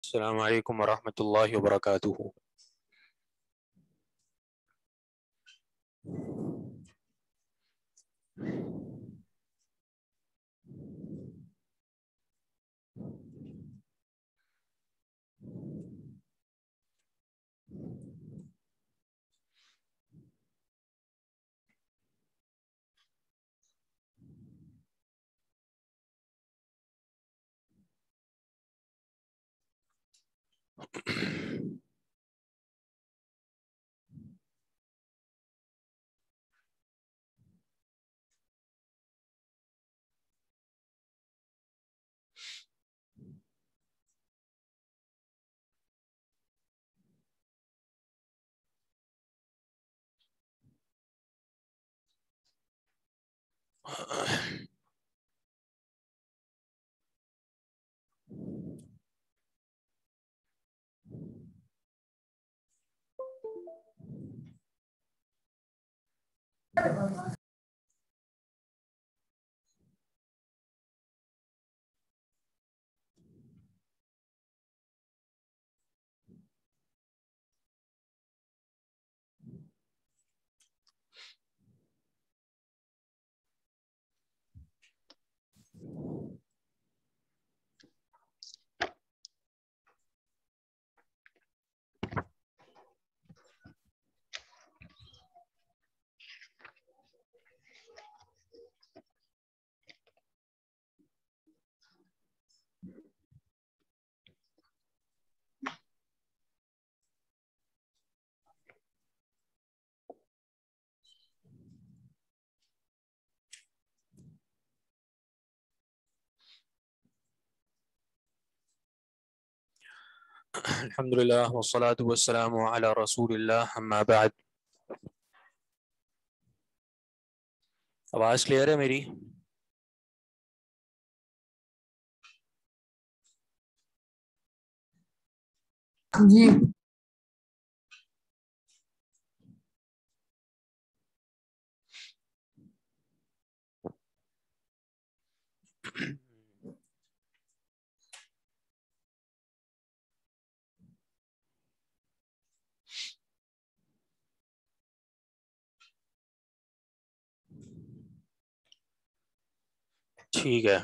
السلام علیکم ورحمۃ اللہ وبرکاتہ۔ الحمد للہ والصلاة والسلام علی رسول اللہ، اما بعد۔ آواز کلیئر ہے میری؟ جی ٹھیک ہے۔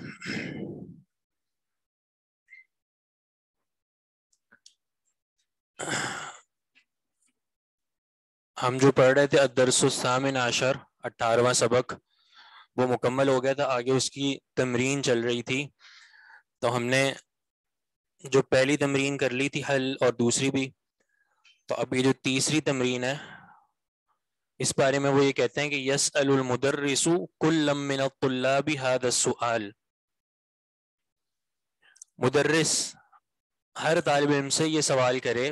ہم جو پڑھ رہے تھے الدرس الثامن عشر، 18واں سبق، وہ مکمل ہو گیا تھا۔ آگے اس کی تمرین چل رہی تھی، تو ہم نے جو پہلی تمرین کر لی تھی حل، اور دوسری بھی، تو اب یہ جو تیسری تمرین ہے اس بارے میں وہ یہ کہتے ہیں کہ یسأل المدرس کل من الطلاب هذا السؤال، مدرس ہر طالب علم سے یہ سوال کرے،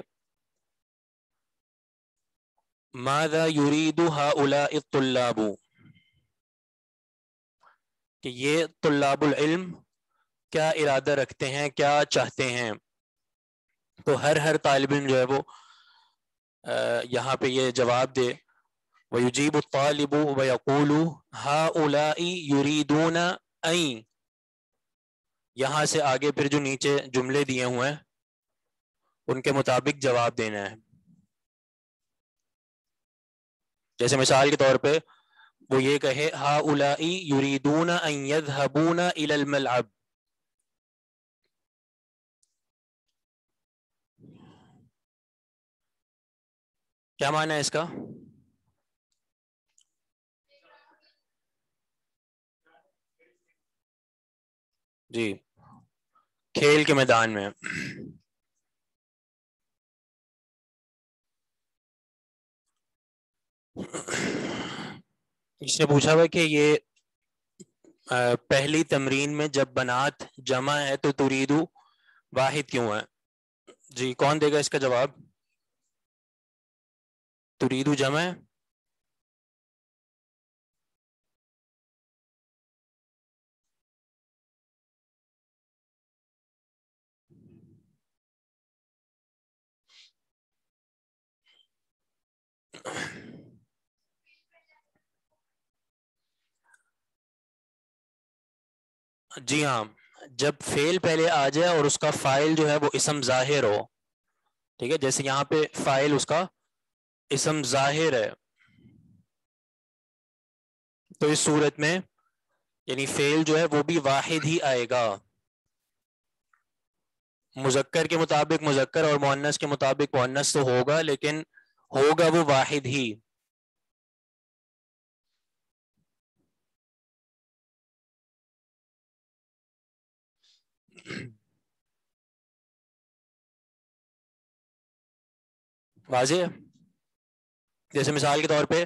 ماذا يريد هؤلاء الطلاب، کہ یہ طلاب العلم کیا ارادہ رکھتے ہیں، کیا چاہتے ہیں۔ تو ہر طالب علم جو ہے وہ یہاں پہ یہ جواب دے، وَيُجِيبُ الطَّالِبُ وَيَقُولُ هَؤُلَاءِ يُرِيدُونَ أَن، یہاں سے آگے پھر جو نیچے جملے دیے ہوئے ہیں ان کے مطابق جواب دینا ہے۔ جیسے مثال کے طور پہ وہ یہ کہے هَؤُلَاءِ يُرِيدُونَ أَن يَذْهَبُونَ إِلَى الْمَلْعَبِ، کیا معنی ہے اس کا؟ جی، کھیل کے میدان میں۔ اس نے پوچھا ہوا کہ یہ پہلی تمرین میں جب بنات جمع ہے تو تریدو واحد کیوں ہے؟ جی، کون دے گا اس کا جواب؟ تریدو جمع ہے؟ جی ہاں، جب فعل پہلے آ جائے اور اس کا فاعل جو ہے وہ اسم ظاہر ہو. ٹھیک ہے, جیسے یہاں پہ فاعل اس کا اسم ظاہر ہے, تو اس صورت میں یعنی فعل جو ہے وہ بھی واحد ہی آئے گا. مذکر کے مطابق مذکر اور مؤنث کے مطابق مؤنث تو ہوگا, لیکن ہوگا وہ واحد ہی. واضح ہے؟ جیسے مثال کے طور پہ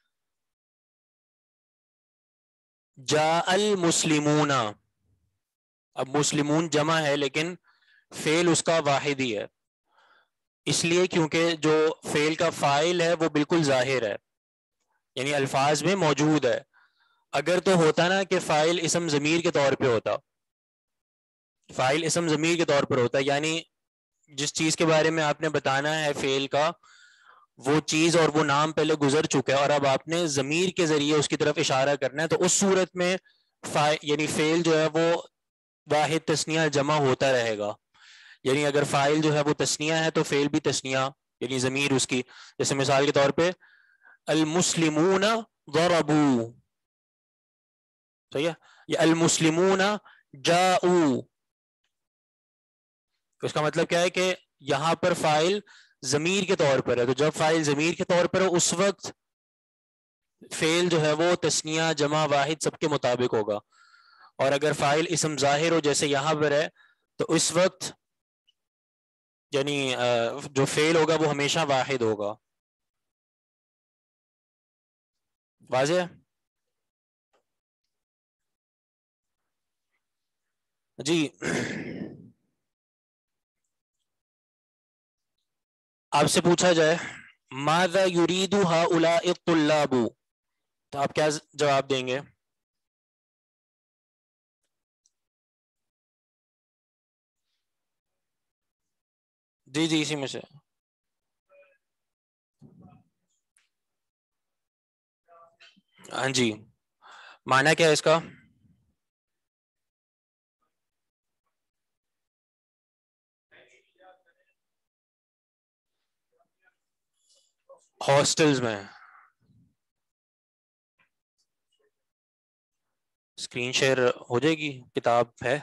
جاء المسلمون, اب مسلمون جمع ہے لیکن فعل اس کا واحد ہی ہے, اس لیے کیونکہ جو فعل کا فاعل ہے وہ بالکل ظاہر ہے, یعنی الفاظ میں موجود ہے. اگر تو ہوتا نا کہ فاعل اسم ضمیر کے طور پہ ہوتا, فاعل اسم ضمیر کے طور پر ہوتا, یعنی جس چیز کے بارے میں آپ نے بتانا ہے فعل کا, وہ چیز اور وہ نام پہلے گزر چکا ہے اور اب آپ نے ضمیر کے ذریعے اس کی طرف اشارہ کرنا ہے, تو اس صورت میں یعنی فعل جو ہے وہ واحد تثنیہ جمع ہوتا رہے گا. یعنی اگر فاعل جو ہے وہ تثنیہ ہے تو فعل بھی تثنیہ, یعنی ضمیر اس کی, جیسے مثال کے طور پہ المسلمون ضربوا, صحیح ہے, یا المسلمون جاؤوا. اس کا مطلب کیا ہے کہ یہاں پر فاعل ضمیر کے طور پر ہے, تو جب فاعل ضمیر کے طور پر ہے اس وقت فعل جو ہے وہ تثنیہ جمع واحد سب کے مطابق ہوگا, اور اگر فاعل اسم ظاہر ہو جیسے یہاں پر ہے تو اس وقت یعنی جو فعل ہوگا وہ ہمیشہ واحد ہوگا. واضح ہے جی؟ آپ سے پوچھا جائے ماذا یرید ہؤلاء الطلاب, تو آپ کیا جواب دیں گے؟ جی جی اسی میں سے. ہاں جی, معنی کیا ہے اس کا؟ ہاسٹلز میں. اسکرین شیئر ہو جائے گی, کتاب ہے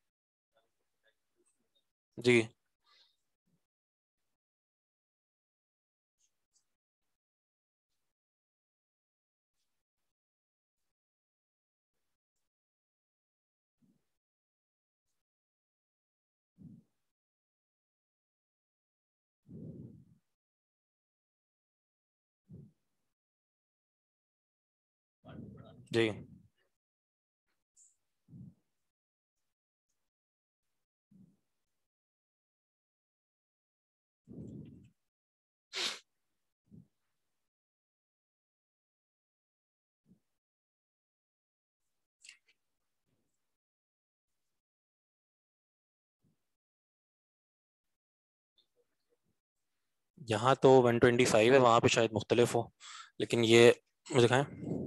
جی. جی یہاں تو 125 ہے, وہاں پہ شاید مختلف ہو, لیکن یہ مجھے دکھائیں.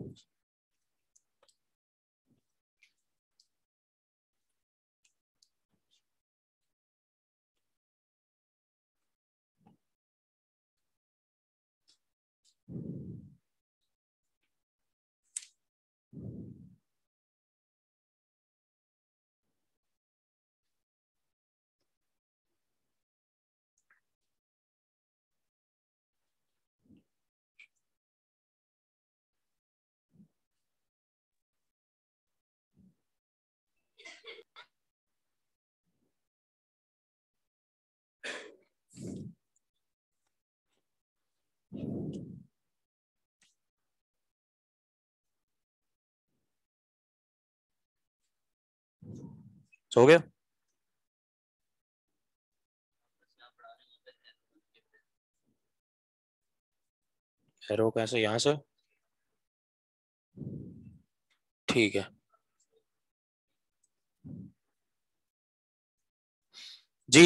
سو گیا؟ ایرو کیسے, یہاں سے؟ ٹھیک ہے جی.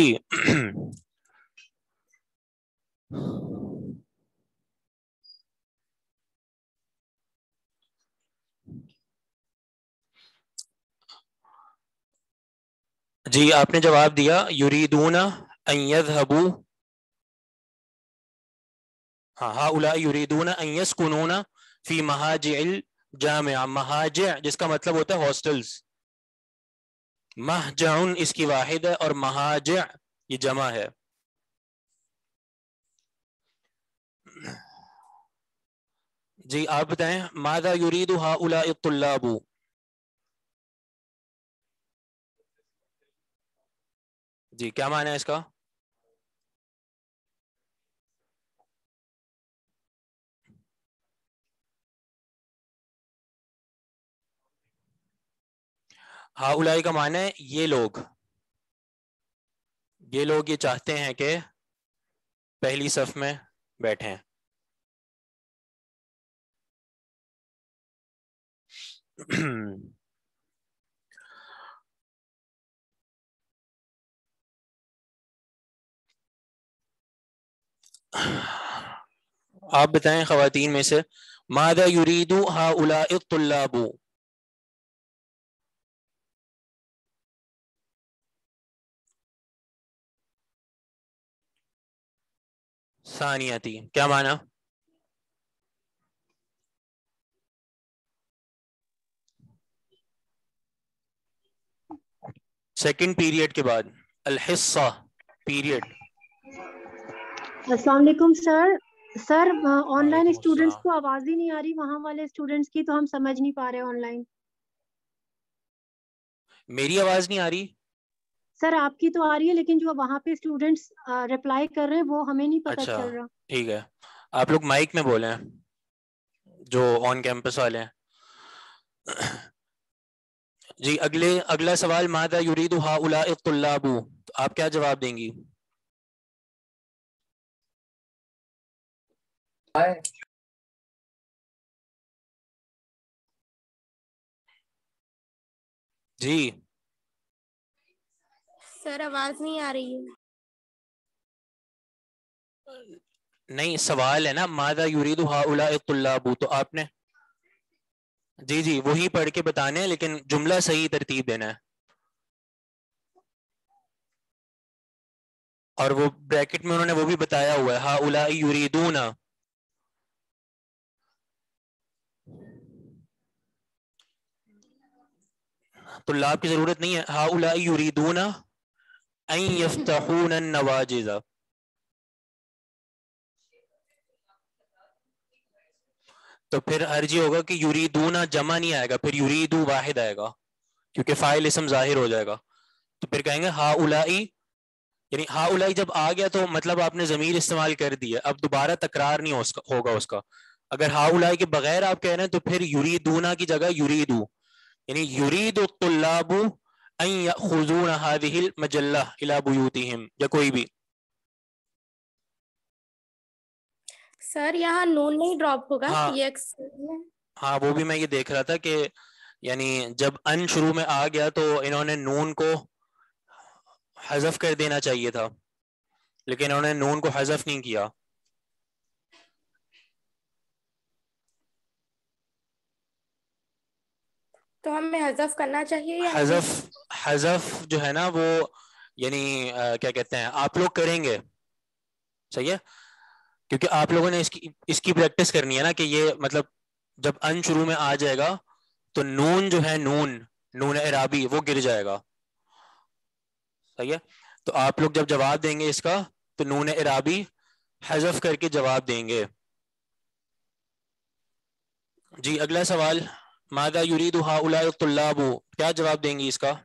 جی آپ نے جواب دیا یریدون ان یذهبوا، ہاں ہؤلاء یریدون ان یسکنون فی مہاجع الجامعہ، مہاجع جس کا مطلب ہوتا ہے ہاسٹلز، مہجع اس کی واحد ہے اور مہاجع یہ جمع ہے. جی آپ بتائیں ماذا یرید ہؤلاء الطلاب. جی کیا معنی ہے اس کا؟ ہؤلاء کا معنی ہے یہ لوگ، یہ لوگ یہ چاہتے ہیں کہ پہلی صف میں بیٹھیں. آپ بتائیں خواتین میں سے ماذا یرید ہؤلاء الطلاب. ثانیتی کیا معنی؟ سیکنڈ پیریڈ کے بعد، الحصہ پیریڈ. السلام علیکم سر. سر آن لائن وعلیکم اسٹوڈینٹس السلام. کو آواز ہی نہیں آ رہی، وہاں والے اسٹوڈینٹس کی تو ہم سمجھ نہیں پا رہے آن لائن. میری آواز نہیں آ رہی؟ سر آپ کی تو آ رہی ہے لیکن جو وہاں پہ اسٹوڈینٹس رپلائی کر رہے ہیں وہ ہمیں نہیں پتہ اچھا چل رہا. ٹھیک ہے، آپ لوگ مائک میں بولیں جو آن کیمپس والے ہیں. جی اگلا سوال ماذا یرید ہؤلاء الطلاب، تو آپ کیا جواب دیں گی؟ جی سر آواز نہیں آ رہی ہے. نہیں سوال ہے نا ماذا یرید ہؤلاء الطلاب، تو آپ نے جی وہی پڑھ کے بتانے ہیں لیکن جملہ صحیح ترتیب دینا ہے. اور وہ بریکٹ میں انہوں نے وہ بھی بتایا ہوا ہے ہؤلاء یریدون. طلاب کی ضرورت نہیں ہے، ہؤلاء یریدون ان یفتحون النواجذ. تو پھر حرجی ہوگا کہ یریدون جمع نہیں آئے گا، پھر یریدو واحد آئے گا کیونکہ فاعل اسم ظاہر ہو جائے گا. تو پھر کہیں گے ہؤلاء، یعنی ہؤلاء جب آ گیا تو مطلب آپ نے ضمیر استعمال کر دی ہے، اب دوبارہ تکرار نہیں ہوگا اس کا. اگر ہؤلاء کے بغیر آپ کہہ رہے ہیں تو پھر یریدون کی جگہ یریدو، یعنی یرید الطلاب ان یأخذون هذه المجلہ الی بیوتہم، یا کوئی بھی. سر یہاں نون نہیں ڈراپ ہوگا، ہاں یہ ہاں وہ بھی میں یہ دیکھ رہا تھا کہ یعنی جب ان شروع میں آ گیا تو انہوں نے نون کو حذف کر دینا چاہیے تھا لیکن انہوں نے نون کو حذف نہیں کیا. تو ہمیں حذف کرنا چاہیے یا نہیں؟ حذف جو ہے نا وہ یعنی کیا کہتے ہیں آپ لوگ کریں گے، صحیح ہے، کیونکہ آپ لوگوں نے اس کی پریکٹس کرنی ہے نا کہ یہ مطلب جب ان شروع میں آ جائے گا تو نون جو ہے نون اعرابی وہ گر جائے گا، صحیح ہے. تو آپ لوگ جب جواب دیں گے اس کا تو نون اعرابی حذف کر کے جواب دیں گے. جی اگلا سوال ماذا یرید ہؤلاء الطلاب، کیا جواب دیں گی اس کا؟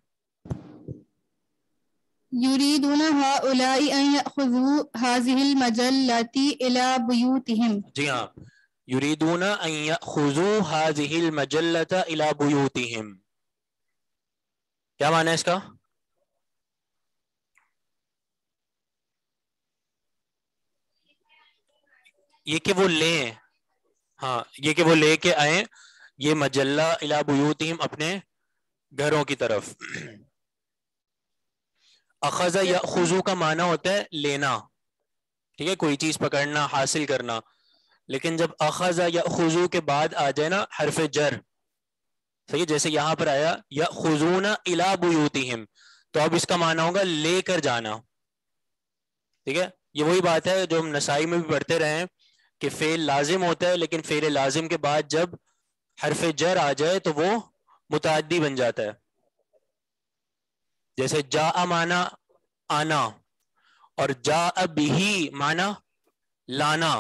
يريدون هؤلاء أن يأخذوا هذه المجلة إلى بيوتهم. جی ہاں یریدون ان یأخذوا هذه المجلة الى بیوتہم، کیا معنی ہے اس کا؟ یہ کہ وہ لیں، ہاں یہ کہ وہ لے کے آئیں یہ مجلہ الی بیوتہم اپنے گھروں کی طرف. اخذ یأخذ کا معنی ہوتا ہے لینا، ٹھیک ہے، کوئی چیز پکڑنا حاصل کرنا، لیکن جب اخذ یأخذ کے بعد آ جائے نا حرف جر، صحیح جیسے یہاں پر آیا یأخذون الی بیوتہم، تو اب اس کا معنی ہوگا لے کر جانا. ٹھیک ہے, یہ وہی بات ہے جو ہم نسائی میں بھی پڑھتے رہے ہیں کہ فعل لازم ہوتا ہے, لیکن فعل لازم کے بعد جب حرف جر آ جائے تو وہ متعدی بن جاتا ہے. جیسے جاء معنی آنا اور جاء بہی معنی لانا.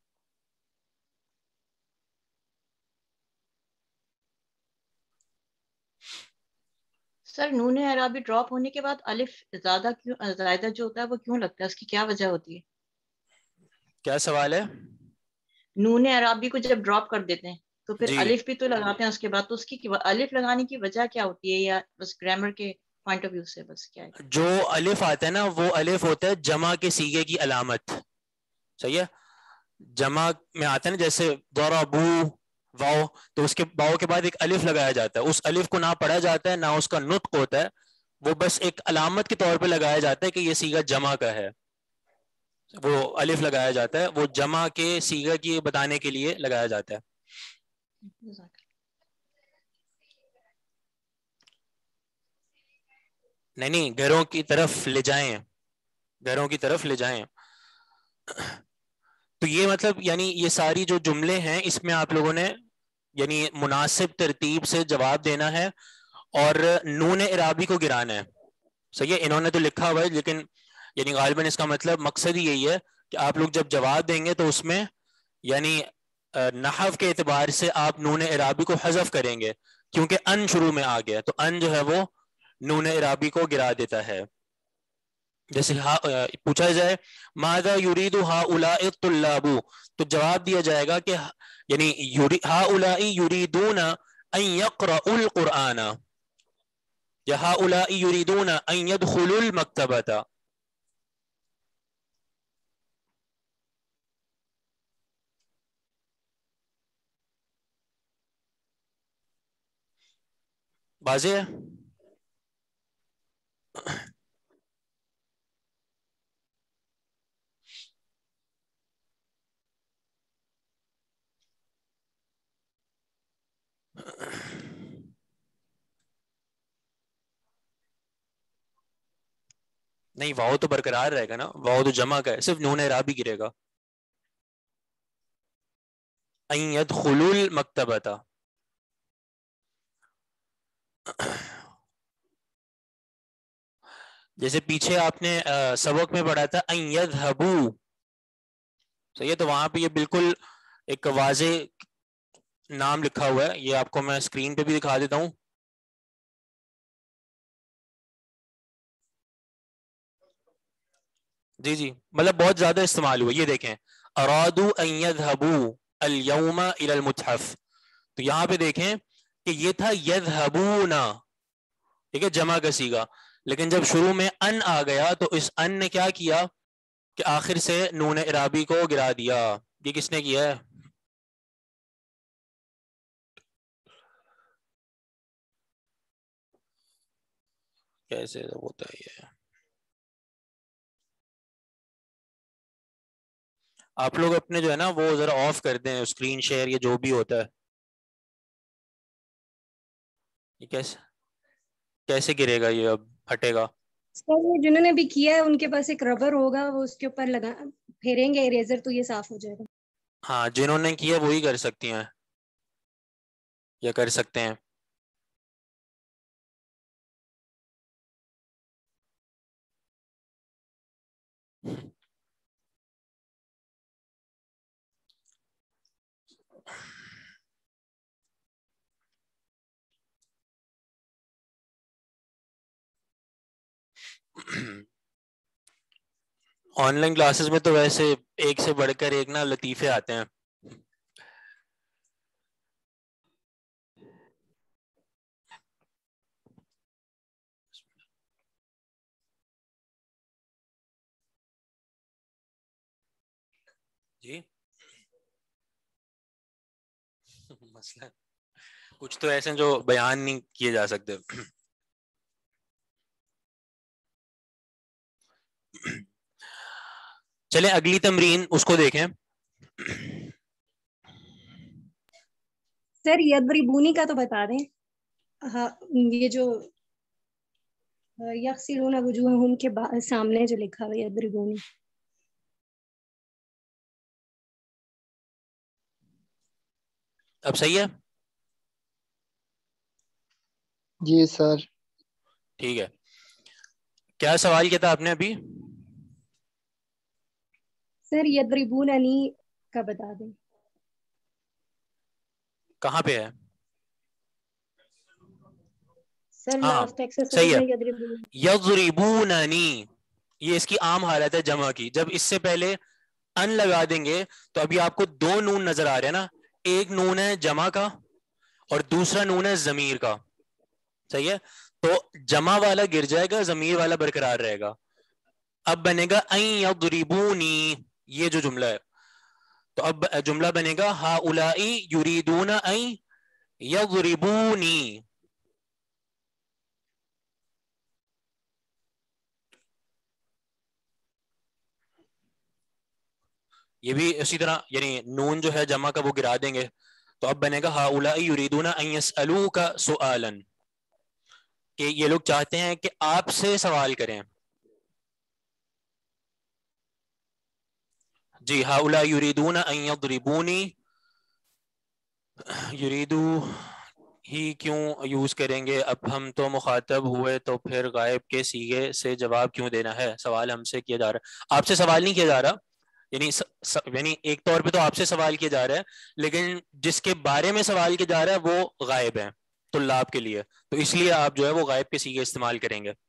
سر نون اعرابی ڈراپ ہونے کے بعد الف زائدہ جو ہوتا ہے وہ کیوں لگتا ہے, اس کی کیا وجہ ہوتی ہے؟ کیا سوال ہے؟ نون اعرابی کو جب ڈراپ کر دیتے ہیں تو پھر جی الف بھی تو لگاتے ہیں اس کے بعد, تو اس کی الف لگانے کی وجہ کیا ہوتی ہے, یا بس گرامر کے پوائنٹ آف ویو سے بس کیا ہے؟ جو الف آتا ہے نا وہ الف ہوتا ہے جمع کے صیغے کی علامت. صحیح ہے, جمع میں آتا ہے نا جیسے ضربو واو, تو اس کے واو کے بعد ایک الف لگایا جاتا ہے. اس الف کو نہ پڑھا جاتا ہے نہ اس کا نطق ہوتا ہے, وہ بس ایک علامت کے طور پہ لگایا جاتا ہے کہ یہ صیغہ جمع کا ہے. وہ الف لگایا جاتا ہے, وہ جمع کے صیغہ کی بتانے کے لیے لگایا جاتا ہے. نہیں گھروں کی طرف لے جائیں, گھروں کی طرف لے جائیں. تو یہ مطلب یعنی یہ ساری جو جملے ہیں اس میں آپ لوگوں نے یعنی مناسب ترتیب سے جواب دینا ہے اور نون اعرابی کو گرانا ہے. صحیح ہے, انہوں نے تو لکھا ہوا ہے لیکن یعنی غالباً اس کا مطلب مقصد ہی یہی ہے کہ آپ لوگ جب جواب دیں گے تو اس میں یعنی نحو کے اعتبار سے آپ نون اعرابی کو حذف کریں گے, کیونکہ ان شروع میں آ گیا تو ان جو ہے وہ نون اعرابی کو گرا دیتا ہے. جیسے پوچھا جائے ماذا یرید ہؤلاء الطلاب, تو جواب دیا جائے گا کہ یعنی ہؤلاء یریدون ان یقرؤوا القرآن یا ہؤلاء یریدون ان يدخلوا المکتبۃ. واضح ہے؟ نہیں واو تو برقرار رہے گا نا, واو تو جمع کا ہے, صرف نون اعرابی گرے گا. ان يدخلوا المکتبۃ. جیسے پیچھے آپ نے سبق میں پڑھا تھا ان يذهبوا, صحیح ہے, تو وہاں پہ یہ بالکل ایک واضح نام لکھا ہوا ہے, یہ آپ کو میں اسکرین پہ بھی دکھا دیتا ہوں. جی جی مطلب بہت زیادہ استعمال ہوا, یہ دیکھیں ارادوا ان يذهبوا اليوم الى المتحف, تو یہاں پہ دیکھیں کہ یہ تھا يذهبون, ٹھیک ہے, جمع کا صیغہ, لیکن جب شروع میں ان آ گیا تو اس ان نے کیا کیا کہ آخر سے نون اعرابی کو گرا دیا. یہ کس نے کیا ہے؟ کیسے ہوتا ہے یہ؟ آپ لوگ اپنے جو ہے نا وہ ذرا آف کر دیں اسکرین شیئر یا جو بھی ہوتا ہے. یہ کیسے گرے گا, یہ اب ہٹے گا؟ سر وہ جنہوں نے بھی کیا ہے ان کے پاس ایک ربر ہوگا, وہ اس کے اوپر لگا پھیریں گے اریزر تو یہ صاف ہو جائے گا. ہاں جنہوں نے کیا وہی کر سکتی ہیں یا کر سکتے ہیں. آن لائن کلاسز میں تو ویسے ایک سے بڑھ کر ایک نا لطیفے آتے ہیں. جی مسئلہ کچھ تو ایسے جو بیان نہیں کیے جا سکتے. چلیں اگلی تمرین اس کو دیکھیں. سر یضربونی کا تو بتا دیں. ہاں یہ جو یغسلون وجوہہم کے سامنے جو لکھا ہوا ہے یضربون. اب صحیح ہے؟ جی سر. ٹھیک ہے. کیا سوال کیا تھا آپ نے ابھی؟ سر یضربوننی کا بتا دیں. کہاں پہ ہے؟ سر ہاں لاسٹ ایکسرسائز صحیح ہے. میں یضربون. یضربوننی یہ اس کی عام حالت ہے جمع کی. جب اس سے پہلے ان لگا دیں گے تو ابھی آپ کو دو نون نظر آ رہے ہیں نا. ایک نون ہے جمع کا اور دوسرا نون ہے ضمیر کا. صحیح ہے. تو جمع والا گر جائے گا, ضمیر والا برقرار رہے گا. اب بنے گا ان یضربونی, یہ جو جملہ ہے. تو اب جملہ بنے گا ہؤلاء یریدون ان یضربونی. یہ بھی اسی طرح, یعنی نون جو ہے جمع کا وہ گرا دیں گے. تو اب بنے گا ہؤلاء یریدون ان یسألوک سؤالا, کہ یہ لوگ چاہتے ہیں کہ آپ سے سوال کریں. جی ہؤلاء یریدون ان یضربونی. یریدو ہی کیوں یوز کریں گے؟ اب ہم تو مخاطب ہوئے تو پھر غائب کے صیغے سے جواب کیوں دینا ہے؟ سوال ہم سے کیا جا رہا ہے, آپ سے سوال نہیں کیا جا رہا. یعنی ایک طور پہ تو آپ سے سوال کیا جا رہا ہے, لیکن جس کے بارے میں سوال کیا جا رہا ہے وہ غائب ہے طلاب کے لیے, تو اس لیے آپ جو ہے وہ غائب کے صیغے استعمال کریں گے.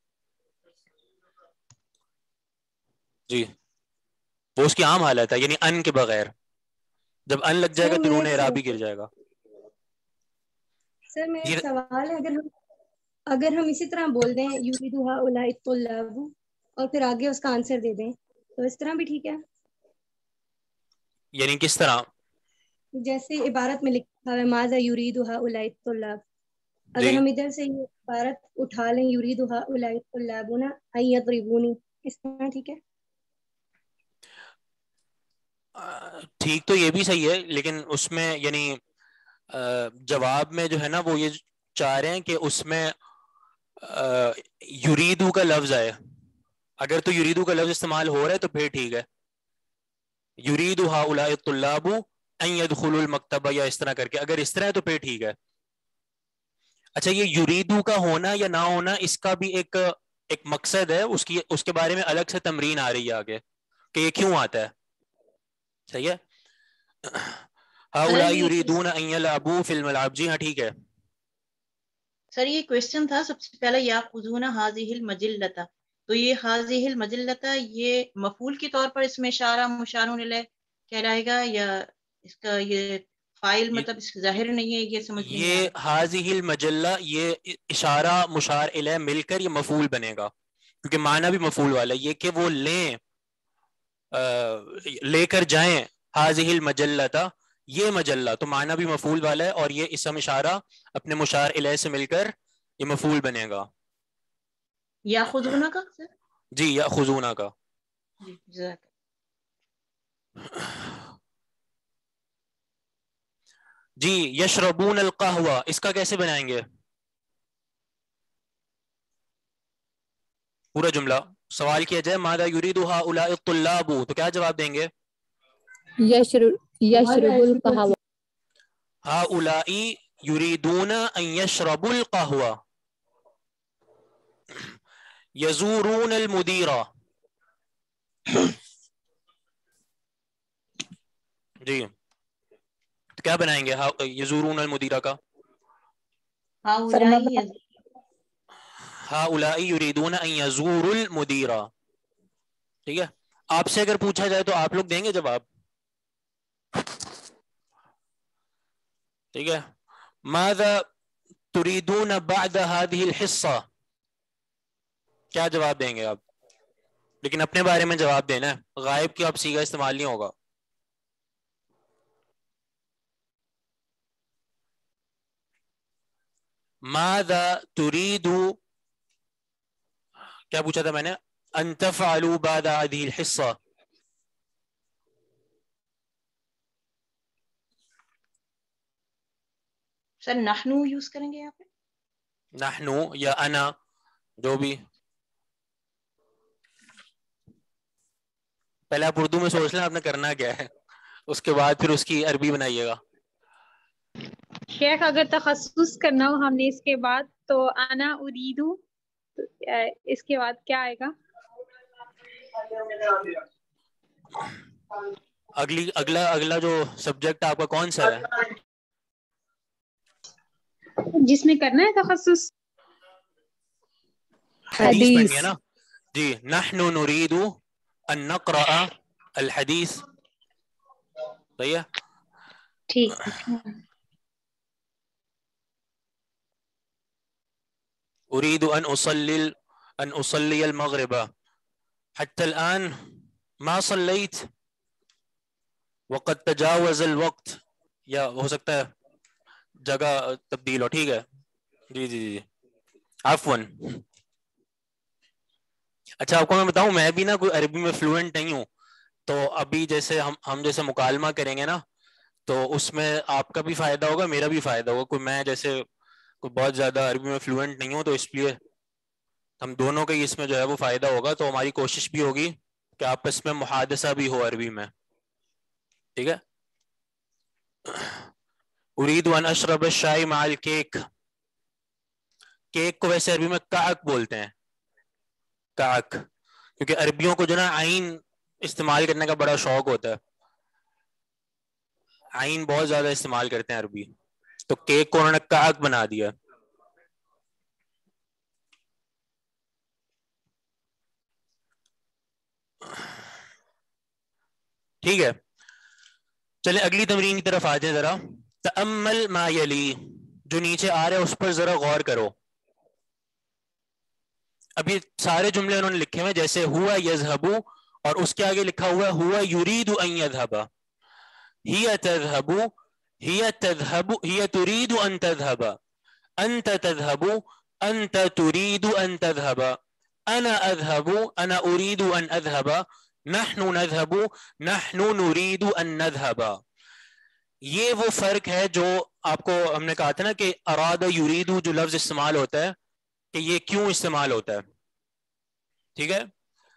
جی وہ اس کی عام حالت ہے, یعنی ان کے بغیر. جب ان لگ جائے گا سر تو میرا نون ایک اعرابی گر سوال، جائے گا. سر میرا ایک سوال ہے، اگر ہم اسی طرح بول دیں یرید ہؤلاء الطلاب اور پھر آگے اس کا آنسر دے دیں تو اس طرح بھی ٹھیک ہے؟ یعنی کس طرح؟ جیسے عبارت میں لکھا ہے ماذا یرید ہؤلاء الطلاب، اگر جی ہم ادھر سے یہ عبارت اٹھا لیں یرید ہؤلاء الطلابون ان یضربونی، اس طرح ٹھیک ہے؟ ٹھیک تو یہ بھی صحیح ہے، لیکن اس میں یعنی جواب میں جو ہے نا وہ یہ چاہ رہے ہیں کہ اس میں یریدو کا لفظ آئے. اگر تو یریدو کا لفظ استعمال ہو رہا ہے تو پھر ٹھیک ہے. یرید ہؤلاء الطلاب ان يدخلوا المکتبہ یا اس طرح کر کے, اگر اس طرح ہے تو پھر ٹھیک ہے. اچھا یہ یریدو کا ہونا یا نہ ہونا اس کا بھی ایک مقصد ہے, اس کے بارے میں الگ سے تمرین آ رہی ہے آگے کہ یہ کیوں آتا ہے. صحیح ہے. ہؤلاء یریدون ان یلعبوا فی الملعب. جی ہاں ٹھیک ہے. سر یہ کوشچن تھا سب سے پہلا یاخذون هذه المجلۃ, تو یہ هذه المجلۃ یہ مفعول کے طور پر اس میں اشارہ مشار الیہ کہلائے گا یا اس کا یہ فاعل مطلب اس ظاہر نہیں ہے؟ یہ سمجھ نہیں آ یہ رہا. هذه المجلہ یہ اشارہ مشار الیہ مل کر یہ مفعول بنے گا, کیونکہ معنی بھی مفعول والا ہے, یہ کہ وہ لے کر جائیں هذه المجلۃ, یہ مجلہ تو معنی بھی مفعول والا ہے, اور یہ اسم اشارہ اپنے مشار الیہ سے مل کر یہ مفعول بنے گا. یاخذون کا سر؟ جی یاخذون کا. جی جزاک. جی یشربون القہوہ, اس کا کیسے بنائیں گے پورا جملہ؟ سوال کیا جائے ماذا یرید ہؤلاء الطلاب, تو کیا جواب دیں گے؟ یشرب القہوہ. ہؤلاء یریدون ان یشربوا القہوہ. یزورون المدیر. جی تو کیا بنائیں گے یزورون المدیر کا؟ ہؤلاء یریدون ان یزوروا المدیر. ٹھیک ہے. آپ سے اگر پوچھا جائے تو آپ لوگ دیں گے جواب؟ ٹھیک ہے. ماذا تريدون بعد هذه الحصہ, کیا جواب دیں گے آپ؟ لیکن اپنے بارے میں جواب دینا ہے, غائب کی اب صیغہ استعمال نہیں ہوگا. ماذا تريد, کیا پوچھا تھا میں نے؟ ان تفعلوا بعد هذه الحصہ. سر نحنو یوز کریں گے یہاں پہ؟ نحنو یا انا جو بھی. پہلے آپ اردو میں سوچ لیں آپ نے کرنا کیا ہے, اس کے بعد پھر اس کی عربی بنائیے گا. شیخ اگر تخصص کرنا ہو ہم نے اس کے بعد تو انا اریدو, اس کے بعد کیا آئے گا؟ اگلا جو سبجیکٹ آپ کا کون سا ہے جس میں کرنا ہے تخصص؟ حدیث پڑھنی ہے نا جی. نحن نريد ان نقرأ الحدیث, صحیح ہے. ٹھیک. اريد ان اصلي المغرب حتى الان ما صليت وقد تجاوز الوقت, یا ہو سکتا ہے جگہ تبدیل ہو. ٹھیک ہے جی جی جی عفوا. اچھا آپ کو میں بتاؤں, میں بھی نا کوئی عربی میں فلوئنٹ نہیں ہوں, تو ابھی جیسے ہم جیسے مکالمہ کریں گے نا تو اس میں آپ کا بھی فائدہ ہوگا میرا بھی فائدہ ہوگا. کوئی میں جیسے کوئی بہت زیادہ عربی میں فلوئنٹ نہیں ہوں, تو اس لیے ہم دونوں کا ہی اس میں جو ہے وہ فائدہ ہوگا. تو ہماری کوشش بھی ہوگی کہ آپس میں محادثہ بھی ہو عربی میں. ٹھیک ہے. اريد ان اشرب الشاي مع الكيك. کیک کو ویسے عربی میں کعک بولتے ہیں, کعک, کیونکہ عربیوں کو جو نا عین استعمال کرنے کا بڑا شوق ہوتا ہے, عین بہت زیادہ استعمال کرتے ہیں عربی, تو کیک کو انہوں نے کعک بنا دیا. ٹھیک ہے, چلیں اگلی تمرین کی طرف آ جائیں ذرا. تأمل ما یلی, جو نیچے آ رہا ہے اس پر ذرا غور کرو. ابھی سارے جملے انہوں نے لکھے ہوئے, جیسے ہوا یذهب اور اس کے آگے لکھا ہوا ہے ہوا یرید ان یذهب, ہی تذهب, ہی تذهب, ہی تريد ان تذهب, انت تذهب, انت تريد ان تذهب, انا اذهب, انا اريد ان اذهب, نحن نذهب, نحن نريد ان نذهب. یہ وہ فرق ہے جو آپ کو ہم نے کہا تھا نا کہ اراد یرید جو لفظ استعمال ہوتا ہے کہ یہ کیوں استعمال ہوتا ہے. ٹھیک ہے,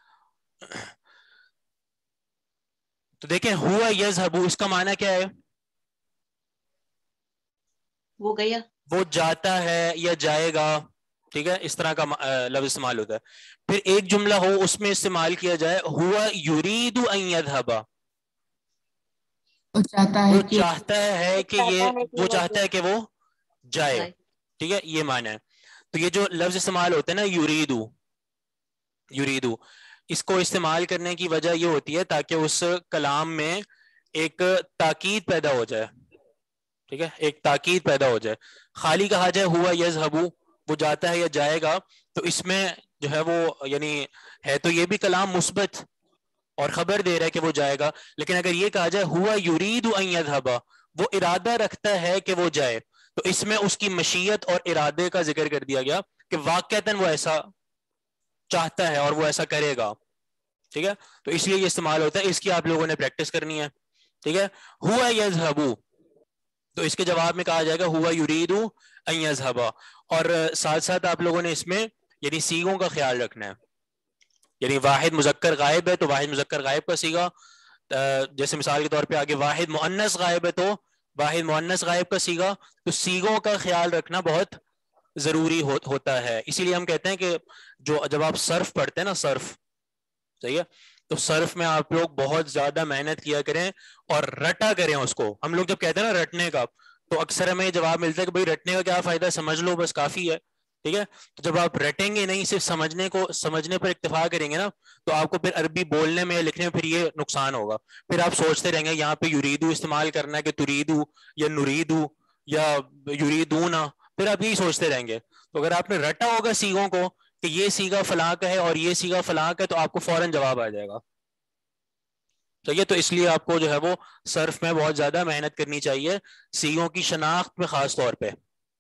تو دیکھیں ہوا یذهب اس کا معنی کیا ہے؟ وہ گیا, وہ جاتا ہے یا جائے گا. ٹھیک ہے, اس طرح کا لفظ استعمال ہوتا ہے. پھر ایک جملہ ہو اس میں استعمال کیا جائے ہوا یرید ان یذهب, وہ چاہتا ہے کہ وہ چاہتا ہے کہ وہ جائے. ٹھیک ہے, یہ معنی ہے. تو یہ جو لفظ استعمال ہوتا ہے نا یریدو, اس کو استعمال کرنے کی وجہ یہ ہوتی ہے تاکہ اس کلام میں ایک تاکید پیدا ہو جائے. ٹھیک ہے, ایک تاکید پیدا ہو جائے. خالی کہا جائے ہوا یذهب, وہ جاتا ہے یا جائے گا, تو اس میں جو ہے وہ یعنی ہے تو یہ بھی کلام مثبت اور خبر دے رہا ہے کہ وہ جائے گا, لیکن اگر یہ کہا جائے ہوا یرید ان یذهب, وہ ارادہ رکھتا ہے کہ وہ جائے, تو اس میں اس کی مشیت اور ارادے کا ذکر کر دیا گیا کہ واقعتاً وہ ایسا چاہتا ہے اور وہ ایسا کرے گا. ٹھیک ہے, تو اس لیے یہ استعمال ہوتا ہے. اس کی آپ لوگوں نے پریکٹس کرنی ہے. ٹھیک ہے, ہوا یذهب, تو اس کے جواب میں کہا جائے گا ہوا یرید ان یذهب, اور ساتھ ساتھ آپ لوگوں نے اس میں یعنی سیغوں کا خیال رکھنا ہے. یعنی واحد مذکر غائب ہے تو واحد مذکر غائب کا سیغہ, جیسے مثال کے طور پہ آگے واحد مؤنث غائب ہے تو واحد مؤنث غائب کا سیغہ. تو سیغوں کا خیال رکھنا بہت ضروری ہوتا ہے. اسی لیے ہم کہتے ہیں کہ جب آپ صرف پڑھتے ہیں نا, صرف, صحیح ہے, تو صرف میں آپ لوگ بہت زیادہ محنت کیا کریں اور رٹا کریں اس کو. ہم لوگ جب کہتے ہیں نا رٹنے کا, تو اکثر ہمیں یہ جواب ملتا ہے کہ بھائی رٹنے کا کیا فائدہ ہے, سمجھ لو بس کافی ہے. ٹھیک ہے, تو جب آپ رٹیں گے نہیں, صرف سمجھنے پر اکتفا کریں گے نا, تو آپ کو پھر عربی بولنے میں یا لکھنے میں پھر یہ نقصان ہوگا. پھر آپ سوچتے رہیں گے یہاں پہ یریدو استعمال کرنا ہے کہ تریدو یا نریدو یا یریدون, پھر آپ یہی سوچتے رہیں گے. تو اگر آپ نے رٹا ہوگا سیغوں کو کہ یہ سیغہ فلاں کا ہے اور یہ سیغہ فلاں کا ہے, تو آپ کو فوراً جواب آ جائے گا. ٹھیک ہے, تو اس لیے آپ کو جو ہے وہ صرف میں بہت زیادہ محنت کرنی چاہیے, سیغوں کی شناخت میں خاص طور پہ.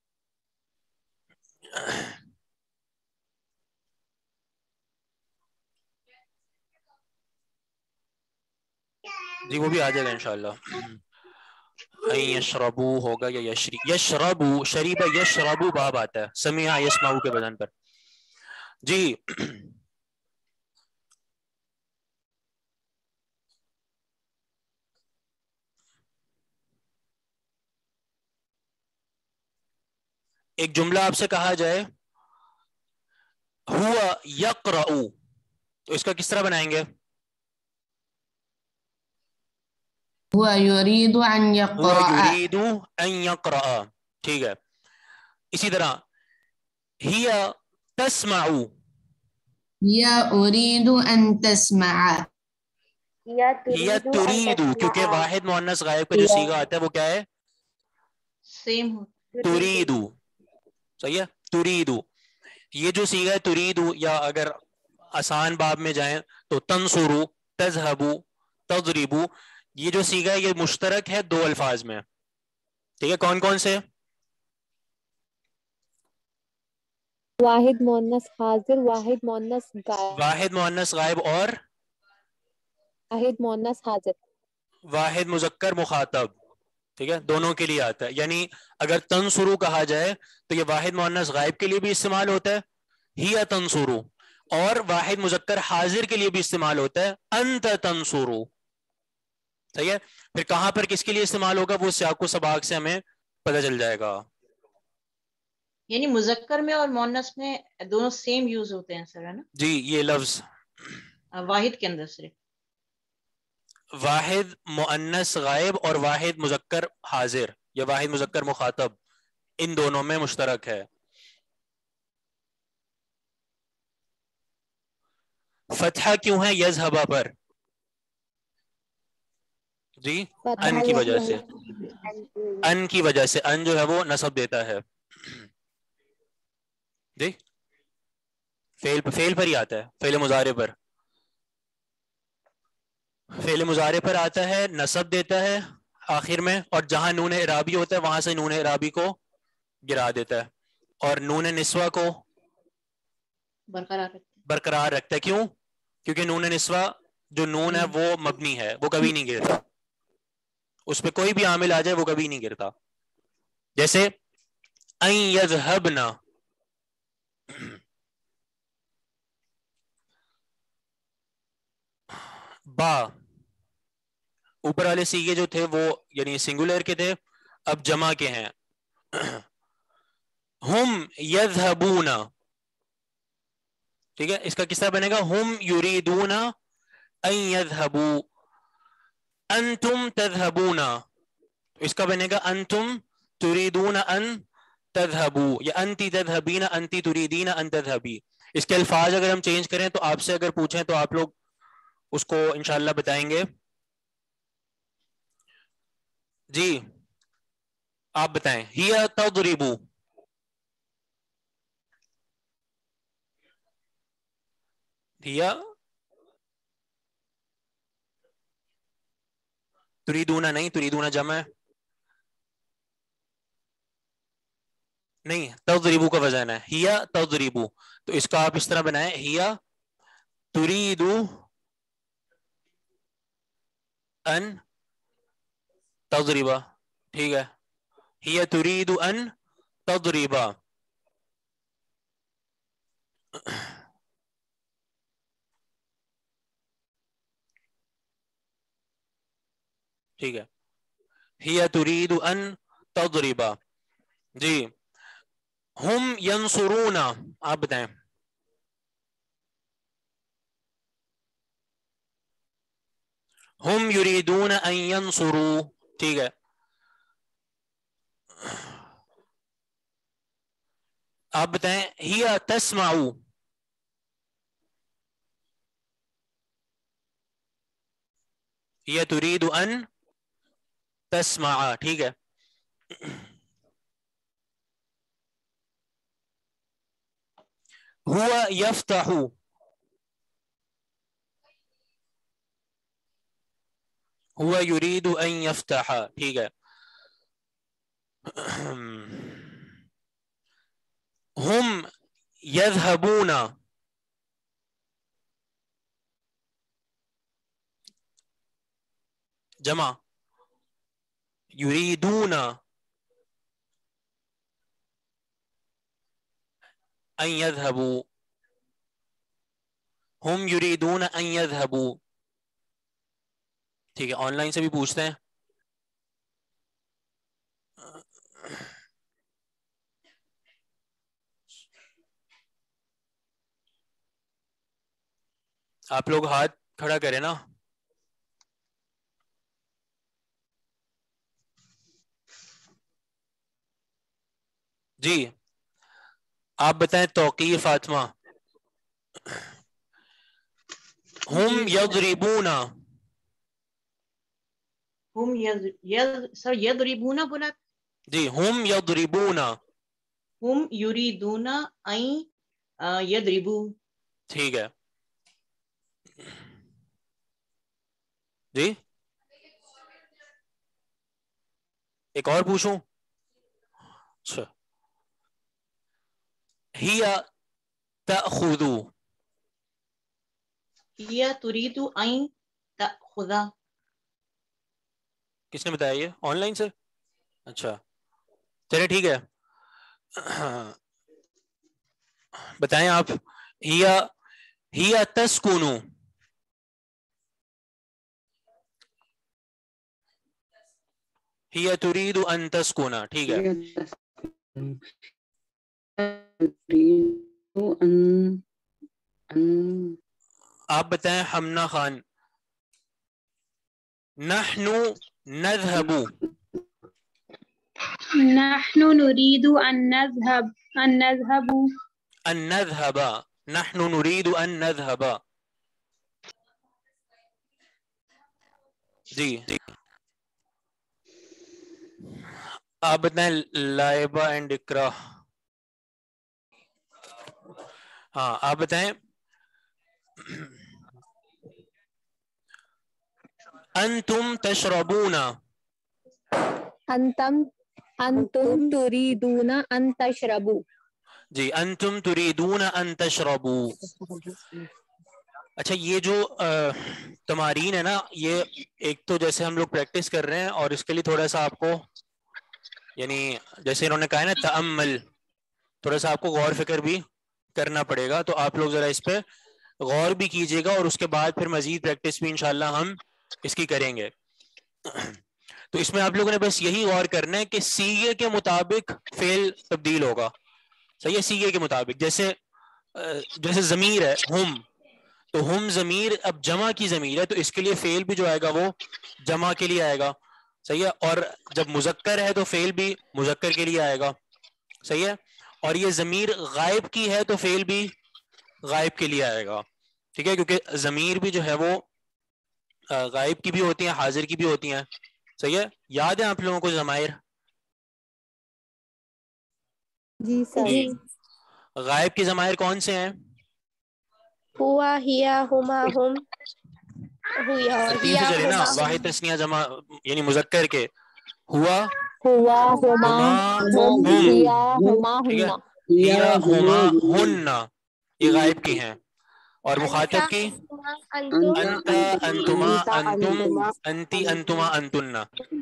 جی وہ بھی آ جائے گا انشاءاللہ. یشربو ہوگا یا یشربو, شریبہ یشربو باب آتا ہے, سمع یسمعو کے بدن پر. جی ایک جملہ آپ سے کہا جائے ہوا یقرأ، تو اس کا کس طرح بنائیں گے؟ هو يريد أن هو يقرأ. يريد ان يقرأ، ٹھیک ہے. اسی طرح ہی تسمع، هي أريد أن تسمع. ہی تريد، کیونکہ واحد مؤنث غائب کا جو صیغہ آتا ہے وہ کیا ہے؟ سیم ہو. تريد. صحیح ہے، تريد. یہ جو صیغہ ہے تريد، یا اگر آسان باب میں جائیں تو تنصر، تذهب، تضرب، یہ جو صیغہ ہے یہ مشترک ہے دو الفاظ میں. ٹھیک ہے، کون کون سے؟ واحد مؤنث حاضر، واحد مؤنث غائب، واحد مؤنث غائب اور واحد مؤنث حاضر. واحد مذکر مخاطب. ٹھیک ہے، دونوں کے لیے آتا ہے. یعنی اگر تنصرو کہا جائے تو یہ واحد مؤنث غائب کے لیے بھی استعمال ہوتا ہے ہی تنصرو، اور واحد مذکر حاضر کے لیے بھی استعمال ہوتا ہے انت تنصرو. صحیح ہے. پھر کہاں پر کس کے لیے استعمال ہوگا وہ سیاق و سباق سے ہمیں پتہ چل جائے گا. یعنی مذکر میں اور مؤنث میں دونوں سیم یوز ہوتے ہیں سر، ہے نا؟ جی، یہ لفظ واحد کے اندر صرف واحد مؤنث غائب اور واحد مذکر حاضر یا واحد مذکر مخاطب، ان دونوں میں مشترک ہے. فتحہ کیوں ہے یذہبا پر؟ جی ان کی وجہ سے، ان کی وجہ سے. ان جو ہے وہ نصب دیتا ہے. جی فعل پر ہی آتا ہے، فعل مضارع پر. فعل مضارع پر آتا ہے، نصب دیتا ہے آخر میں، اور جہاں نون اعرابی ہوتا ہے وہاں سے نون اعرابی کو گرا دیتا ہے، اور نون نسوہ کو برقرار رکھتا ہے. کیوں؟ کیونکہ نون نسوہ جو نون ہے وہ مبنی ہے، وہ کبھی نہیں گرتا. اس پہ کوئی بھی عامل آ جائے وہ کبھی نہیں گرتا. جیسے ان یذہبنا، با، اوپر والے سیغے جو تھے وہ یعنی سنگولر کے تھے، اب جمع کے ہیں. ہم یذہبون، ٹھیک ہے، اس کا کس طرح بنے گا؟ ہم یریدون ان یذہبوا. انتم تذہبون، اس کا بنے گا انتم تریدون ان تذہبوا، یا انتی تذہبین انتی تریدین ان تذہبی. اس کے الفاظ اگر ہم چینج کریں تو آپ سے اگر پوچھیں تو آپ لوگ اس کو انشاءاللہ بتائیں گے. جی آپ بتائیں. ہی تضرب، ہی تریدون نہیں، تریدون جمع نہیں، تضربو کا وزن ہے. ہی تضربو، تو اس کا آپ اس طرح بنائیں ہی تریدو ان تضربا. ٹھیک ہے، ہی ترید ان تضربا. ٹھیک ہے، ہی ترید ان تضربا. جی ہم ینصرون، آپ بتائیں. ہم یریدون ان ینصروا، ٹھیک ہے. آپ بتائیں. ہی تسمع، ہی ترید ان تسمع، ٹھیک ہے. ہوا یفتح، ہوا یرید ان یفتح، ٹھیک ہے. ہم یذہبون، جمع یریدون ان یذہبوا، ہم یریدون ان یذہبوا. ٹھیک ہے، آن لائن سے بھی پوچھتے ہیں. آپ لوگ ہاتھ کھڑا کریں نا. جی آپ بتائیں توقیر فاطمہ. ہم یضربون. ہم سر یضربون بولا. جی ہم یضربون. ہم یریدون ان یضربو. ٹھیک ہے جی. ایک اور پوچھوں. اچھا ہی تأخذ. یا تريد ان تأخذ. کس نے بتایا یہ؟ آن لائن سے. اچھا چلے ٹھیک ہے. بتائیں آپ. ہی تسکن. ہی تريد ان تسکن. ٹھیک ہے آپ بتائیں حمنا خان. نحن نذهب. نحن نريد أن نذهب ان نذهب. نحن نريد ان نذهب. جی آپ بتائیں لائبہ اینڈ اقرا. ہاں آپ بتائیں. انتم تشربون. انتم تريدون ان تشربوا. جی انتم تريدون ان تشربوا. اچھا یہ جو تمارین ہے نا یہ ایک تو جیسے ہم لوگ پریکٹس کر رہے ہیں اور اس کے لیے تھوڑا سا آپ کو یعنی جیسے انہوں نے کہا ہے نا تأمل تھوڑا سا آپ کو غور فکر بھی کرنا پڑے گا. تو آپ لوگ ذرا اس پہ غور بھی کیجیے گا اور اس کے بعد پھر مزید پریکٹس بھی انشاءاللہ ہم اس کی کریں گے. تو اس میں آپ لوگوں نے بس یہی غور کرنا ہے کہ سیغے کے مطابق فعل تبدیل ہوگا. صحیح ہے سیغے کے مطابق. جیسے ضمیر ہے ہم تو ہم ضمیر اب جمع کی ضمیر ہے تو اس کے لیے فعل بھی جو آئے گا وہ جمع کے لیے آئے گا. صحیح ہے. اور جب مذکر ہے تو فعل بھی مذکر کے لیے آئے گا. صحیح ہے. اور یہ ضمیر غائب کی ہے تو فعل بھی غائب کے لیے آئے گا. ٹھیک ہے کیونکہ ضمیر بھی جو ہے وہ غائب کی بھی ہوتی ہیں حاضر کی بھی ہوتی ہیں. صحیح ہے. یاد ہے آپ لوگوں کو ضمائر؟ جی سر. جی غائب کے ضمائر کون سے ہیں؟ ہوا ہیا ہما ہم. ترتیب سے چلے نا. واحد تثنیہ جمع یعنی مذکر کے ہوا ہوا ہما ہم ہم. ہیا ہما ٹھیک ہے. ہن. ہیا ہما ہن یہ غائب کی ہیں. اور مخاطب کی انتم انت انتما انتم انتی انتما انتن.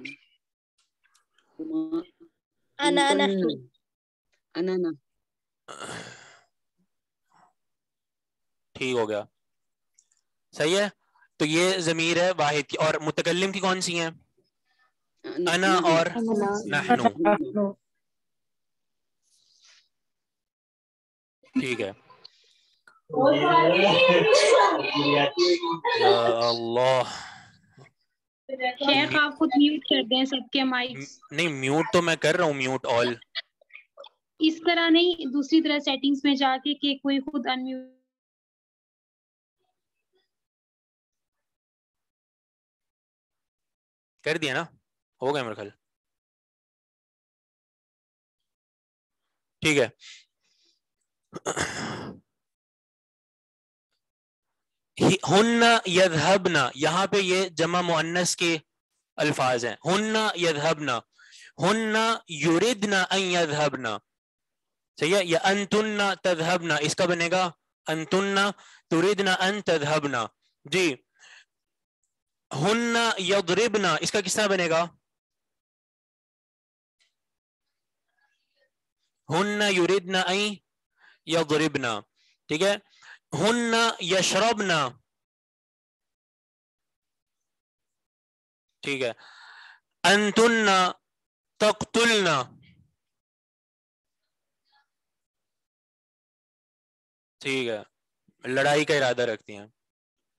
انا نحن. ٹھیک ہو گیا. صحیح ہے. تو یہ ضمیر ہے واحد کی. اور متکلم کی کون سی ہیں؟ انا اور نحنو. ٹھیک ہے. یا اللہ شیخ آپ خود میوٹ کر دیں سب کے مائکس. نہیں میوٹ تو میں کر رہا ہوں میوٹ آل. اس طرح نہیں دوسری طرح سیٹنگز میں جا کے کہ کوئی خود ان میوٹ. کر دیا نا. ہو گیا میرے خیال. ٹھیک ہے. ہن یذهبن یہاں پہ یہ جمع مؤنث کے الفاظ ہیں. ہن یذهبن ہن یریدن ان یذهبن. صحیح ہے. یا انتن تذهبن اس کا بنے گا انتن تریدن ان تذهبن. جی ہن یضربن اس کا کس طرح بنے گا؟ ہن یریدن ان یضربن. ٹھیک ہے. ہن یشربن. ٹھیک ہے. انتن تقتلن. ٹھیک ہے. لڑائی کا ارادہ رکھتی ہیں.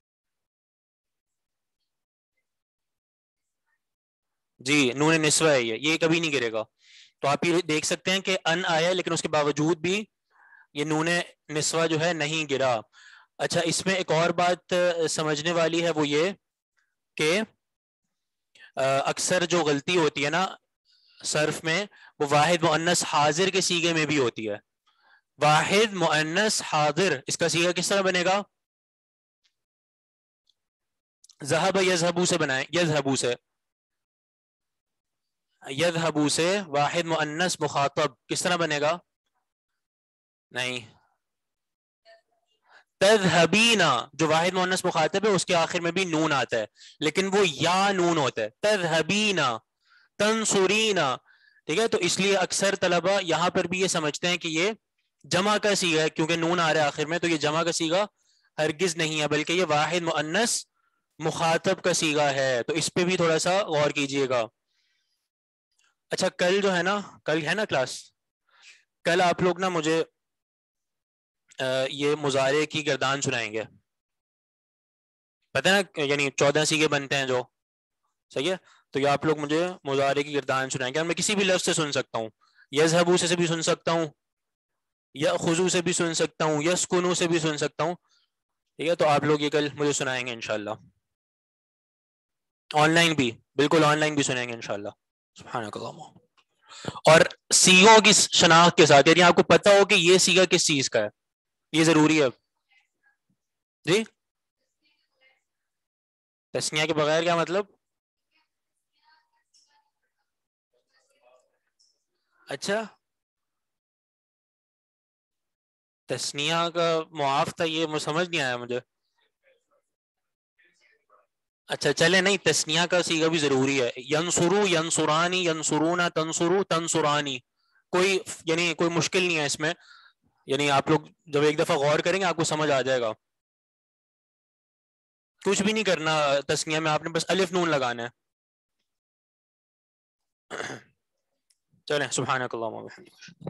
جی نون نسوہ ہے یہ کبھی نہیں گرے گا. تو آپ یہ دیکھ سکتے ہیں کہ ان آیا لیکن اس کے باوجود بھی یہ نون نسوہ جو ہے نہیں گرا. اچھا اس میں ایک اور بات سمجھنے والی ہے وہ یہ کہ اکثر جو غلطی ہوتی ہے نا صرف میں وہ واحد مؤنث حاضر کے سیغے میں بھی ہوتی ہے. واحد مؤنث حاضر اس کا سیغہ کس طرح بنے گا؟ ذہب یذہبو سے بنائیں. یذہبو سے یذہبو سے واحد مؤنث مخاطب کس طرح بنے گا؟ نہیں. تذہبینا جو واحد مؤنث مخاطب ہے اس کے آخر میں بھی نون آتا ہے لیکن وہ یا نون ہوتا ہے. تذہبینا تنصرینا. ٹھیک ہے تو اس لیے اکثر طلبہ یہاں پر بھی یہ سمجھتے ہیں کہ یہ جمع کا صیغہ ہے کیونکہ نون آ رہا ہے آخر میں, تو یہ جمع کا صیغہ ہرگز نہیں ہے بلکہ یہ واحد مؤنث مخاطب کا صیغہ ہے. تو اس پہ بھی تھوڑا سا غور کیجئے گا. اچھا کل جو ہے نا, کل ہے نا کلاس, کل آپ لوگ نا مجھے یہ مضارع کی گردان سنائیں گے. پتہ ہے نا یعنی 14 صیغے بنتے ہیں جو, صحیح ہے, تو یہ آپ لوگ مجھے مضارع کی گردان سنائیں گے. اور میں کسی بھی لفظ سے سن سکتا ہوں, یذہبو سے بھی سن سکتا ہوں, یأخذو سے بھی سن سکتا ہوں, یسکنو سے بھی سن سکتا ہوں. ٹھیک ہے تو آپ لوگ یہ کل مجھے سنائیں گے انشاءاللہ. آن لائن بھی, بالکل آن لائن بھی سنیں گے انشاءاللہ. سبحانک اللہم. اور سیغوں کی شناخت کے ساتھ, یعنی آپ کو پتہ ہو کہ یہ سیغہ کس چیز کا ہے, یہ ضروری ہے. جی تسنیہ کے بغیر کیا مطلب؟ اچھا تسنیہ کا معاف تھا, یہ سمجھ نہیں آیا مجھے. اچھا چلے نہیں, تسنیہ کا صیغہ بھی ضروری ہے. ینصرو ینصرانی, ینصرونا تنصرو تنصرانی. کوئی یعنی کوئی مشکل نہیں ہے اس میں, یعنی آپ لوگ جب ایک دفعہ غور کریں گے آپ کو سمجھ آ جائے گا. کچھ بھی نہیں کرنا تسنیہ میں, آپ نے بس الف نون لگانا ہے. چلیں سبحانک اللہم وبحمدک.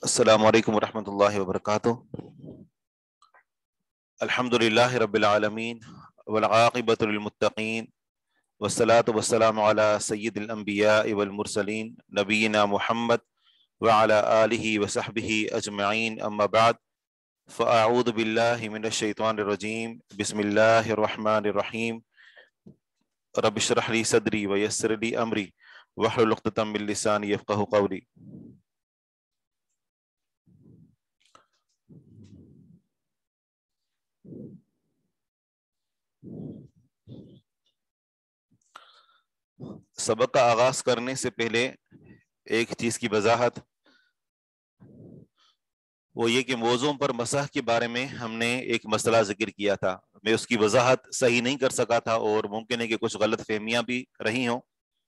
अस्सलामु अलैकुम वरहमतुल्लाहि वबरकातुहू। अल्हम्दुलिल्लाहि रब्बिल आलमीन वल आक़िबतु लिल मुत्तक़ीन वस्सलातु वस्सलामु अला सय्यिदिल अंबिया वल मुरसलीन नबीना मुहम्मद व अला आलिहि व सहबिहि अजमईन, अम्मा बाद, फ़अऊज़ु बिल्लाहि मिनश शैतानिर रजीम, बिस्मिल्लाहिर रहमानिर रहीम, रब्बि इश्रह ली सदरी व यस्सिर ली अमरी वहलुल उक़दतम मिन लिसानी यफ़क़हू क़ौली। सबक का आगाज करने से पहले एक चीज की वजाहत, वो ये कि मौज़ूओं पर मसह के बारे में हमने एक मसला जिक्र किया था। मैं उसकी वजाहत सही नहीं कर सका था और मुमकिन है कि कुछ गलत फहमियां भी रही हों।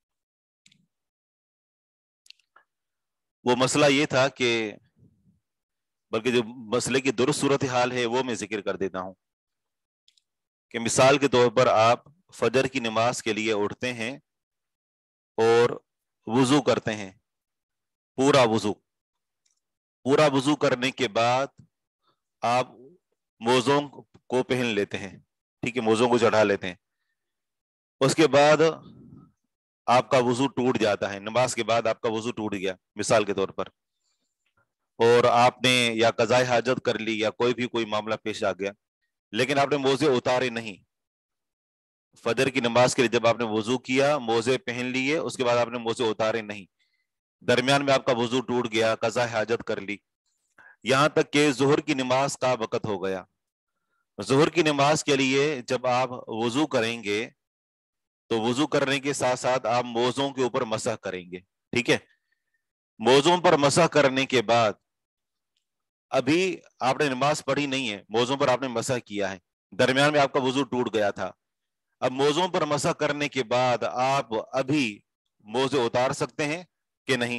वो मसला ये था कि, बल्कि जो मसले की दुरुस्त सूरत हाल है वो मैं जिक्र कर देता हूं कि मिसाल के तौर पर आप फजर की नमाज के लिए उठते हैं और वुजू करते हैं, पूरा वुजू करने के बाद आप मोज़ों को पहन लेते हैं, ठीक है, मोज़ों को चढ़ा लेते हैं। उसके बाद आपका वुजू टूट जाता है, नमाज के बाद आपका वुजू टूट गया मिसाल के तौर पर, और आपने या कज़ाए हाजत कर ली या कोई मामला पेश आ गया, लेकिन आपने मोज़े उतारे नहीं। फजर की नमाज के लिए जब आपने वुजू किया, मोज़े पहन लिए, उसके बाद आपने मोज़े उतारे नहीं, दरमियान में आपका वुजू टूट गया, कज़ा हाजत कर ली, यहाँ तक कि ज़ुहर की नमाज का वक़्त हो गया। ज़ुहर की नमाज के लिए जब आप वुजू करेंगे तो वुजू करने के साथ साथ आप मोज़ों के ऊपर मसह करेंगे, ठीक है। मोज़ों पर मसह करने के बाद अभी आपने नमाज पढ़ी नहीं है, मोज़ों पर आपने मसह किया है, दरमियान में आपका वुजू टूट गया था। अब मोज़ों पर मसह करने के बाद आप अभी मोज़े उतार सकते हैं कि नहीं?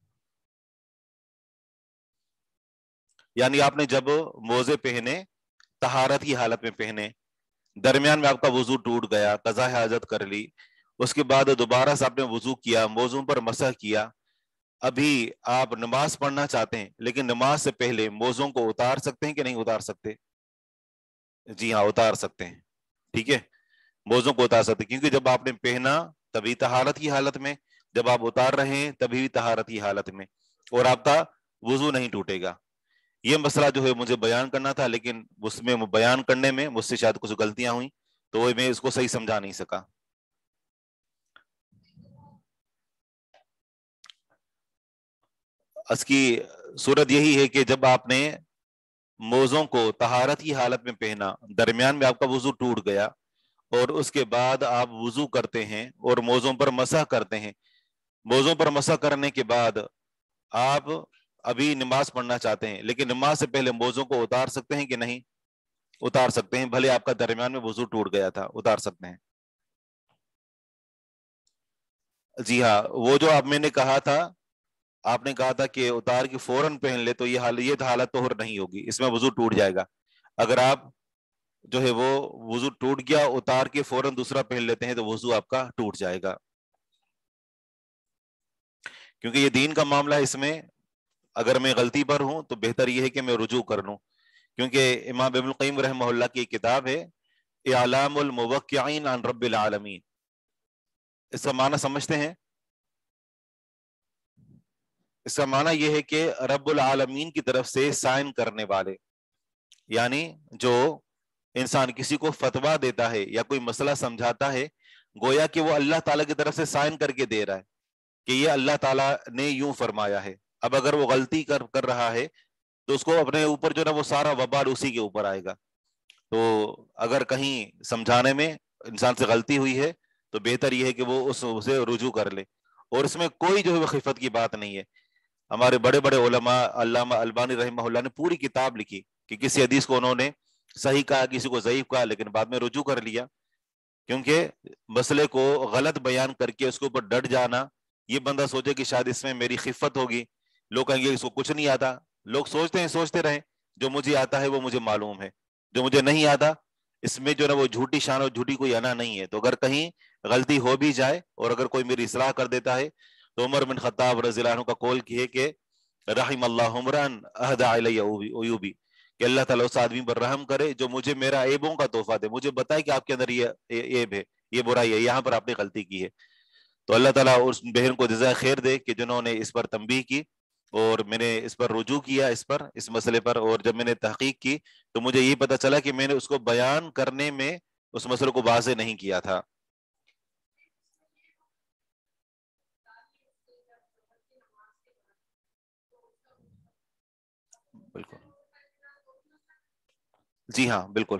यानी आपने जब मोज़े पहने, तहारत की हालत में पहने, दरमियान में आपका वुजू टूट गया, कज़ा हाजत कर ली, उसके बाद दोबारा से आपने वुजू किया, मोज़ों पर मसह किया, अभी आप नमाज पढ़ना चाहते हैं, लेकिन नमाज से पहले मोज़ों को उतार सकते हैं कि नहीं उतार सकते? जी हाँ, उतार सकते हैं, ठीक है, मोज़ों को उतार सकते हैं, क्योंकि जब आपने पहना तभी तहारत की हालत में, जब आप उतार रहे हैं तभी भी तहारत की हालत में, और आपका वुजू नहीं टूटेगा। ये मसला जो है मुझे बयान करना था, लेकिन उसमें बयान करने में मुझसे शायद कुछ गलतियां हुई, तो मैं इसको सही समझा नहीं सका। इसकी सूरत यही है कि जब आपने मोज़ों को तहारत की हालत में पहना, दरमियान में आपका वुजू टूट गया, और उसके बाद आप वुजू करते हैं और मोज़ों पर मसह करते हैं। मोज़ों पर मसह करने के बाद आप अभी नमाज पढ़ना चाहते हैं, लेकिन नमाज से पहले मोज़ों को उतार सकते हैं कि नहीं? उतार सकते हैं, भले आपका दरमियान में वुजू टूट गया था, उतार सकते हैं। जी हाँ, वो जो आप मैंने कहा था, आपने कहा था कि उतार के फौरन पहन ले, तो ये हालत तोहर नहीं होगी, इसमें वुजू टूट जाएगा। अगर आप जो है वो वुजू टूट गया, उतार के फौरन दूसरा पहन लेते हैं, तो वुजू आपका टूट जाएगा, क्योंकि ये दीन का मामला है। इसमें अगर मैं गलती पर हूं तो बेहतर यह है कि मैं रुजू कर लूं, क्योंकि इमाम इब्न क़य्यिम रहमहुल्लाह की किताब है इअलामुल मुवक्किईन अन रब्बिल आलमीन। इसका माना समझते हैं? इसका माना यह है कि रब्बुल आलमीन की तरफ से साइन करने वाले, यानी जो इंसान किसी को फतवा देता है या कोई मसला समझाता है, गोया कि वो अल्लाह ताला की तरफ से साइन करके दे रहा है कि ये अल्लाह ताला ने यूं फरमाया है। अब अगर वो गलती कर रहा है तो उसको अपने ऊपर जो ना वो सारा वबाल उसी के ऊपर आएगा। तो अगर कहीं समझाने में इंसान से गलती हुई है तो बेहतर यह है कि वो उसे रुजू कर ले, और इसमें कोई जो है वो खिफत की बात नहीं है। हमारे बड़े बड़े उलमा, अल्लामा अलबानी रहमहुल्लाह ने पूरी किताब लिखी कि किसी हदीस को उन्होंने सही कहा, किसी को ज़ईफ कहा, लेकिन बाद में रुजू कर लिया, क्योंकि मसले को गलत बयान करके उसके ऊपर डट जाना, ये बंदा सोचे कि शायद इसमें मेरी खिफत होगी, लोग कहेंगे इसको कुछ नहीं आता। लोग सोचते रहे, जो मुझे आता है वो मुझे मालूम है, जो मुझे नहीं आता इसमें जो ना वो झूठी शान और झूठी कोई अना नहीं है। तो अगर कहीं गलती हो भी जाए और अगर कोई मेरी इस्लाह कर देता है, तो उमर बिन खत्ताब रज़ियल्लाहु अन्हु का कौल है कि रहिम अल्लाहु इमरान अहदा इलैया उयूबी, कि अल्लाह ताला उस आदमी पर रहम करे जो मुझे मेरा ऐबों का तोहफा दे, मुझे बताए कि आपके अंदर ये ऐब है, ये बुराई है, यहाँ पर आपने गलती की है। तो अल्लाह ताला उस बहन को जज़ाए खैर दे कि जिन्होंने इस पर तंबीह की, और मैंने इस पर रुजू किया, इस मसले पर, और जब मैंने तहकीक की तो मुझे ये पता चला कि मैंने उसको बयान करने में उस मसले को वाज़े नहीं किया था। बिल्कुल, जी हाँ बिल्कुल।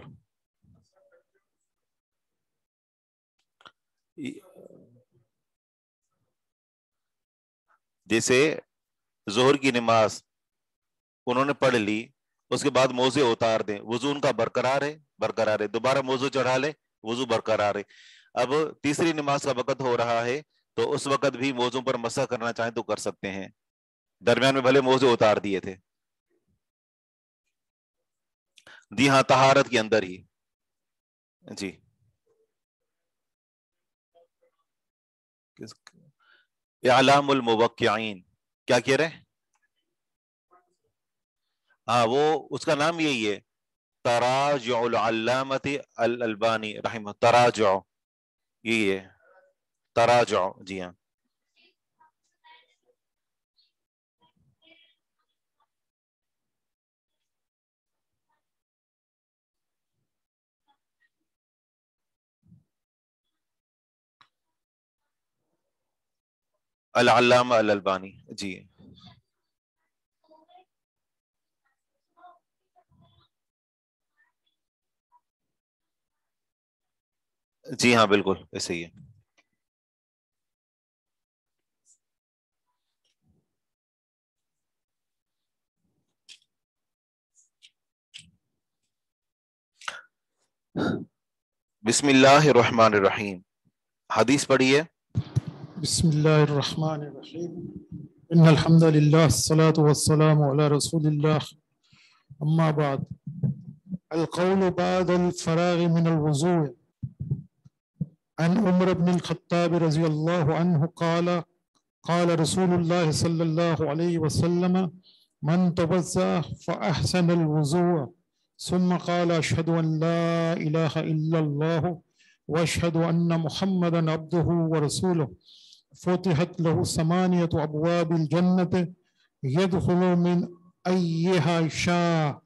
जैसे जोहर की नमाज उन्होंने पढ़ ली, उसके बाद मौजे उतार दें, वजू उनका बरकरार है, दोबारा मौजू चढ़ा ले, वजू बरकरार है। अब तीसरी नमाज का वक़्त हो रहा है तो उस वक़्त भी मौजों पर मसा करना चाहें तो कर सकते हैं, दरमियान में भले मौजे उतार दिए थे। जी हाँ, तहारत के अंदर ही। जी, इलामुल मुवक्किईन क्या कह रहे हैं? हाँ, वो उसका नाम यही है, तराजुउल अल्लामती अल अलबानी रहिमह, तराजु, यही है तराजु। जी हाँ, अल अल्लामा अल अलबानी। जी जी हाँ बिल्कुल ऐसे ही है। बिस्मिल्लाहिर्रहमानिर्रहीम, हदीस पढ़िए। बिस्मिल्लाहिर्रहमानिर्रहीम, इन्नल हम्दुलिल्लाह अस्सलातु वस्सलामु अला रसूलिल्लाह, अम्मा बाद, अल क़ौलु बअदल फ़राग़ि मिनल वुज़ू, अन उमर इब्न अल-ख़त्ताब रज़ियल्लाहु अन्हु क़ाल क़ाल रसूलुल्लाह सल्लल्लाहु अलैहि वसल्लम मन तवज़्ज़अ फ़अहसनल वुज़ू सुम्मा क़ाल अशहदु अन ला इलाहा इल्लल्लाह व अशहदु अन्ना मुहम्मदन अब्दुहु व रसूलुहु फ़ुतिहत लहु समानियतु अब्वाबिल जन्नति यदखुलु मिन अय्यिहा शाअ।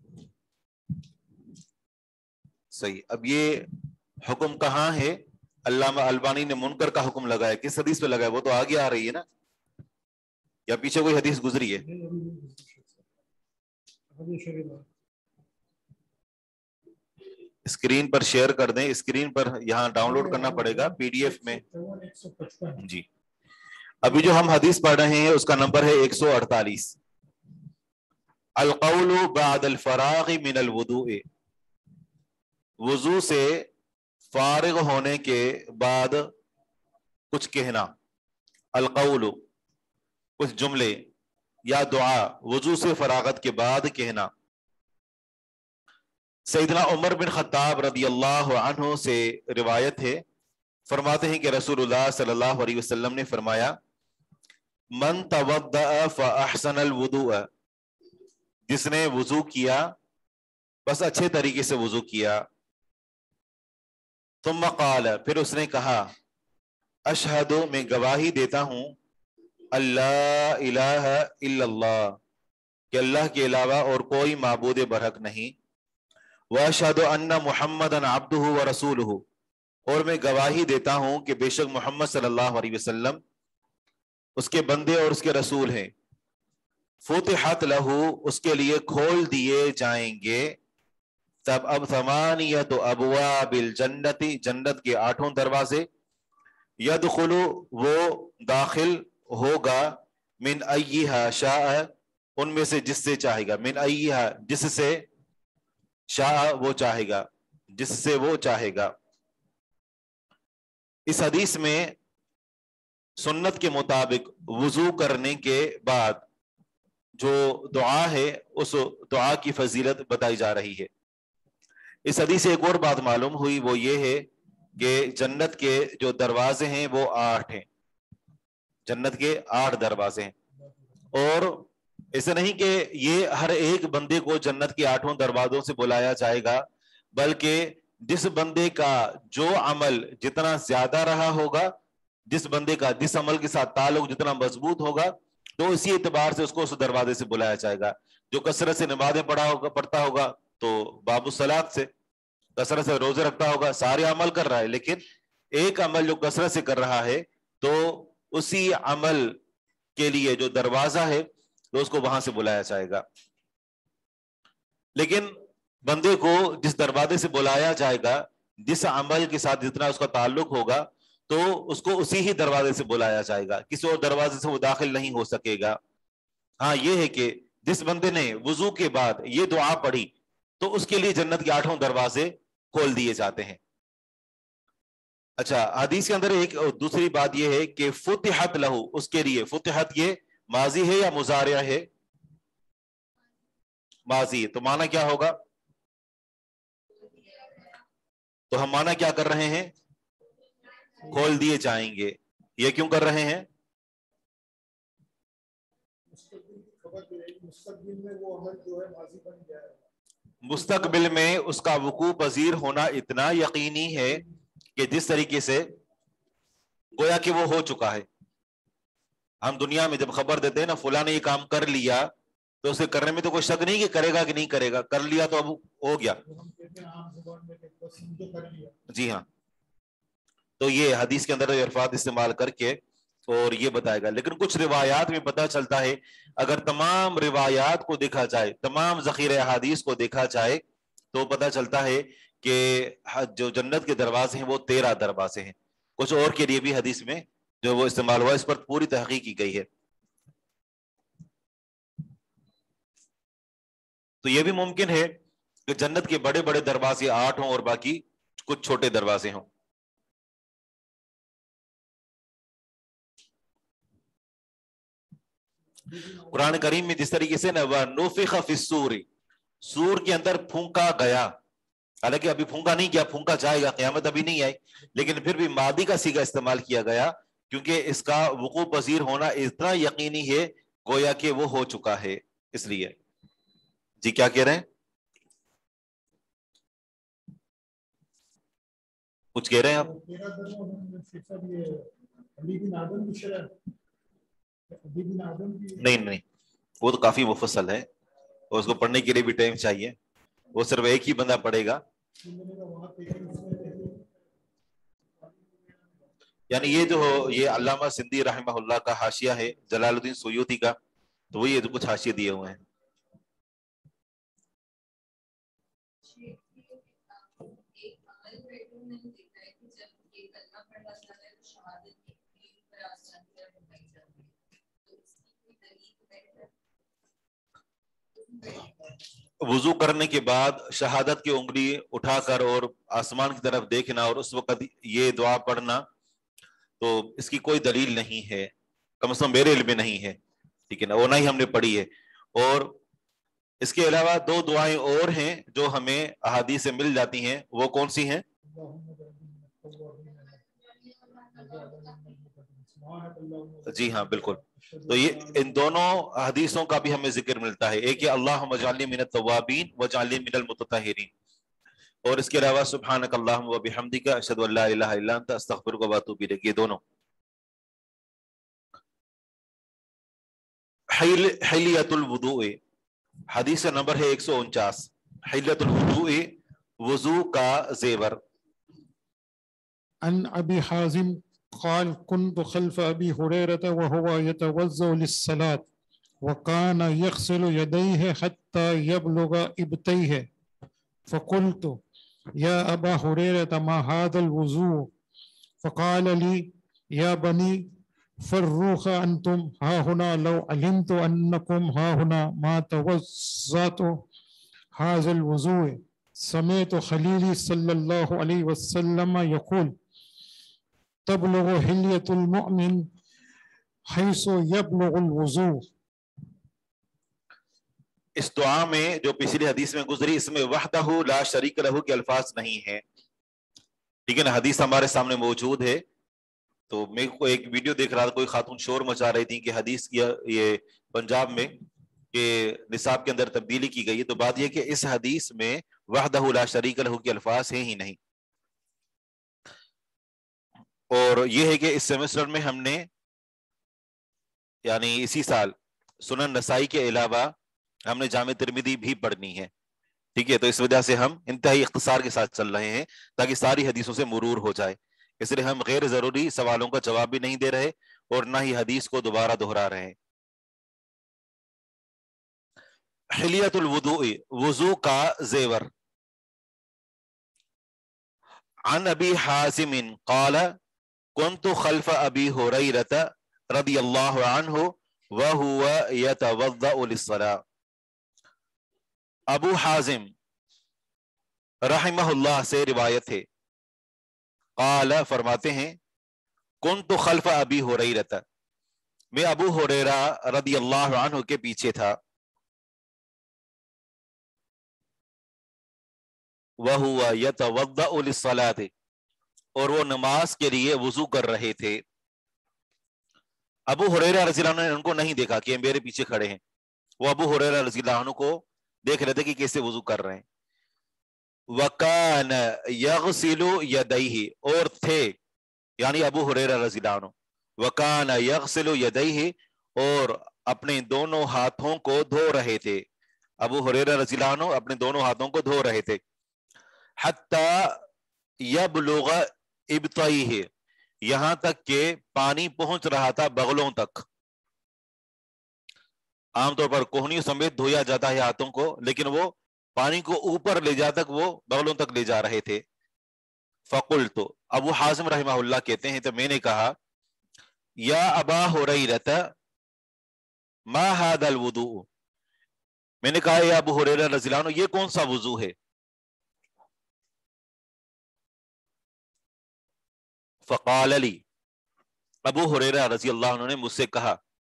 सही। अब ये हुक्म कहाँ है? अल्लामा अलबानी ने मुनकर का हुक्म लगाया, किस हदीस पे लगाया? वो तो आगे आ रही है ना, या पीछे कोई हदीस गुजरी है? स्क्रीन पर शेयर कर दें, स्क्रीन पर यहाँ डाउनलोड करना पड़ेगा पीडीएफ में। जी, अभी जो हम हदीस पढ़ रहे हैं उसका नंबर है 148। अल क़ौलु बअदल फ़राग़ि मिनल वुदूइ, वुजू से फारिग होने के बाद कुछ कहना। अल क़ौलु कुछ जुमले या दुआ, वुजू से फरागत के बाद कहना। सैयदना उमर बिन खत्ताब रदियल्लाहु अन्हु से रिवायत है, फरमाते हैं कि रसूलुल्लाह सल्लल्लाहु अलैहि वसल्लम ने फरमाया, मन तवद्दअ फ़अहसनल वुदूअ, जिसने वुजू किया बस अच्छे तरीके से वुजू किया। तुम्मा क़ाल, फिर उसने कहा, अशहदु, मैं गवाही देता हूँ, अल्ला इलाहा इल्लल्लाह, कि अल्लाह के अलावा और कोई माबूद बरहक नहीं, व अशहदु अन्ना मुहम्मदन अब्दुहु व रसूलुहु, और मैं गवाही देता हूँ कि बेशक मोहम्मद सल्लल्लाहु अलैहि वसल्लम उसके बंदे और उसके रसूल हैं। फुतिहत लहू, उसके लिए खोल दिए जाएंगे, तब अब थमानियत अबवाबिल जन्नति, जन्नत के 8 दरवाजे, यदखुलु, वो दाखिल होगा, मिन अय्यिहा शाअ, उनमें से जिससे चाहेगा, मिन अय्यिहा, जिससे, शाअ वो चाहेगा, जिससे वो चाहेगा। इस हदीस में सुन्नत के मुताबिक वुजू करने के बाद जो दुआ है उस दुआ की फजीलत बताई जा रही है। इस हदीस से एक और बात मालूम हुई, वो ये है कि जन्नत के जो दरवाजे हैं वो 8 हैं, जन्नत के 8 दरवाजे हैं, और ایسا نہیں کہ یہ ہر ایک بندے کو جنت کے 8 دروازوں سے بلایا جائے گا، بلکہ جس بندے کا جو عمل جتنا زیادہ رہا ہوگا، جس بندے کا جس عمل کے ساتھ تعلق جتنا مضبوط ہوگا، تو اسی اعتبار سے اس کو اس دروازے سے بلایا جائے گا۔ جو کثرت سے نمازیں پڑھتا ہوگا تو باب الصلاۃ سے، کثرت سے روزے رکھتا ہوگا، سارے عمل کر رہا ہے، لیکن ایک عمل جو کثرت سے کر رہا ہے تو اسی عمل کے لیے جو دروازہ ہے تو اس کو وہاں سے بلایا جائے گا۔ لیکن بندے کو جس دروازے سے بلایا جائے گا، جس عمل کے ساتھ جتنا اس کا تعلق ہوگا، تو اس کو اسی ہی دروازے سے بلایا جائے گا، کسی اور دروازے سے وہ داخل نہیں ہو سکے گا۔ ہاں یہ ہے کہ جس بندے نے وضو کے بعد یہ دعا پڑھی تو اس کے لیے جنت کے 8 دروازے کھول دیے جاتے ہیں۔ اچھا، حدیث کے اندر ایک دوسری بات یہ ہے کہ فتحت لہو، اس کے لیے فتحت یہ ماضی ہے یا مضارع ہے؟ ماضی ہے، تو معنی کیا ہوگا؟ تو ہم معنی کیا کر رہے ہیں؟ کھول دیے جائیں گے۔ یہ کیوں کر رہے ہیں؟ مستقبل میں اس کا وقوع پذیر ہونا اتنا یقینی ہے کہ جس طریقے سے گویا کہ وہ ہو چکا ہے۔ ہم دنیا میں جب خبر دیتے ہیں نا فلاں نے یہ کام کر لیا، تو اسے کرنے میں تو کوئی شک نہیں کہ کرے گا کہ نہیں کرے گا، کر لیا تو اب ہو گیا۔ جی ہاں، تو یہ حدیث کے اندر الفاظ استعمال کر کے اور یہ بتائے گا۔ لیکن کچھ روایات میں پتہ چلتا ہے، اگر تمام روایات کو دیکھا جائے، تمام ذخیرہ احادیث کو دیکھا جائے، تو پتہ چلتا ہے کہ جو جنت کے دروازے ہیں وہ 13 دروازے ہیں۔ کچھ اور کے لیے بھی حدیث میں جو وہ استعمال ہوا، اس پر پوری تحقیق کی گئی ہے۔ تو یہ بھی ممکن ہے کہ جنت کے بڑے بڑے دروازے 8 ہوں اور باقی کچھ چھوٹے دروازے ہوں۔ قرآن کریم میں جس طریقے سے نُفِخَ فِی الصُّورِ، سور کے اندر پھونکا گیا، حالانکہ ابھی پھونکا نہیں کیا، پھونکا جائے گا، قیامت ابھی نہیں آئی، لیکن پھر بھی ماضی کا صیغہ استعمال کیا گیا کیونکہ اس کا وقوع پذیر ہونا اتنا یقینی ہے گویا کہ وہ ہو چکا ہے، اس لیے۔ جی کیا کہہ رہے ہیں؟ کچھ کہہ رہے ہیں آپ؟ نہیں، وہ تو کافی مفصل ہے اور اس کو پڑھنے کے لیے بھی ٹائم چاہیے، وہ صرف ایک ہی بندہ پڑھے گا۔ یعنی یہ علامہ سندھی رحمہ اللہ کا حاشیہ ہے جلال الدین سیوطی کا، تو وہ یہ کچھ حاشیے دیے ہوئے ہیں۔ وضو کرنے کے بعد شہادت کی انگلی اٹھا کر اور آسمان کی طرف دیکھنا اور اس وقت یہ دعا پڑھنا، تو اس کی کوئی دلیل نہیں ہے، کم از کم میرے علم میں نہیں ہے، ٹھیک ہے نا، وہ نہ ہی ہم نے پڑھی ہے۔ اور اس کے علاوہ 2 دعائیں اور ہیں جو ہمیں احادیث سے مل جاتی ہیں، وہ کون سی ہیں؟ جی ہاں بالکل، تو یہ ان دونوں حدیثوں کا بھی ہمیں ذکر ملتا ہے، ایک یہ اللہم اجعلنی من التوابین واجعلنی من المتطہرین، اور اس کے علاوہ سبحانک اللہم وبحمدک اشہد ان لا الہ الا انت استغفرک واتوب الیک، یہ دونوں۔ حلیۃ الوضوء، حدیث نمبر ہے 149، حلیۃ الوضوء، وضو کا زیور۔ عن ابی حازم قال كنت خلف ابي هريره وهو يتوضا للصلاه وكان يغسل يديه حتى يبلغ ابطيه فقلت يا ابا هريره ما هذا الوضوء؟ فقال لي يا بني فروخ انتم ها هنا لو علمت انكم ها هنا ما توضأت هذا الوضوء۔ سمعت خليلي صلى الله عليه وسلم يقول تبلغ حلیۃ المؤمن حیث یبلغ الوضوء۔ اس دعا میں جو پچھلی حدیث میں گزری، اس میں وحدہ لا شریک لہ کے الفاظ نہیں ہیں، ٹھیک ہے نا، حدیث ہمارے سامنے موجود ہے۔ تو میں کو ایک ویڈیو دیکھ رہا تھا، کوئی خاتون شور مچا رہی تھی کہ حدیث کی یہ پنجاب میں کہ نصاب کے اندر تبدیلی کی گئی ہے، تو بات یہ کہ اس حدیث میں وحدہ لا شریک لہ کے الفاظ ہیں ہی نہیں. اور یہ ہے کہ اس سیمسٹر میں ہم نے یعنی اسی سال سنن نسائی کے علاوہ ہم نے جامع ترمذی بھی پڑھنی ہے. ٹھیک ہے، تو اس وجہ سے ہم انتہائی اختصار کے ساتھ چل رہے ہیں تاکہ ساری حدیثوں سے مرور ہو جائے. اس لیے ہم غیر ضروری سوالوں کا جواب بھی نہیں دے رہے اور نہ ہی حدیث کو دوبارہ دہرا رہے ہیں. حلیت الوضوء، وضو کا زیور. عن ابی حازم قال كنت خلف ابی ہریرہ رضی اللہ عنہ وهو يتوضأ للصلاة. ابو حازم رحمہ اللہ سے روایت ہے، قال فرماتے ہیں كنت خلف ابی ہریرہ، میں ابو ہریرہ رضی اللہ عنہ کے پیچھے تھا. وَهُوَ يَتَوَضَّأُ لِلصَّلَاةِ، اور وہ نماز کے لیے وضو کر رہے تھے. ابو ہریرہ رضی اللہ عنہ نے ان کو نہیں دیکھا کہ میرے پیچھے کھڑے ہیں، وہ ابو ہریرہ رضی اللہ عنہ کو دیکھ رہے تھے کہ کیسے وضو کر رہے ہیں. وَكَانَ يَغْسِلُ يَدَيْهِ، اور تھے یعنی ابو ہریرہ رضی اللہ عنہ، وَكَانَ يَغْسِلُ يَدَيْهِ، اور اپنے دونوں ہاتھوں کو دھو رہے تھے. ابو ہریرہ رضی اللہ عنہ اپنے دونوں ہاتھوں کو دھو رہے تھے. حتی یبلغ ابطیہ، یہاں تک کہ پانی پہنچ رہا تھا بغلوں تک. عام طور پر کوہنیوں سمیت دھویا جاتا ہے ہاتھوں کو، لیکن وہ پانی کو اوپر لے جا تک وہ بغلوں تک لے جا رہے تھے. فقلت، ابو حازم رحمہ اللہ کہتے ہیں تو میں نے کہا، یا ابا ہریرہ ما ھذا الوضوء، میں نے کہا اے ابو ہریرہ رضی اللہ عنہ یہ کون سا وضو ہے؟ فقال لی، ابو ہریرہ رضی اللہ عنہ نے مجھ سے کہا،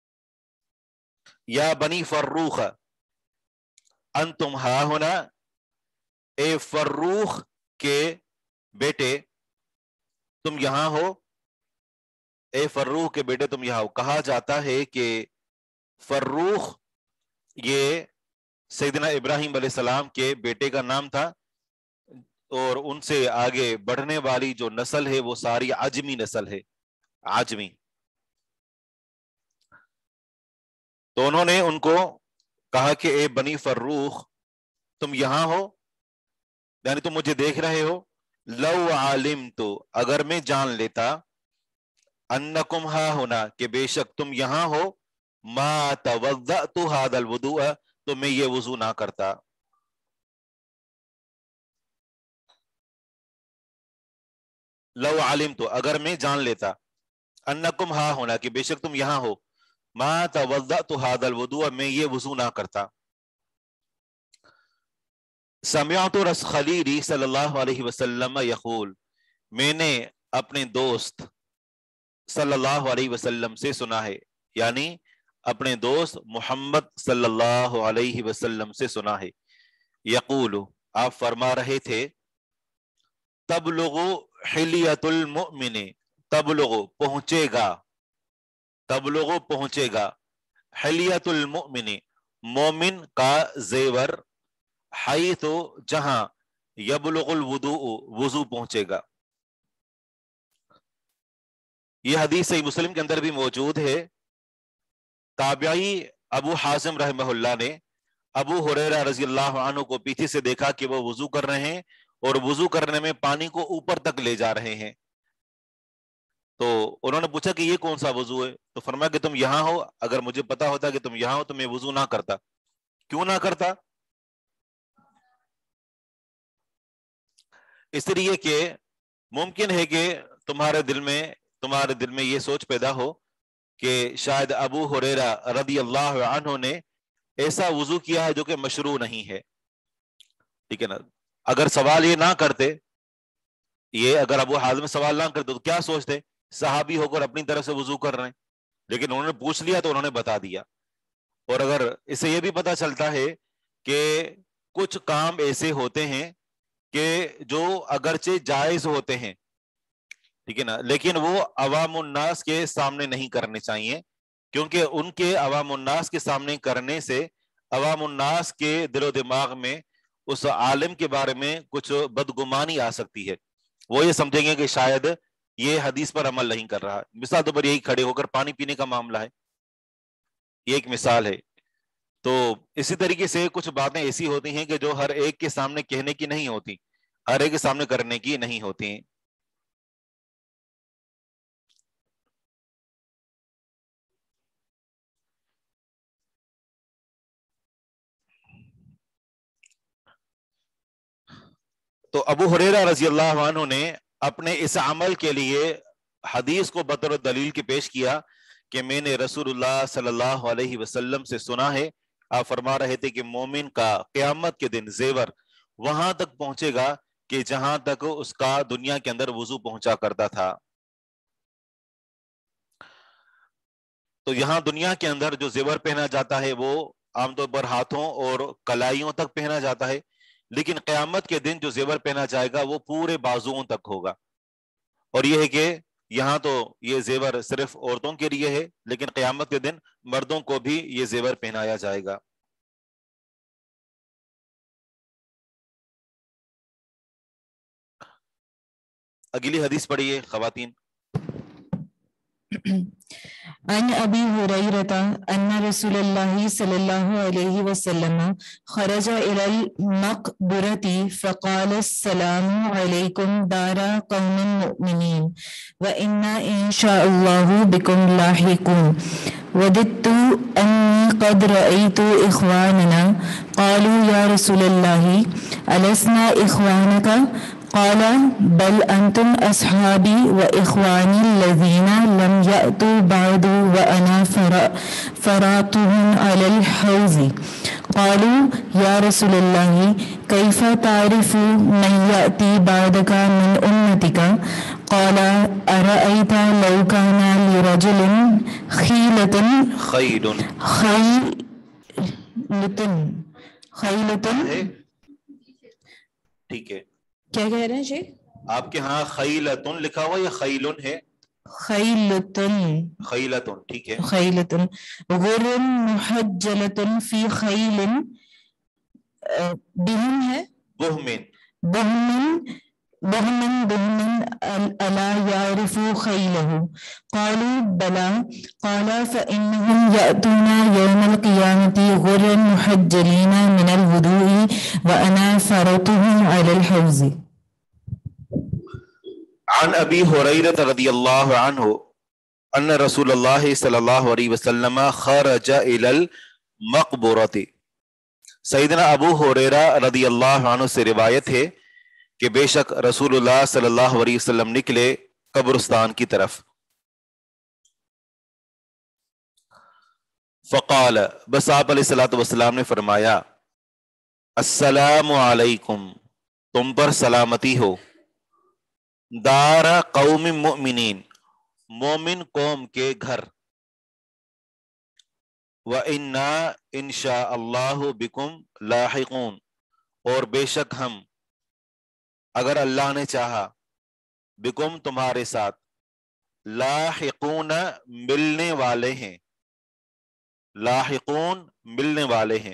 یا بنی فروخ انتم ہا ہونا، اے فروخ کے بیٹے تم یہاں ہو. اے فروخ کے بیٹے تم یہاں ہو. کہا جاتا ہے کہ فروخ یہ سیدنا ابراہیم علیہ السلام کے بیٹے کا نام تھا، اور ان سے آگے بڑھنے والی جو نسل ہے وہ ساری عجمی نسل ہے، عجمی. تو انہوں نے ان کو کہا کہ اے بنی فروخ تم یہاں ہو، یعنی تم مجھے دیکھ رہے ہو. لو علمت، اگر میں جان لیتا، انکم ہا ہونا، کہ بے شک تم یہاں ہو، ما توضأت ھذا الوضوء، تو میں یہ وضو نہ کرتا. لو علمت، اگر میں جان لیتا، انکم ہا ہونا، کہ بے شک تم یہاں ہو، ما توضأت ھذا الوضوء، میں یہ وضو نہ کرتا. سمعت خلیلی صلی اللہ علیہ وسلم یقول، میں نے اپنے دوست صلی اللہ علیہ وسلم سے سنا ہے، یعنی اپنے دوست محمد صلی اللہ علیہ وسلم سے سنا ہے. یقول، آپ فرما رہے تھے، تبلغ حلیت المؤمن، تبلغ پہنچے گا، تبلغ پہنچے گا، حلیت المؤمن مومن کا زیور، حیث جہاں، یبلغ الوضوء وضو پہنچے گا. یہ حدیث صحیح مسلم کے اندر بھی موجود ہے. تابعی ابو حازم رحمہ اللہ نے ابو ہریرہ رضی اللہ عنہ کو پیچھے سے دیکھا کہ وہ وضو کر رہے ہیں اور وضو کرنے میں پانی کو اوپر تک لے جا رہے ہیں. تو انہوں نے پوچھا کہ یہ کون سا وضو ہے؟ تو فرمایا کہ تم یہاں ہو، اگر مجھے پتا ہوتا کہ تم یہاں ہو تو میں وضو نہ کرتا. کیوں نہ کرتا؟ اس لیے کہ ممکن ہے کہ تمہارے دل میں یہ سوچ پیدا ہو کہ شاید ابو ہریرہ رضی اللہ عنہ نے ایسا وضو کیا ہے جو کہ مشروع نہیں ہے. ٹھیک ہے نا؟ اگر سوال یہ نہ کرتے، اگر ابو حازم سوال نہ کرتے تو کیا سوچتے؟ صحابی ہو کر اپنی طرف سے وضو کر رہے ہیں، لیکن انہوں نے پوچھ لیا تو انہوں نے بتا دیا. اور اگر اسے یہ بھی پتا چلتا ہے کہ کچھ کام ایسے ہوتے ہیں کہ جو اگرچہ جائز ہوتے ہیں، ٹھیک ہے نا، لیکن وہ عوام الناس کے سامنے نہیں کرنے چاہیے، کیونکہ ان کے عوام الناس کے سامنے کرنے سے عوام الناس کے دل و دماغ میں اس عالم کے بارے میں کچھ بدگمانی آ سکتی ہے، وہ یہ سمجھیں گے کہ شاید یہ حدیث پر عمل نہیں کر رہا. مثال طور پر یہی کھڑے ہو کر پانی پینے کا معاملہ ہے، یہ ایک مثال ہے. تو اسی طریقے سے کچھ باتیں ایسی ہوتی ہیں کہ جو ہر ایک کے سامنے کہنے کی نہیں ہوتی، ہر ایک کے سامنے کرنے کی نہیں ہوتی. تو ابو ہریرہ رضی اللہ عنہ نے اپنے اس عمل کے لیے حدیث کو بطور دلیل کے پیش کیا کہ میں نے رسول اللہ صلی اللہ علیہ وسلم سے سنا ہے، آپ فرما رہے تھے کہ مومن کا قیامت کے دن زیور وہاں تک پہنچے گا کہ جہاں تک اس کا دنیا کے اندر وضو پہنچا کرتا تھا. تو یہاں دنیا کے اندر جو زیور پہنا جاتا ہے وہ عام طور پر ہاتھوں اور کلائیوں تک پہنا جاتا ہے، لیکن قیامت کے دن جو زیور پہنا جائے گا وہ پورے بازوؤں تک ہوگا. اور یہ ہے کہ یہاں تو یہ زیور صرف عورتوں کے لیے ہے، لیکن قیامت کے دن مردوں کو بھی یہ زیور پہنایا جائے گا. اگلی حدیث پڑھیے خواتین. عن ابي هريرة ان رسول الله صلى الله عليه وسلم خرج الى المقبرة فقال السلام عليكم دار قوم مؤمنين وانا ان شاء الله بكم لاحقون وددت اني قد رايت اخواننا قالوا يا رسول الله ألسنا اخوانك قال بل انتم اصحابي واخواني الذين لم يأتوا بعد وانا فراتهم على الحوض. قالوا يا رسول الله كيف تعرف من يأتي بعدك من امتك؟ قال أرأيت لو كان لرجل خيلة ٹھیک ہے، کیا کہہ رہے ہیں شیخ؟ آپ کے ہاں خیلتن لکھا ہوا یا خیلن ہے؟ خیلتن ٹھیک ہے. خیلتن غر محجلتن فی خیل بہن ہے بہمن الا یعرف خیلہ قالوا بلا قال فإنهم يأتون يوم القيامة غر محجلين من الوضوء وأنا فرطهم على الحوض. عن ابی ہریرہ رضی اللہ عنہ ان رسول اللہ صلی اللہ علیہ وسلم خرج الى المقبرۃ. سیدنا ابو ہریرہ رضی اللہ عنہ سے روایت ہے کہ بے شک رسول اللہ صلی اللہ علیہ وسلم نکلے قبرستان کی طرف. فقال بس آپ علیہ الصلوۃ والسلام نے فرمایا السلام علیکم، تم پر سلامتی ہو، دار قوم مؤمنین، مومن قوم کے گھر، وَإِنَّا إِن شَاءَ اللَّهُ بِكُمْ لاحقون، اور بے شک ہم اگر اللہ نے چاہا، بکم تمہارے ساتھ، لاحقون ملنے والے ہیں، لاحقون ملنے والے ہیں.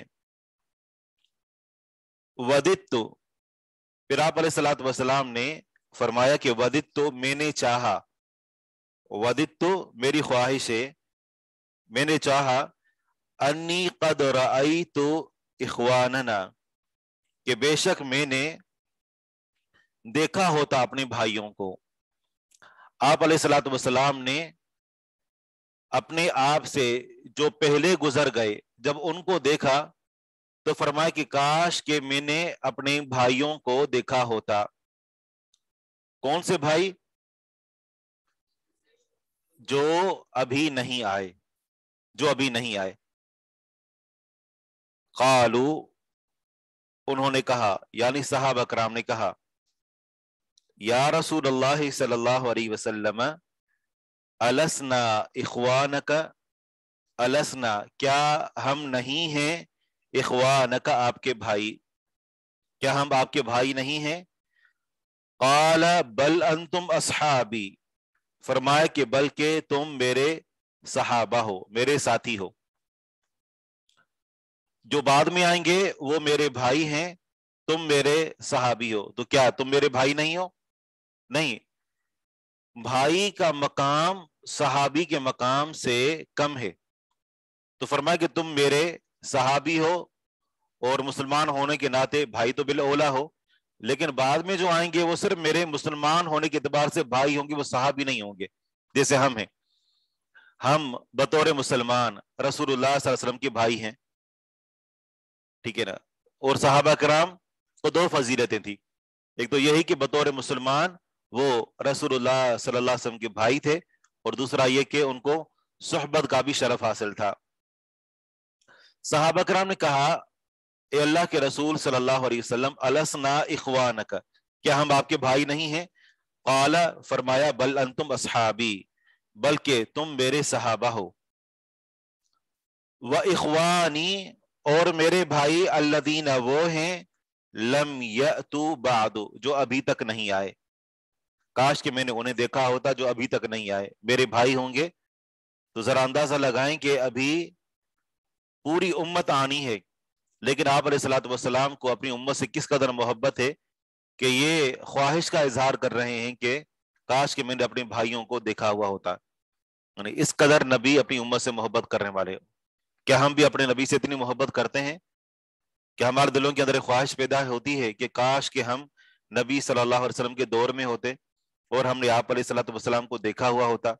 وددت، پھر آپ علیہ الصلوۃ والسلام نے فرمایا کہ وددت میں نے چاہا، وددت میری خواہش ہے، میں نے چاہا، انی قد رأیت اخواننا، کہ بے شک میں نے دیکھا ہوتا اپنے بھائیوں کو. آپ علیہ الصلوۃ والسلام نے اپنے آپ سے جو پہلے گزر گئے جب ان کو دیکھا تو فرمایا کہ کاش کہ میں نے اپنے بھائیوں کو دیکھا ہوتا. کون سے بھائی؟ جو ابھی نہیں آئے، جو ابھی نہیں آئے. قالو، انہوں نے کہا، یعنی صحابہ کرام نے کہا، یا رسول اللہ صلی اللہ علیہ وسلم السنا اخوانک، السنا کیا ہم نہیں ہیں، اخوانک آپ کے بھائی، کیا ہم آپ کے بھائی نہیں ہیں؟ قال بل انتم اصحابی، فرمایا کہ بلکہ تم میرے صحابہ ہو، میرے ساتھی ہو. جو بعد میں آئیں گے وہ میرے بھائی ہیں، تم میرے صحابی ہو۔ تو کیا تم میرے بھائی نہیں ہو؟ نہیں، بھائی کا مقام صحابی کے مقام سے کم ہے۔ تو فرمایا کہ تم میرے صحابی ہو اور مسلمان ہونے کے ناطے بھائی تو بالاولا ہو، لیکن بعد میں جو آئیں گے وہ صرف میرے مسلمان ہونے کے اعتبار سے بھائی ہوں گے، وہ صحابی نہیں ہوں گے جیسے ہم ہیں۔ ہم بطور مسلمان رسول اللہ صلی اللہ علیہ وسلم کے بھائی ہیں، ٹھیک ہے نا۔ اور صحابہ کرام کو دو فضیلتیں تھیں، ایک تو یہی کہ بطور مسلمان وہ رسول اللہ صلی اللہ علیہ وسلم کے بھائی تھے، اور دوسرا یہ کہ ان کو صحبت کا بھی شرف حاصل تھا۔ صحابہ کرام نے کہا اے اللہ کے رسول صلی اللہ علیہ وسلم السنا اخوانک، کیا ہم آپ کے بھائی نہیں ہیں؟ قال، فرمایا بل انتم اصحابی، بلکہ تم میرے صحابہ ہو۔ واخوانی، اور میرے بھائی الذین وہ ہیں لم یأتوا بعد، جو ابھی تک نہیں آئے۔ کاش کہ میں نے انہیں دیکھا ہوتا جو ابھی تک نہیں آئے، میرے بھائی ہوں گے۔ تو ذرا اندازہ لگائیں کہ ابھی پوری امت آنی ہے، لیکن آپ علیہ الصلوۃ والسلام کو اپنی امت سے کس قدر محبت ہے کہ یہ خواہش کا اظہار کر رہے ہیں کہ کاش کہ میں نے اپنے بھائیوں کو دیکھا ہوا ہوتا۔ یعنی اس قدر نبی اپنی امت سے محبت کرنے والے۔ کیا ہم بھی اپنے نبی سے اتنی محبت کرتے ہیں؟ کیا ہمارے دلوں کے اندر ایک خواہش پیدا ہوتی ہے کہ کاش کہ ہم نبی صلی اللہ علیہ وسلم کے دور میں ہوتے اور ہم نے آپ علیہ الصلوۃ والسلام کو دیکھا ہوا ہوتا؟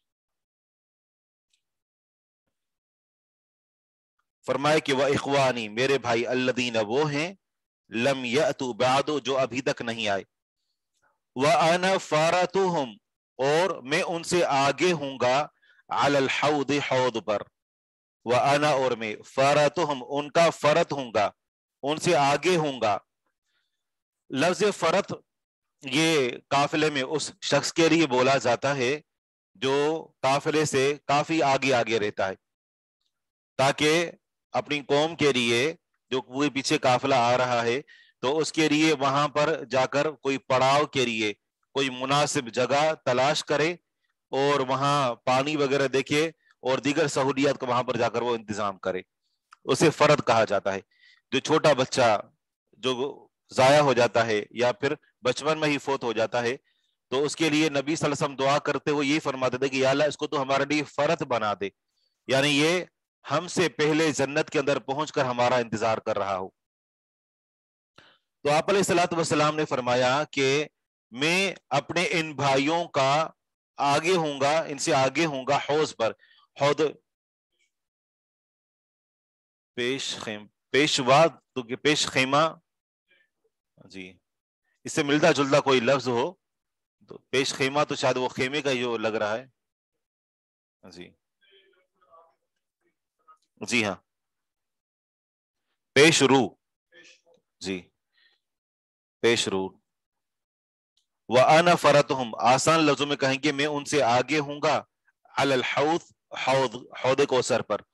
فرمائے کہ وہ اخوانی، میرے بھائی الذین وہ ہیں لم یأتوا بعد، جو ابھی تک نہیں آئے۔ وَأَنَا فَارَتُهُمْ، اور میں ان سے آگے ہوں گا علی الحوض، حوض پر۔ وَأَنَا، اور میں فَارَتُهُمْ، ان کا فرت ہوں گا، ان سے آگے ہوں گا۔ لفظ فرت یہ قافلے میں اس شخص کے لیے بولا جاتا ہے جو قافلے سے کافی آگے آگے رہتا ہے، تاکہ اپنی قوم کے لیے جو پورے پیچھے قافلہ آ رہا ہے تو اس کے لیے وہاں پر جا کر کوئی پڑاؤ کے لیے کوئی مناسب جگہ تلاش کرے اور وہاں پانی وغیرہ دیکھے اور دیگر سہولیات کو وہاں پر جا کر وہ انتظام کرے، اسے فرد کہا جاتا ہے۔ جو چھوٹا بچہ جو ضائع ہو جاتا ہے یا پھر بچپن میں ہی فوت ہو جاتا ہے تو اس کے لیے نبی صلی اللہ علیہ وسلم دعا کرتے ہوئے یہی فرماتے تھے کہ یا اللہ اس کو تو ہمارے لیے فرد بنا دے، یعنی یہ ہم سے پہلے جنت کے اندر پہنچ کر ہمارا انتظار کر رہا ہو۔ تو آپ علیہ الصلوۃ والسلام نے فرمایا کہ میں اپنے ان بھائیوں کا آگے ہوں گا، ان سے آگے ہوں گا حوض پر۔ حوض پیشوا تو پیش خیمہ، جی اس سے ملتا جلتا کوئی لفظ ہو تو پیش خیمہ تو شاید وہ خیمے کا جو لگ رہا ہے۔ جی جی ہاں، پیش رو، جی پیش رو۔ وَأَنَا فَرَتُهُمْ، آسان لفظوں میں کہیں گے میں ان سے آگے ہوں گا علی الحوض، حوض کوثر پر۔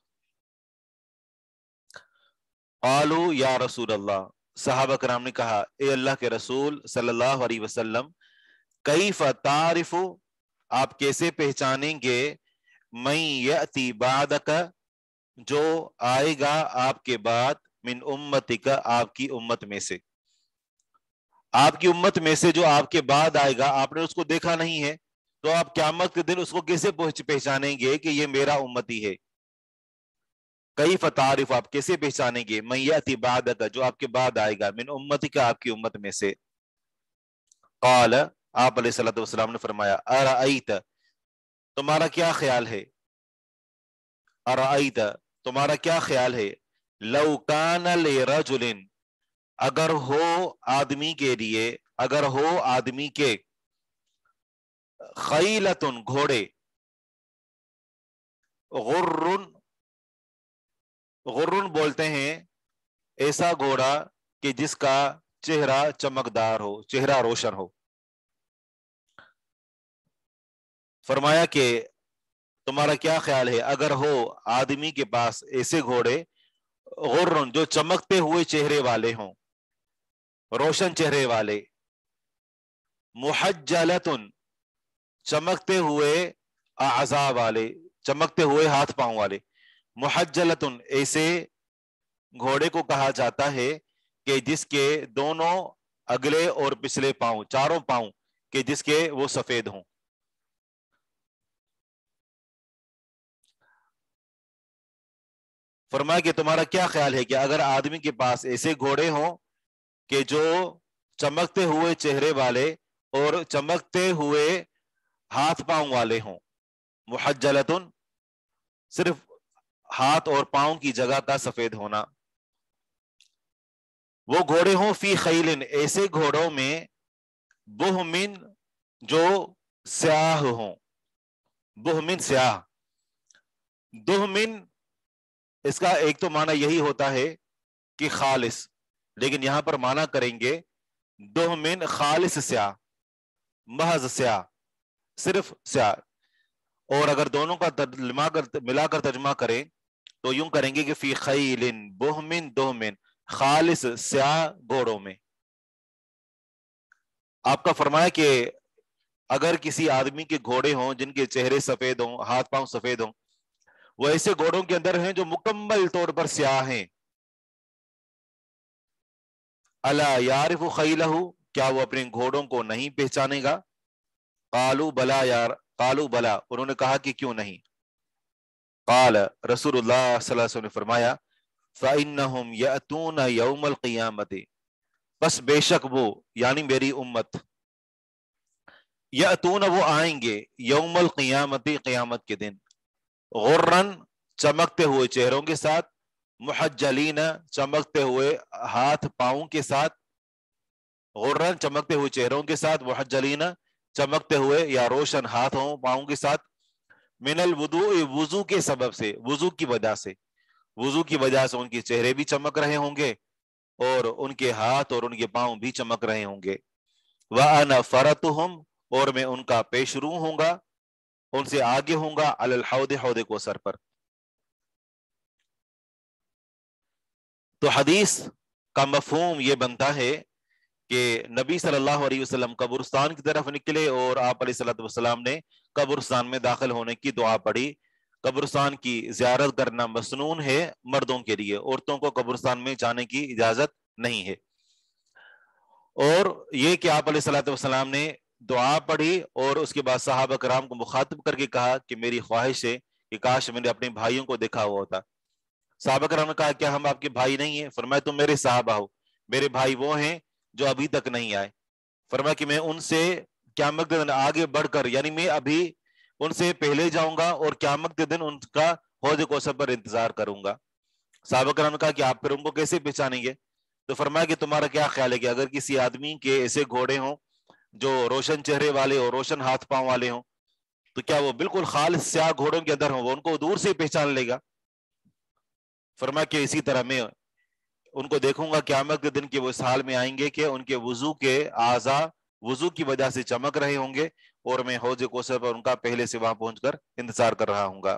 قالوا یا رسول اللہ، صحابہ کرام نے کہا اے اللہ کے رسول صلی اللہ علیہ وسلم، کیف تعرف، آپ کیسے پہچانیں گے، من یأتی بعدک، جو آئے گا آپ کے بعد، من امتک، آپ کی امت میں سے، آپ کی امت میں سے جو آپ کے بعد آئے گا، آپ نے اس کو دیکھا نہیں ہے تو آپ قیامت کے دن اس کو کیسے پہچانیں گے کہ یہ میرا امتی ہے؟ کیف تعرف، آپ کیسے پہچانیں گے، من یأتی بعدک، جو آپ کے بعد آئے گا، من امتک، آپ کی امت میں سے۔ قال، آپ علیہ الصلوۃ والسلام نے فرمایا ارأیت، تمہارا کیا خیال ہے، ارأیت، تمہارا کیا خیال ہے، لو کان لرجل، اگر ہو آدمی کے لیے، اگر ہو آدمی کے، خیلتن، گھوڑے، غرن، غرن بولتے ہیں ایسا گھوڑا کہ جس کا چہرہ چمکدار ہو، چہرہ روشن ہو۔ فرمایا کہ تمہارا کیا خیال ہے اگر ہو آدمی کے پاس ایسے گھوڑے، غرن، جو چمکتے ہوئے چہرے والے ہوں، روشن چہرے والے، محجلتن، چمکتے ہوئے اعضاء والے، چمکتے ہوئے ہاتھ پاؤں والے، محجلتن، ایسے گھوڑے کو کہا جاتا ہے کہ جس کے دونوں اگلے اور پچھلے پاؤں، چاروں پاؤں کہ جس کے وہ سفید ہوں. فرمایا کہ تمہارا کیا خیال ہے کہ اگر آدمی کے پاس ایسے گھوڑے ہوں کہ جو چمکتے ہوئے چہرے والے اور چمکتے ہوئے ہاتھ پاؤں والے ہوں، محجلتن صرف ہاتھ اور پاؤں کی جگہ کا سفید ہونا، وہ گھوڑے ہوں فی خیلن ایسے گھوڑوں میں بہمن جو سیاہ ہوں، بہمن سیاہ. دہمن اس کا ایک تو معنی یہی ہوتا ہے کہ خالص، لیکن یہاں پر معنی کریں گے دہمن خالص سیاہ، محض سیاہ، صرف سیاہ. اور اگر دونوں کا ملا کر ترجمہ کریں تو یوں کریں گے کہ فی خیلن بہمن دہمن خالص سیاہ گھوڑوں میں. آپ کا فرمایا کہ اگر کسی آدمی کے گھوڑے ہوں جن کے چہرے سفید ہوں، ہاتھ پاؤں سفید ہوں، وہ ایسے گھوڑوں کے اندر ہیں جو مکمل طور پر سیاہ ہیں. الا یعرف خیلہ کیا وہ اپنے گھوڑوں کو نہیں پہچانے گا؟ قالوا بلا یار قالوا بلا انہوں نے کہا کہ کیوں نہیں. قال رسول اللہ صلی اللہ علیہ وسلم نے فرمایا فإنہم یأتون یوم القیامت بس بے شک وہ یعنی میری امت، یأتون وہ آئیں گے یوم القیامت قیامت کے دن، غرن چمکتے ہوئے چہروں کے ساتھ، محجلین چمکتے ہوئے ہاتھ پاؤں کے ساتھ، غرن چمکتے ہوئے چہروں کے ساتھ، محجلین چمکتے ہوئے یا روشن ہاتھوں پاؤں کے ساتھ، من الوضوء وضو کے سبب سے، وضو کی وجہ سے، وضو کی وجہ سے ان کے چہرے بھی چمک رہے ہوں گے اور ان کے ہاتھ اور ان کے پاؤں بھی چمک رہے ہوں گے. وَأَنَا فَرَتُهُمْ اور میں ان کا پیش رو ہوں گا، ان سے آگے ہوں گا، علی الحوض حوض کوثر پر. تو حدیث کا مفہوم یہ بنتا ہے کہ نبی صلی اللہ علیہ وسلم قبرستان کی طرف نکلے اور آپ علیہ الصلوۃ والسلام نے قبرستان میں داخل ہونے کی دعا پڑھی. قبرستان کی زیارت کرنا مسنون ہے مردوں کے لیے، عورتوں کو قبرستان میں جانے کی اجازت نہیں ہے. اور یہ کہ آپ علیہ الصلوۃ والسلام نے دعا پڑھی اور اس کے بعد صحابہ کرام کو مخاطب کر کے کہا کہ میری خواہش ہے کہ کاش میں نے اپنے بھائیوں کو دیکھا ہوا ہوتا. صحابہ کرام نے کہا کیا ہم آپ کے بھائی نہیں ہیں؟ فرمایا تم میرے صحابہ ہو، میرے بھائی وہ ہیں جو ابھی تک نہیں آئے. فرمایا کہ میں ان سے قیامت کے دن آگے بڑھ کر یعنی میں ابھی ان سے پہلے جاؤں گا اور قیامت کے دن ان کا حوض کوثر پر انتظار کروں گا. صحابہ کرام نے کہا کہ آپ پھر ان کو کیسے پہچانیں گے؟ تو فرمایا کہ تمہارا کیا خیال ہے کہ اگر کسی آدمی کے ایسے گھوڑے ہوں جو روشن چہرے والے اور روشن ہاتھ پاؤں والے ہوں تو کیا وہ بالکل خالص سیاہ گھوڑوں کے اندر ہوں، وہ ان کو دور سے پہچان لے گا؟ فرمایا کہ اسی طرح میں ان کو دیکھوں گا قیامت کے دن کہ وہ اس حال میں آئیں گے کہ ان کے وضو کے اعضاء وضو کی وجہ سے چمک رہے ہوں گے اور میں حوض کوثر پر ان کا پہلے سے وہاں پہنچ کر انتظار کر رہا ہوں گا.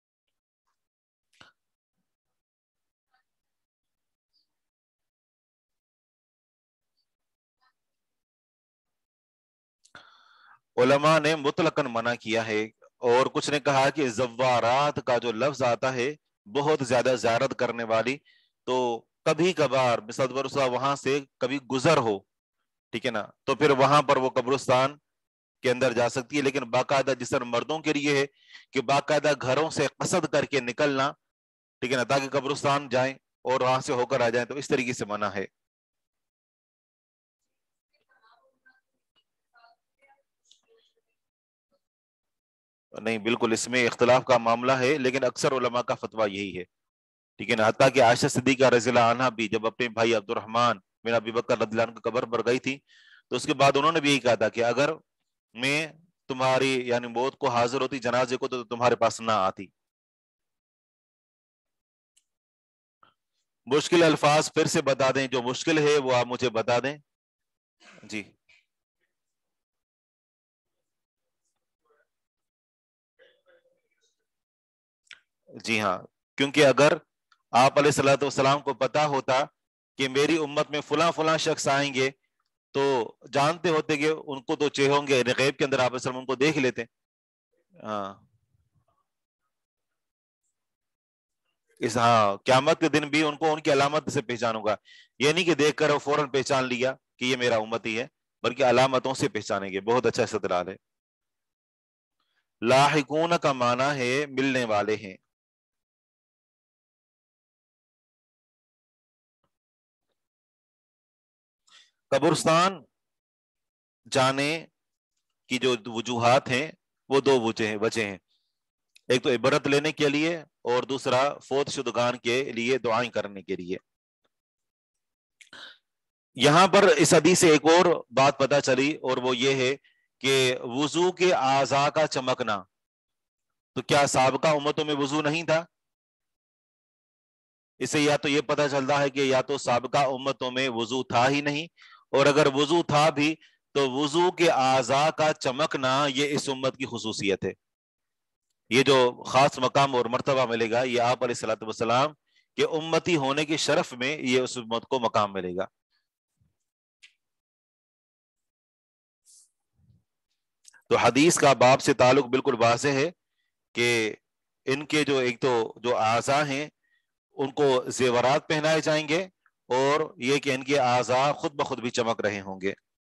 علماء نے مطلقاً منع کیا ہے اور کچھ نے کہا کہ زوارات کا جو لفظ آتا ہے بہت زیادہ زیارت کرنے والی، تو کبھی کبھار مثال برسہ وہاں سے کبھی گزر ہو، ٹھیک ہے نا، تو پھر وہاں پر وہ قبرستان کے اندر جا سکتی ہے. لیکن باقاعدہ جس طرح مردوں کے لیے ہے کہ باقاعدہ گھروں سے قصد کر کے نکلنا، ٹھیک ہے نا، تاکہ قبرستان جائیں اور وہاں سے ہو کر آ جائیں، تو اس طریقے سے منع ہے. نہیں بالکل اس میں اختلاف کا معاملہ ہے، لیکن اکثر علماء کا فتویٰ یہی ہے، ٹھیک ہے نا. حتیٰ کہ عائشہ صدیقہ رضی اللہ عنہ بھی جب اپنے بھائی عبد الرحمن بن ابی بکر رضی اللہ عنہ کی قبر پر گئی تھی تو اس کے بعد انہوں نے بھی یہی کہا تھا کہ اگر میں تمہاری یعنی موت کو حاضر ہوتی جنازے کو تو تمہارے پاس نہ آتی. مشکل الفاظ پھر سے بتا دیں، جو مشکل ہے وہ آپ مجھے بتا دیں. جی جی ہاں، کیونکہ اگر آپ علیہ الصلوۃ والسلام کو پتا ہوتا کہ میری امت میں فلاں فلاں شخص آئیں گے تو جانتے ہوتے کہ ان کو تو چاہے ہوں گے غیب کے اندر آپ علیہ السلام ان کو دیکھ لیتے. ہاں इस हाँ क़यामत के दिन भी उनको उनकी अलामत से पहचानूंगा। ये नहीं कि देखकर फौरन पहचान लिया कि ये मेरा उम्मती है, बल्कि अलामतों से पहचानेंगे। बहुत अच्छा इस्तदलाल है। लाहिकून का माना है मिलने वाले हैं। कब्रिस्तान जाने की जो वजूहात हैं वो दो वजह हैं। एक तो इबरत लेने के लिए और दूसरा फौत शुदगान के लिए दुआएं करने के लिए। यहां पर इस हदीस से एक और बात पता चली और वो ये है कि वुजू के आज़ा का चमकना। तो क्या साबका उम्मतों में वुजू नहीं था? इससे या तो ये पता चलता है कि या तो साबका उम्मतों में वुजू था ही नहीं, और अगर वुजू था भी तो वुजू के आज़ा का चमकना ये इस उम्मत की खुसूसियत है। ये जो खास मकाम और मर्तबा मिलेगा ये आप अलैहिस्सलातु वस्सलाम के उम्मती होने के शरफ में ये उस उम्मत को मकाम मिलेगा। तो हदीस का बाब से ताल्लुक बिल्कुल वाज़ेह है कि इनके जो एक तो जो आज़ा हैं उनको जेवरात पहनाए जाएंगे, और ये कि इनके आज़ा खुद ब खुद भी चमक रहे होंगे।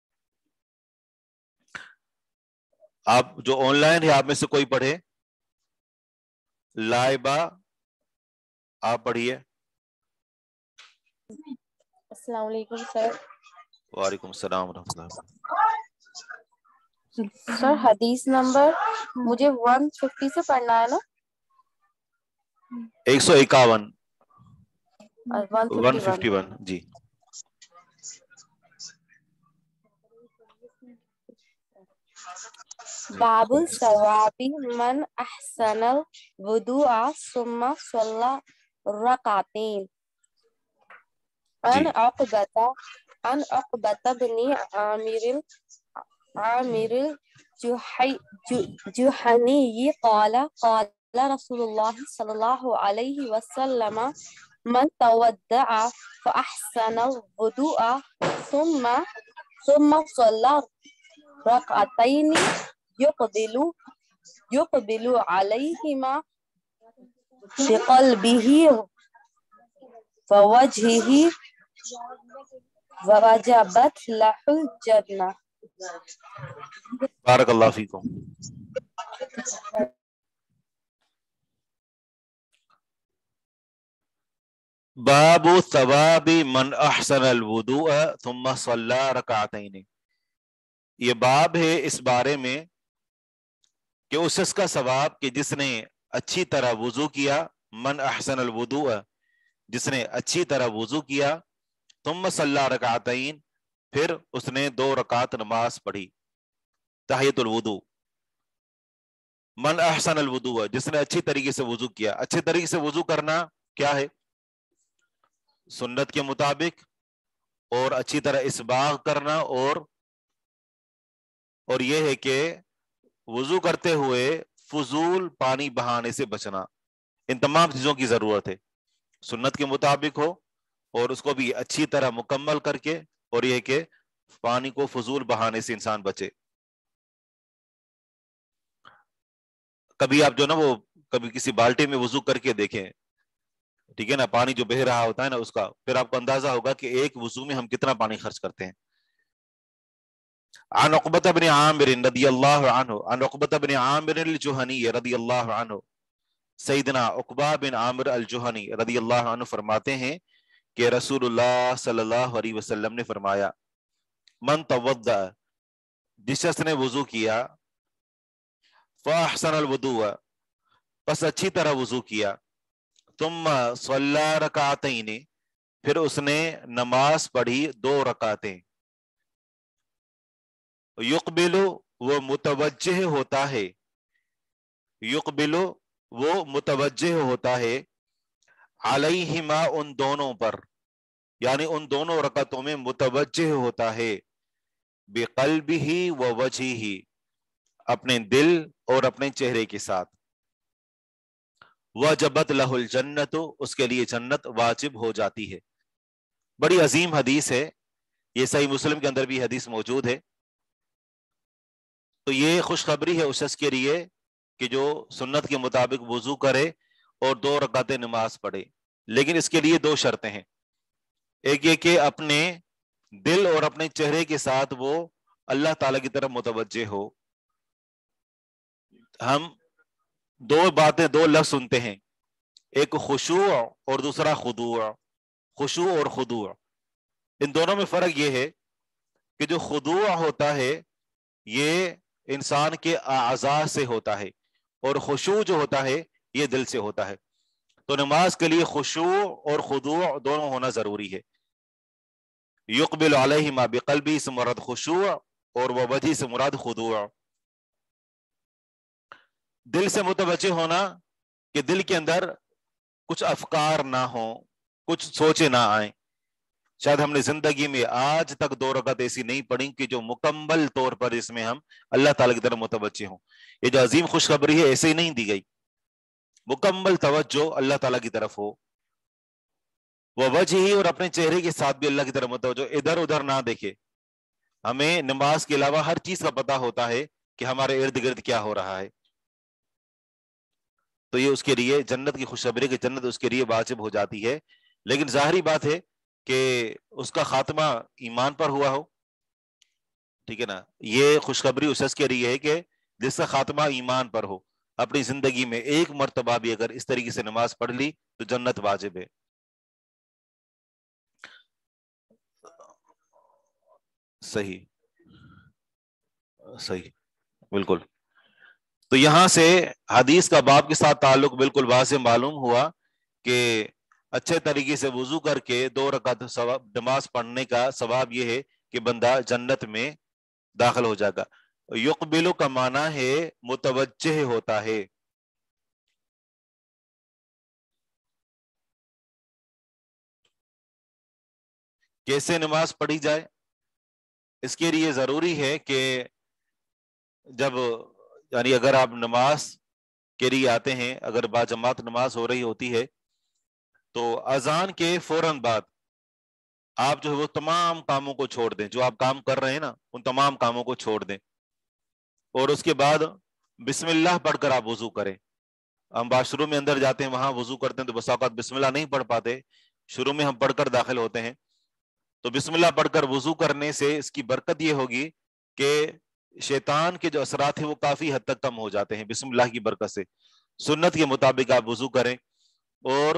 आप जो ऑनलाइन है आप में से कोई पढ़े? लाइबा आप पढ़िए। अस्सलाम वालेकुम सर। वालेकुम सलाम रहमतुल्लाह। सर हदीस नंबर मुझे 150 से पढ़ना है ना? 151 और 151 जी। बाबुल सवाबी मन अहसनल वुदुआ सुम्मा सल्ला रकातैन। अन अक़बता बिन आमिर जुहनी क़ाला रसूलुल्लाह सल्लल्लाहु अलैहि वसल्लम मन तवद्दअ फ़अहसनल वुदुआ सुम्मा सल्ला रकातैन युक़बिलु अलैहिमा बिक़ल्बिही ववजहिही ववजबत लहुल जन्नह। बारकल्लाहु फीकुम। बाबु सवाबी मन अहसनल वुदुअ थुम्मा सल्ला रकातैन। ये बाब है इस बारे में कि उस शख्स का सवाब कि जिसने अच्छी तरह वुजू किया, मन अहसनल वुदुअ जिसने अच्छी तरह वुजू किया, थुम्मा सल्ला रकातैन फिर उसने 2 रकात नमाज पढ़ी तहियतुल वुदू। मन अहसनल वुदुअ जिसने अच्छी तरीके से वुजू किया। अच्छे तरीके से वुजू करना क्या है? सुन्नत के मुताबिक, और अच्छी तरह इसबाग करना, और यह है कि वुजू करते हुए फजूल पानी बहाने से बचना। इन तमाम चीजों की जरूरत है। सुन्नत के मुताबिक हो और उसको भी अच्छी तरह मुकम्मल करके, और यह कि पानी को फजूल बहाने से इंसान बचे। कभी आप जो ना वो कभी किसी बाल्टी में वुजू करके देखें, ठीक है ना, पानी जो बह रहा होता है ना उसका, फिर आपको अंदाजा होगा कि एक वुजू में हम कितना पानी खर्च करते हैं। अन उक़बत बिन आमिर रदियल्लाहु अन्हु अन उक़बत बिन आमिर अल-जुहनी रदियल्लाहु अन्हु, सैयदना उक़बा बिन आमिर अल-जुहनी रदियल्लाहु अन्हु फरमाते हैं कि रसूलुल्लाह सल्लल्लाहु अलैहि वसल्लम ने फरमाया, मन तवद्दा जिस शख्स ने वुजू किया, फ़अहसनल वुदुअ बस अच्छी तरह वुजू किया, तुम सल्ला रकातैन फिर उसने नमाज पढ़ी 2 रकातें। युक़बिलु वो मुतवज्जिह होता है, युक़बिलु वो मुतवज्जिह होता है, अलैहिमा उन दोनों पर, यानी उन दोनों रकातों में मुतवज्जिह होता है, बिक़ल्बिही व वजहिही अपने दिल और अपने चेहरे के साथ। वजबत लहुल जन्नत उसके लिए जन्नत वाजिब हो जाती है। बड़ी अजीम हदीस है ये, सही मुस्लिम के अंदर भी हदीस मौजूद है। तो ये खुशखबरी है उस शख्स के लिए कि जो सुन्नत के मुताबिक वुजू करे اور 2 رکعتیں نماز پڑھے، لیکن اس کے لیے 2 شرطیں ہیں. ایک یہ کہ اپنے دل اور اپنے چہرے کے ساتھ وہ اللہ تعالیٰ کی طرف متوجہ ہو. ہم 2 باتیں، 2 لفظ سنتے ہیں، ایک خشوع اور دوسرا خضوع. خشوع اور خضوع، ان دونوں میں فرق یہ ہے کہ جو خضوع ہوتا ہے یہ انسان کے اعضاء سے ہوتا ہے، اور خشوع جو ہوتا ہے یہ دل سے ہوتا ہے. تو نماز کے لیے خشوع اور خضوع دونوں ہونا ضروری ہے. یقبل علیہما بقلبی سے مراد خشوع اور وجہی سے مراد خضوع. دل سے متوجہ ہونا کہ دل کے اندر کچھ افکار نہ ہوں، کچھ سوچے نہ آئیں. شاید ہم نے زندگی میں آج تک 2 رکعت ایسی نہیں پڑھی کہ جو مکمل طور پر اس میں ہم اللہ تعالیٰ کی طرف متوجہ ہوں. یہ جو عظیم خوشخبری ہے ایسے ہی نہیں دی گئی، مکمل توجہ اللہ تعالیٰ کی طرف ہو، وہ وجہ ہی اور اپنے چہرے کے ساتھ بھی اللہ کی طرف متوجہ، ادھر ادھر نہ دیکھے. ہمیں نماز کے علاوہ ہر چیز کا پتہ ہوتا ہے کہ ہمارے ارد گرد کیا ہو رہا ہے. تو یہ اس کے لیے جنت کی خوشخبری کہ جنت اس کے لیے واجب ہو جاتی ہے. لیکن ظاہری بات ہے کہ اس کا خاتمہ ایمان پر ہوا ہو. ٹھیک ہے نا، یہ خوشخبری اس شخص کے لیے ہے کہ جس کا خاتمہ ایمان پر ہو. اپنی زندگی میں ایک مرتبہ بھی اگر اس طریقے سے نماز پڑھ لی تو جنت واجب ہے. صحیح صحیح بالکل. تو یہاں سے حدیث کا باب کے ساتھ تعلق بالکل واضح معلوم ہوا کہ اچھے طریقے سے وضو کر کے 2 رکعت نماز پڑھنے کا ثواب یہ ہے کہ بندہ جنت میں داخل ہو جائے گا. یقبلو کا معنی ہے متوجہ ہوتا ہے. کیسے نماز پڑھی جائے؟ اس کے لیے ضروری ہے کہ جب یعنی اگر آپ نماز کے لیے آتے ہیں، اگر باجماعت نماز ہو رہی ہوتی ہے تو اذان کے فوراً بعد آپ جو ہے وہ تمام کاموں کو چھوڑ دیں، جو آپ کام کر رہے ہیں نا ان تمام کاموں کو چھوڑ دیں، اور اس کے بعد بسم اللہ پڑھ کر آپ وضو کریں. ہم واش روم میں اندر جاتے ہیں، وہاں وضو کرتے ہیں تو بسا اوقات بسم اللہ نہیں پڑھ پاتے، شروع میں ہم پڑھ کر داخل ہوتے ہیں. تو بسم اللہ پڑھ کر وضو کرنے سے اس کی برکت یہ ہوگی کہ شیطان کے جو اثرات ہیں وہ کافی حد تک کم ہو جاتے ہیں بسم اللہ کی برکت سے. سنت کے مطابق آپ وضو کریں اور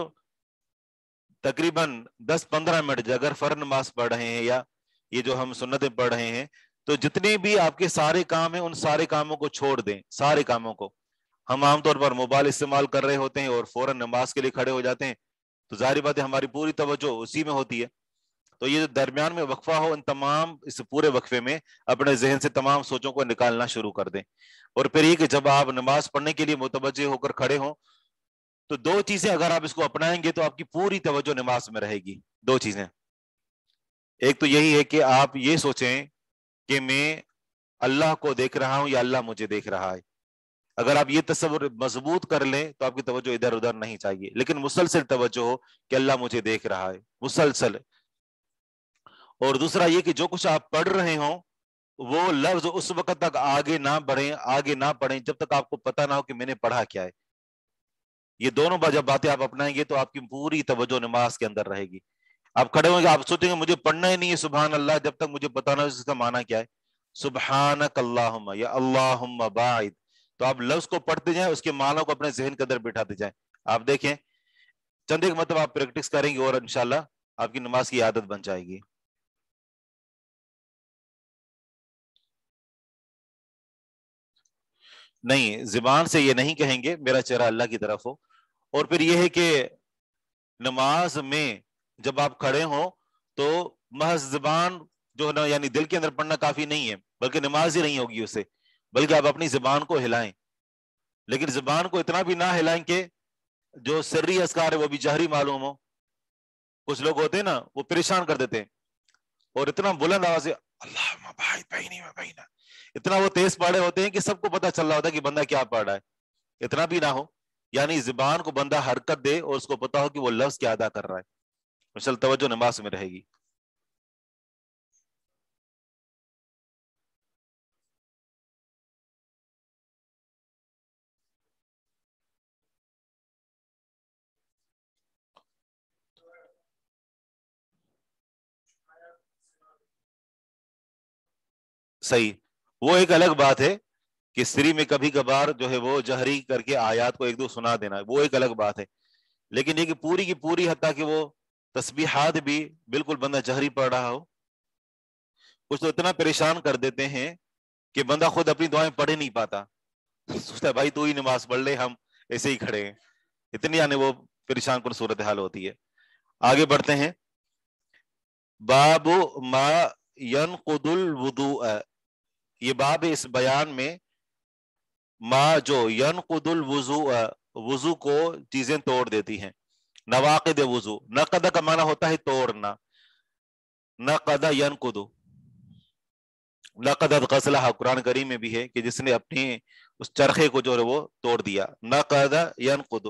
تقریباً 10-15 منٹ اگر فرض نماز پڑھ رہے ہیں یا یہ جو ہم سنتیں پڑھ رہے ہیں تو جتنے بھی آپ کے سارے کام ہیں ان سارے کاموں کو چھوڑ دیں. سارے کاموں کو، ہم عام طور پر موبائل استعمال کر رہے ہوتے ہیں اور فوراً نماز کے لیے کھڑے ہو جاتے ہیں، تو ظاہری بات ہے ہماری پوری توجہ اسی میں ہوتی ہے. تو یہ جو درمیان میں وقفہ ہو، ان تمام اس پورے وقفے میں اپنے ذہن سے تمام سوچوں کو نکالنا شروع کر دیں. اور پھر یہ کہ جب آپ نماز پڑھنے کے لیے متوجہ ہو کر کھڑے ہوں تو 2 چیزیں اگر آپ اس کو اپنائیں گے تو آپ کی پوری توجہ نماز میں رہے گی. 2 چیزیں، ایک تو یہی ہے کہ آپ یہ سوچیں کہ میں اللہ کو دیکھ رہا ہوں یا اللہ مجھے دیکھ رہا ہے. اگر آپ یہ تصور مضبوط کر لیں تو آپ کی توجہ ادھر ادھر نہیں چاہیے، لیکن مسلسل توجہ ہو کہ اللہ مجھے دیکھ رہا ہے، مسلسل. اور دوسرا یہ کہ جو کچھ آپ پڑھ رہے ہوں وہ لفظ اس وقت تک آگے نہ پڑھیں جب تک آپ کو پتہ نہ ہو کہ میں نے پڑھا کیا ہے. یہ دونوں جب باتیں آپ اپنائیں گے تو آپ کی پوری توجہ نماز کے اندر رہے گی. آپ کھڑے ہوں گے، آپ سوچیں گے مجھے پڑھنا ہی نہیں ہے سبحان اللہ جب تک مجھے پتہ نہ ہو اس کا معنی کیا ہے. سبحانک اللہم یا اللہم باعد، تو آپ لفظ کو پڑھتے جائیں، اس کے معنی کو اپنے ذہن کے اندر بٹھاتے جائیں. آپ دیکھیں چند ایک مرتبہ آپ پریکٹس کریں گے اور انشاءاللہ آپ کی نماز کی عادت بن جائے گی. نہیں، زبان سے یہ نہیں کہیں گے میرا چہرہ اللہ کی طرف ہو. اور پھر یہ ہے کہ نماز میں جب آپ کھڑے ہوں تو محض زبان جو ہے نا یعنی دل کے اندر پڑھنا کافی نہیں ہے، بلکہ نماز ہی نہیں ہوگی اس سے، بلکہ آپ اپنی زبان کو ہلائیں. لیکن زبان کو اتنا بھی نہ ہلائیں کہ جو سری اذکار ہے وہ بھی جہری معلوم ہو. کچھ لوگ ہوتے ہیں نا وہ پریشان کر دیتے ہیں اور اتنا بلند آواز سے اللہم باعد بینی و بینہ، اتنا وہ تیز پڑھے ہوتے ہیں کہ سب کو پتہ چل رہا ہوتا ہے کہ بندہ کیا پڑھ رہا ہے. اتنا بھی نہ ہو، یعنی زبان کو بندہ حرکت دے اور اس کو پتہ ہو کہ وہ لفظ کیا ادا کر رہا ہے. مسلسل توجہ نماز میں رہے گی. صحیح، وہ ایک الگ بات ہے کہ سری میں کبھی کبھار جو ہے وہ جہری کر کے آیات کو ایک دو سنا دینا، وہ ایک الگ بات ہے، لیکن یہ کہ پوری کی پوری حتیٰ کہ وہ تسبیحات بھی بالکل بندہ جہری پڑھ رہا ہو، کچھ تو اتنا پریشان کر دیتے ہیں کہ بندہ خود اپنی دعائیں پڑھ ہی نہیں پاتا، سوچتا ہے بھائی تو ہی نماز پڑھ لے، ہم ایسے ہی کھڑے ہیں، اتنی یعنی وہ پریشان کن صورتحال ہوتی ہے۔ آگے بڑھتے ہیں، باب ما ینقض الوضوء، یہ باب اس بیان میں ما جو ینقض الوضوء، وضو کو چیزیں توڑ دیتی ہیں، نواقض وضو، نقض کا معنی ہوتا ہے توڑنا، نقض ینقض، لقد غسلہ قرآن کریم میں بھی ہے کہ جس نے اپنی اس چرخے کو جو ہے وہ توڑ دیا، نقض ینقض،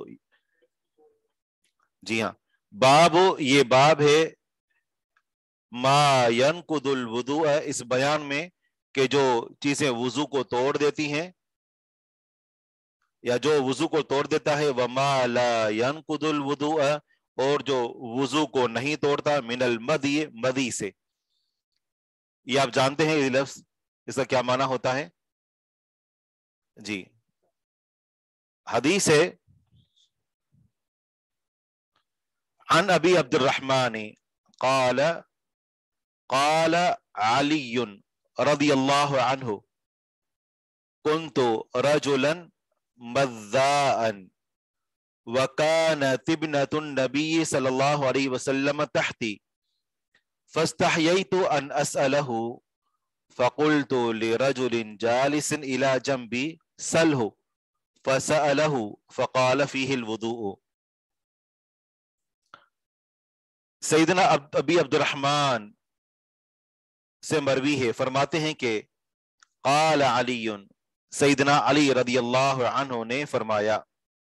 جی ہاں، باب یہ باب ہے ما ینقض الوضوء، اس بیان میں کہ جو چیزیں وضو کو توڑ دیتی ہیں یا جو وضو کو توڑ دیتا ہے، وما لا ینقض الوضوء، اور جو وضو کو نہیں توڑتا، من المدی، مدی سے، یہ آپ جانتے ہیں یہ لفظ اس کا کیا معنی ہوتا ہے؟ جی حدیث ہے عن ابی عبد الرحمن قال قال علی رضی اللہ عنہ كنت رجلا مذاء وكانت ابنة النبي صلى الله عليه وسلم تحتي فاستحييت أن أسأله فقلت لرجل جالس إلى جنبي سله فسأله فقال فيه الوضوء۔ سیدنا ابی عبد الرحمن سے مروی ہے، فرماتے ہیں کہ قال علی، سیدنا علی رضی اللہ عنہ نے فرمایا،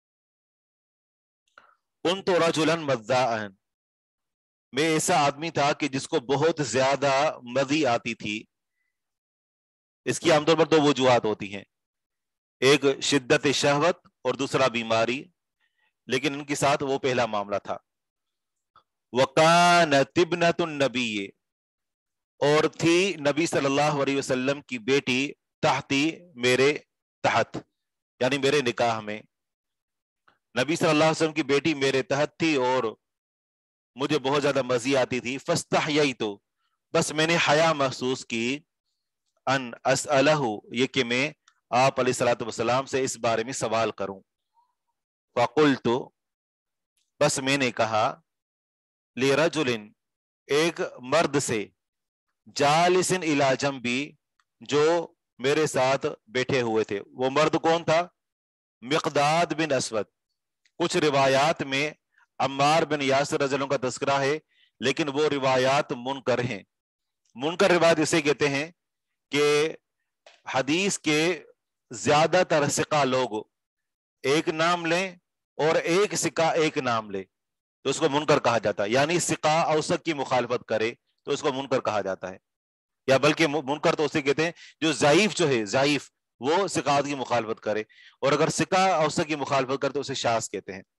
كنت رجلا مذاء، میں ایسا آدمی تھا کہ جس کو بہت زیادہ مزی آتی تھی۔ اس کی عام طور پر دو وجوہات ہوتی ہیں، ایک شدت شہوت اور دوسرا بیماری، لیکن ان کے ساتھ وہ پہلا معاملہ تھا۔ وَكَانَتِ ابْنَةُ النَّبِيِّ، اور تھی نبی صلی اللہ علیہ وسلم کی بیٹی، تحتی، میرے تحت، یعنی میرے نکاح میں، نبی صلی اللہ علیہ وسلم کی بیٹی میرے تحت تھی اور مجھے بہت زیادہ مزی آتی تھی۔ فاستحییت، بس میں نے حیا محسوس کی، ان اسألہ، یہ کہ میں آپ علیہ الصلوۃ والسلام سے اس بارے میں سوال کروں۔ فقلت، بس میں نے کہا، لرجل، ایک مرد سے، جالس الی جنبی، جو میرے ساتھ بیٹھے ہوئے تھے۔ وہ مرد کون تھا؟ مقداد بن اسود۔ کچھ روایات میں عمار بن یاسر رضی اللہ عنہ کا تذکرہ ہے، لیکن وہ روایات منکر ہیں۔ منکر روایت اسے کہتے ہیں کہ حدیث کے زیادہ تر ثقہ لوگ ایک نام لیں اور ایک ثقہ ایک نام لے تو اس کو منکر کہا جاتا ہے، یعنی ثقہ اوثق کی مخالفت کرے تو اس کو منکر کہا جاتا ہے، یا بلکہ منکر تو اسے کہتے ہیں جو ضعیف، جو ہے ضعیف، وہ ثقات کی مخالفت کرے، اور اگر ثقہ اوثق کی مخالفت کرے تو اسے شاذ کہتے ہیں۔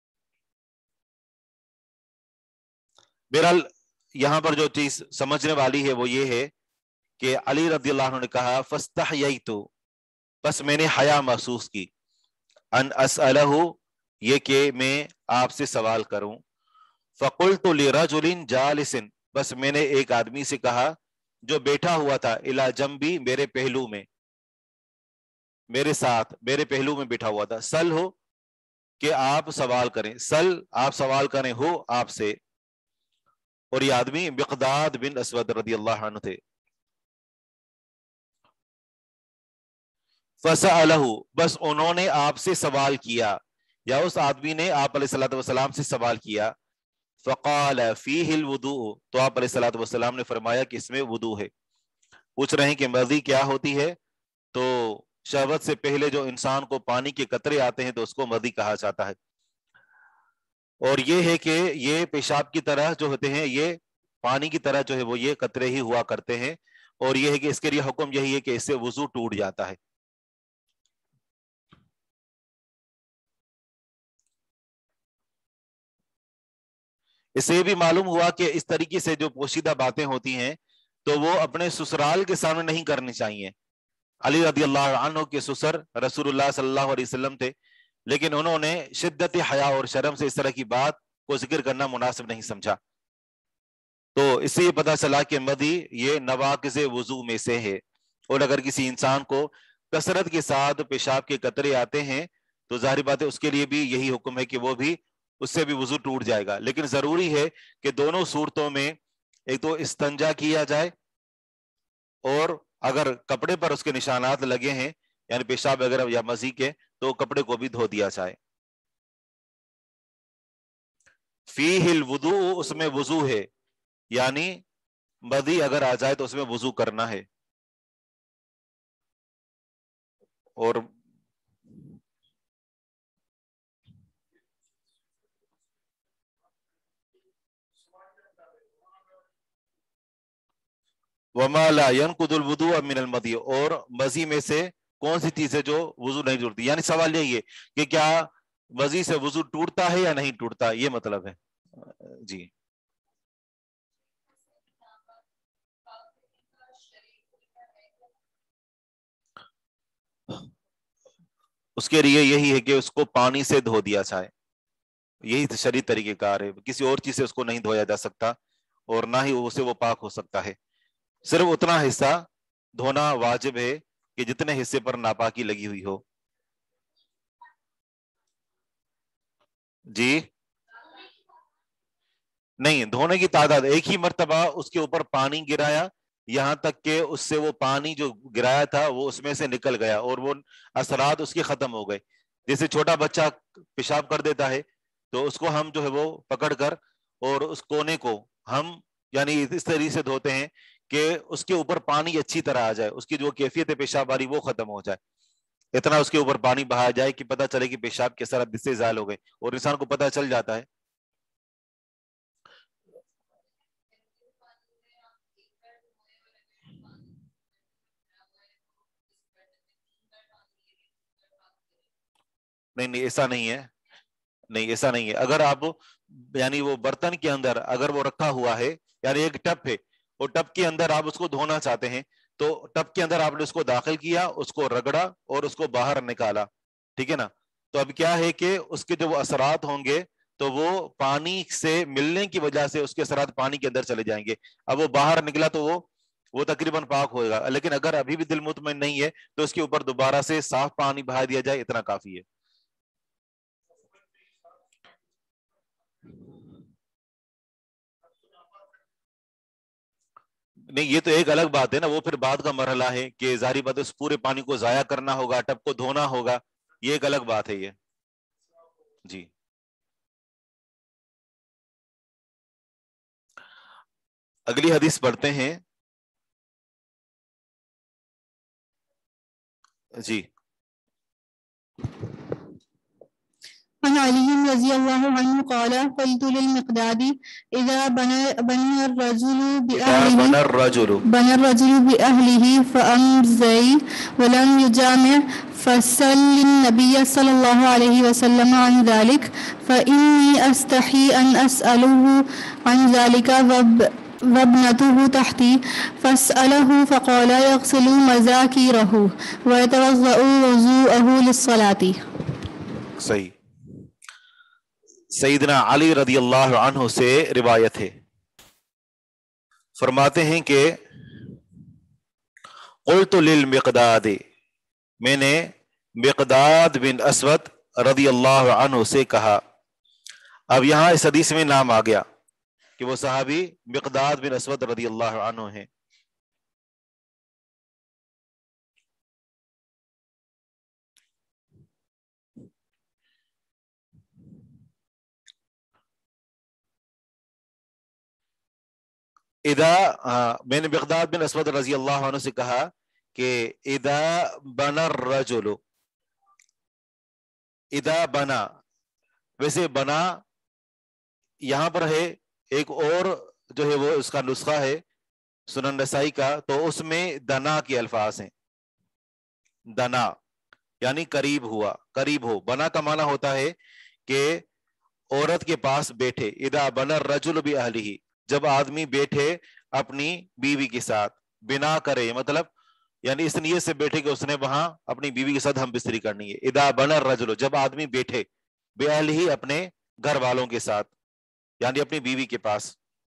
بہرحال یہاں پر جو چیز سمجھنے والی ہے وہ یہ ہے کہ علی رضی اللہ عنہ نے کہا، فاستحییت، بس میں نے حیا محسوس کی، ان اسألہ، یہ کہ میں آپ سے سوال کروں۔ فقلت لرجل جالس، بس میں نے ایک آدمی سے کہا جو بیٹھا ہوا تھا، الی جنبی، میرے پہلو میں، میرے ساتھ، میرے پہلو میں بیٹھا ہوا تھا، سل ہو، کہ آپ سوال کریں، سل، آپ سوال کریں، ہو، آپ سے، اور یہ آدمی مقداد بن اسود رضی اللہ عنہ تھے۔ فسألہ، بس انہوں نے آپ سے سوال کیا، یا اس آدمی نے آپ علیہ الصلوۃ والسلام سے سوال کیا۔ فقال فیہ الوضوء، تو آپ علیہ الصلوۃ والسلام نے فرمایا کہ اس میں وضو ہے۔ پوچھ رہے ہیں کہ مزی کیا ہوتی ہے، تو شہوت سے پہلے جو انسان کو پانی کے قطرے آتے ہیں تو اس کو مزی کہا جاتا ہے، اور یہ ہے کہ یہ پیشاب کی طرح جو ہوتے ہیں، یہ پانی کی طرح جو ہے وہ یہ قطرے ہی ہوا کرتے ہیں، اور یہ ہے کہ اس کے لیے حکم یہی ہے کہ اس سے وضو ٹوٹ جاتا ہے۔ اس سے بھی معلوم ہوا کہ اس طریقے سے جو پوشیدہ باتیں ہوتی ہیں تو وہ اپنے سسرال کے سامنے نہیں کرنی چاہیے. علی رضی اللہ عنہ کے سسر رسول اللہ صلی اللہ علیہ وسلم تھے، لیکن انہوں نے شدت حیا اور شرم سے اس طرح کی بات کو ذکر کرنا مناسب نہیں سمجھا. تو اس سے یہ پتہ چلا کہ مدی یہ نواقض وضو میں سے ہے، اور اگر کسی انسان کو کثرت کے ساتھ پیشاب کے قطرے آتے ہیں تو ظاہر بات ہے اس کے لیے بھی یہی حکم ہے کہ وہ بھی اس سے بھی وضو ٹوٹ جائے گا. لیکن ضروری ہے کہ دونوں صورتوں میں ایک تو استنجا کیا جائے، اور اگر کپڑے پر اس کے نشانات لگے ہیں یعنی پیشاب وغیرہ یا مزی کے، تو کپڑے کو بھی دھو دیا جائے. فیہ الوضوء، اس میں وضو ہے، یعنی مدی اگر آ جائے تو اس میں وضو کرنا ہے. اور وما لا ينقض الوضوء من المدی، اور مزی میں سے کون سی چیز ہے جو وضو نہیں جوڑتی. یعنی سوال یہی ہے کہ کیا مزی سے وضو ٹوٹتا ہے یا نہیں ٹوٹتا، یہ مطلب ہے. جی اس کے لیے یہی ہے کہ اس کو پانی سے دھو دیا جائے، یہی شرعی طریقہ کار ہے. کسی اور چیز سے اس کو نہیں دھویا جا سکتا، اور نہ ہی اسے وہ پاک ہو سکتا ہے. صرف اتنا حصہ دھونا واجب ہے کہ جتنے حصے پر ناپاکی لگی ہوئی ہو. جی نہیں، دھونے کی تعداد ایک ہی مرتبہ اس کے اوپر پانی گرایا یہاں تک کہ اس سے وہ پانی جو گرایا تھا وہ اس میں سے نکل گیا اور وہ اثرات اس کے ختم ہو گئے. جیسے چھوٹا بچہ پیشاب کر دیتا ہے تو اس کو ہم جو ہے وہ پکڑ کر اور اس کونے کو ہم یعنی اس طریقے سے دھوتے ہیں کہ اس کے اوپر پانی اچھی طرح آ جائے، اس کی جو کیفیت ہے پیشاب والی وہ ختم ہو جائے. اتنا اس کے اوپر پانی بہایا جائے کہ پتہ چلے کہ پیشاب کے اثرات سے زائل ہو گئے، اور انسان کو پتہ چل جاتا ہے. نہیں ایسا نہیں ہے، نہیں ایسا نہیں ہے. اگر آپ یعنی وہ برتن کے اندر اگر وہ رکھا ہوا ہے، یعنی ایک ٹپ ہے اور ٹپ کے اندر آپ اس کو دھونا چاہتے ہیں، تو ٹپ کے اندر آپ نے اس کو داخل کیا، اس کو رگڑا اور اس کو باہر نکالا، ٹھیک ہے نا. تو اب کیا ہے کہ اس کے جو وہ اثرات ہوں گے تو وہ پانی سے ملنے کی وجہ سے اس کے اثرات پانی کے اندر چلے جائیں گے. اب وہ باہر نکلا تو وہ تقریباً پاک ہوگا. لیکن اگر ابھی بھی دل مطمئن نہیں ہے تو اس کے اوپر دوبارہ سے صاف پانی بہا دیا جائے، اتنا کافی ہے. نہیں یہ تو ایک الگ بات ہے نا، وہ پھر بعد کا مرحلہ ہے کہ ظاہری بات اس پورے پانی کو ضائع کرنا ہوگا، ٹب کو دھونا ہوگا، یہ ایک الگ بات ہے یہ. جی اگلی حدیث پڑھتے ہیں. جی عن علي رضي الله عنه قال قلت للمقداد إذا بنى الرجل بأهله فأمزي ولم يجامع فسل النبي صلى الله عليه وسلم عن ذلك فإني أستحي أن أسأله عن ذلك وابنته تحتي فاسأله فقال يغسل مذاكيره ويتوضأ وضوءه للصلاة. صحیح. سیدنا علی رضی اللہ عنہ سے روایت ہے، فرماتے ہیں کہ قلت للمقداد، میں نے مقداد بن اسود رضی اللہ عنہ سے کہا. اب یہاں اس حدیث میں نام آ گیا کہ وہ صحابی مقداد بن اسود رضی اللہ عنہ ہیں. میں نے مقداد بن اسود رضی اللہ عنہ سے کہا کہ اذا بنا الرجل، اذا بنا، ویسے بنا یہاں پر ہے ایک اور جو ہے وہ اس کا نسخہ ہے سنن نسائی کا، تو اس میں دنا کے الفاظ ہیں. دنا یعنی قریب ہوا، قریب ہو. بنا کا معنی ہوتا ہے کہ عورت کے پاس بیٹھے. اذا بنا الرجل باہلہ، جب آدمی بیٹھے اپنی بیوی کے ساتھ، بنا کرے مطلب یعنی اس نیت سے بیٹھے کہ اس نے وہاں اپنی بیوی کے ساتھ ہم بستری کرنی ہے. اذا بنى الرجل، جب آدمی بیٹھے، بأہلہ اپنے گھر والوں کے ساتھ یعنی اپنی بیوی کے پاس.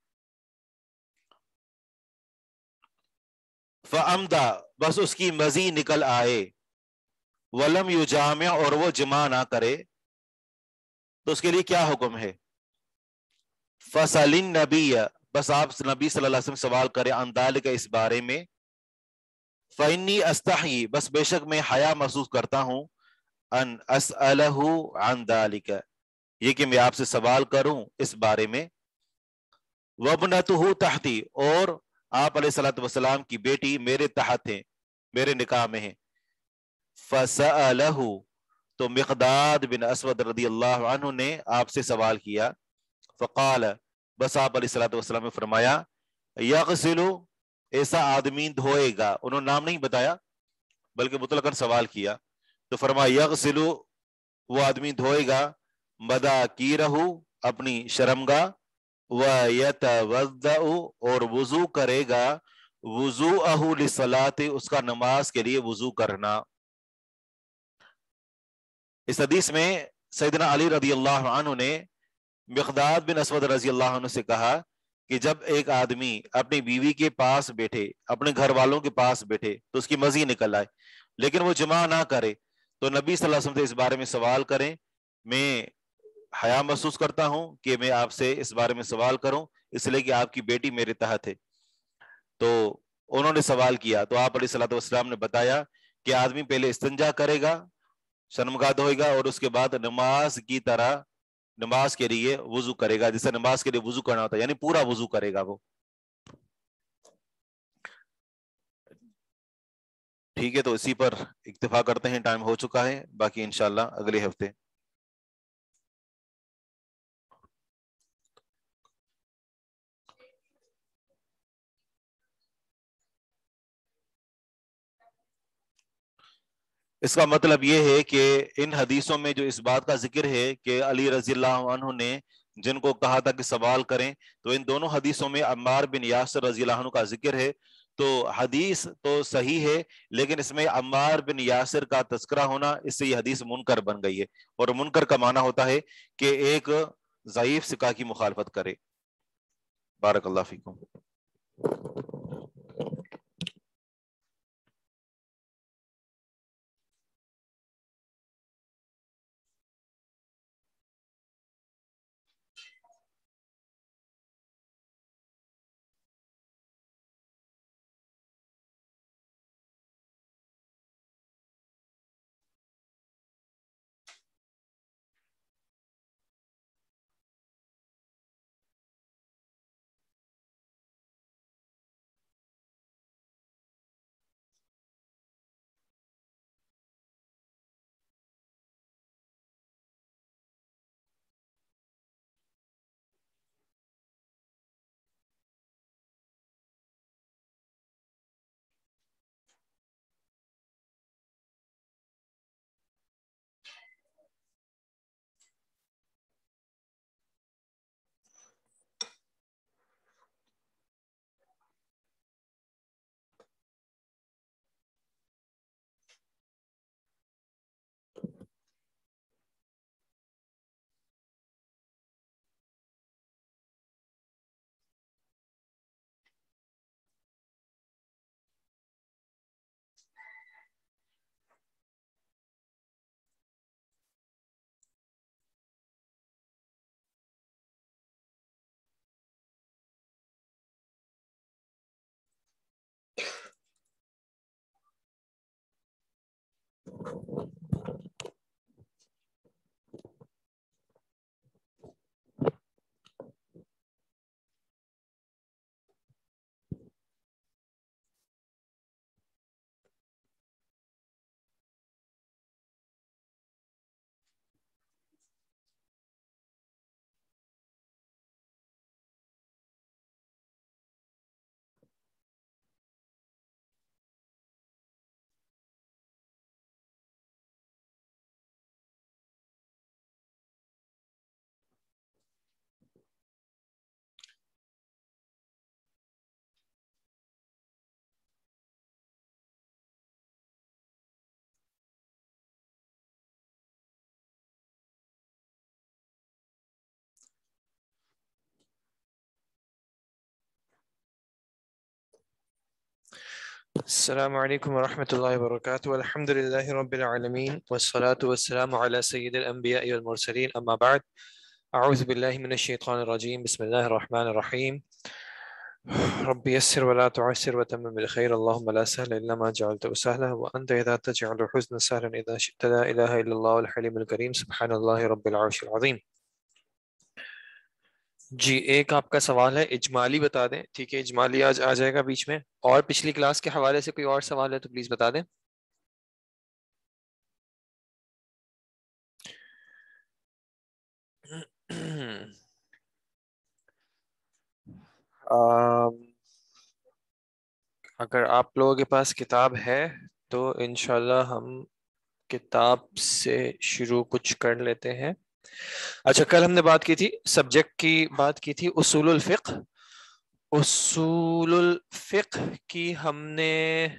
فعمدہ، بس اس کی مزی نکل آئے، ولم یجامع، اور وہ جمع نہ کرے، تو اس کے لیے کیا حکم ہے؟ فسل النبی، بس آپ نبی صلی اللہ علیہ وسلم سوال کرے عن ذلک، اس بارے میں. فإنی استحی، بس بے شک میں حیا محسوس کرتا ہوں، ان اسألہ عن ذلک، یہ کہ میں آپ سے سوال کروں اس بارے میں. وابنتہ تحتی، اور آپ علیہ الصلوۃ والسلام کی بیٹی میرے تحت ہیں، میرے نکاح میں ہیں. فسألہ، تو مقداد بن اسود رضی اللہ عنہ نے آپ سے سوال کیا. فقال، بس آپ علیہ الصلوۃ والسلام نے فرمایا، یغسل، ایسا آدمی دھوئے گا. انہوں نے نام نہیں بتایا بلکہ مطلقاً سوال کیا. تو فرمایا یغسل، وہ آدمی دھوئے گا، مداکیرہ، اپنی شرمگاہ، وَيَتَوَضَّأُ، اور وضو کرے گا، وضوءہ للصلاۃ، اس کا نماز کے لیے وضو کرنا. اس حدیث میں سیدنا علی رضی اللہ عنہ نے مقداد بن اسود رضی اللہ عنہ سے کہا کہ جب ایک آدمی اپنی بیوی کے پاس بیٹھے، اپنے گھر والوں کے پاس بیٹھے، تو اس کی مزی نکل آئے لیکن وہ جمع نہ کرے، تو نبی صلی اللہ علیہ وسلم سے اس بارے میں سوال کریں. میں حیا محسوس کرتا ہوں کہ میں آپ سے اس بارے میں سوال کروں، اس لیے کہ آپ کی بیٹی میرے تحت ہے. تو انہوں نے سوال کیا تو آپ علیہ الصلوۃ والسلام نے بتایا کہ آدمی پہلے استنجا کرے گا، شرمگاہ دھوئے گا، اور اس کے بعد نماز کی طرح نماز کے لیے وضو کرے گا، جیسے نماز کے لیے وضو کرنا ہوتا ہے، یعنی پورا وضو کرے گا وہ. ٹھیک ہے، تو اسی پر اکتفا کرتے ہیں، ٹائم ہو چکا ہے، باقی انشاءاللہ اگلے ہفتے. اس کا مطلب یہ ہے کہ ان حدیثوں میں جو اس بات کا ذکر ہے کہ علی رضی اللہ عنہ نے جن کو کہا تھا کہ سوال کریں، تو ان دونوں حدیثوں میں عمار بن یاسر رضی اللہ عنہ کا ذکر ہے. تو حدیث تو صحیح ہے لیکن اس میں عمار بن یاسر کا تذکرہ ہونا، اس سے یہ حدیث منکر بن گئی ہے، اور منکر کا معنی ہوتا ہے کہ ایک ضعیف ثقہ کی مخالفت کرے. بارک اللہ فیکم. السلام علیکم ورحمۃ اللہ وبرکاتہ الحمد للہ رب العالمین والصلاة والسلام علی سید الانبیاء والمرسلین اما بعد اعوذ باللہ من الشیطان الرجیم بسم اللہ الرحمن الرحیم رب یسر ولا تعسر وتمم بالخیر اللهم لا سهل الا ما جعلته سهلا وانت اذا تجعل الحزن سهلا اذا شئت لا الہ الا اللہ الحلیم الکریم سبحان اللہ رب العرش العظیم. جی ایک آپ کا سوال ہے اجمالی بتا دیں. ٹھیک ہے اجمالی آج آ جائے گا بیچ میں. اور پچھلی کلاس کے حوالے سے کوئی اور سوال ہے تو پلیز بتا دیں. اگر آپ لوگوں کے پاس کتاب ہے تو انشاءاللہ ہم کتاب سے شروع کچھ کر لیتے ہیں. اچھا کل ہم نے بات کی تھی سبجیکٹ کی بات کی تھی اصول الفقہ. اصول الفقہ کی ہم نے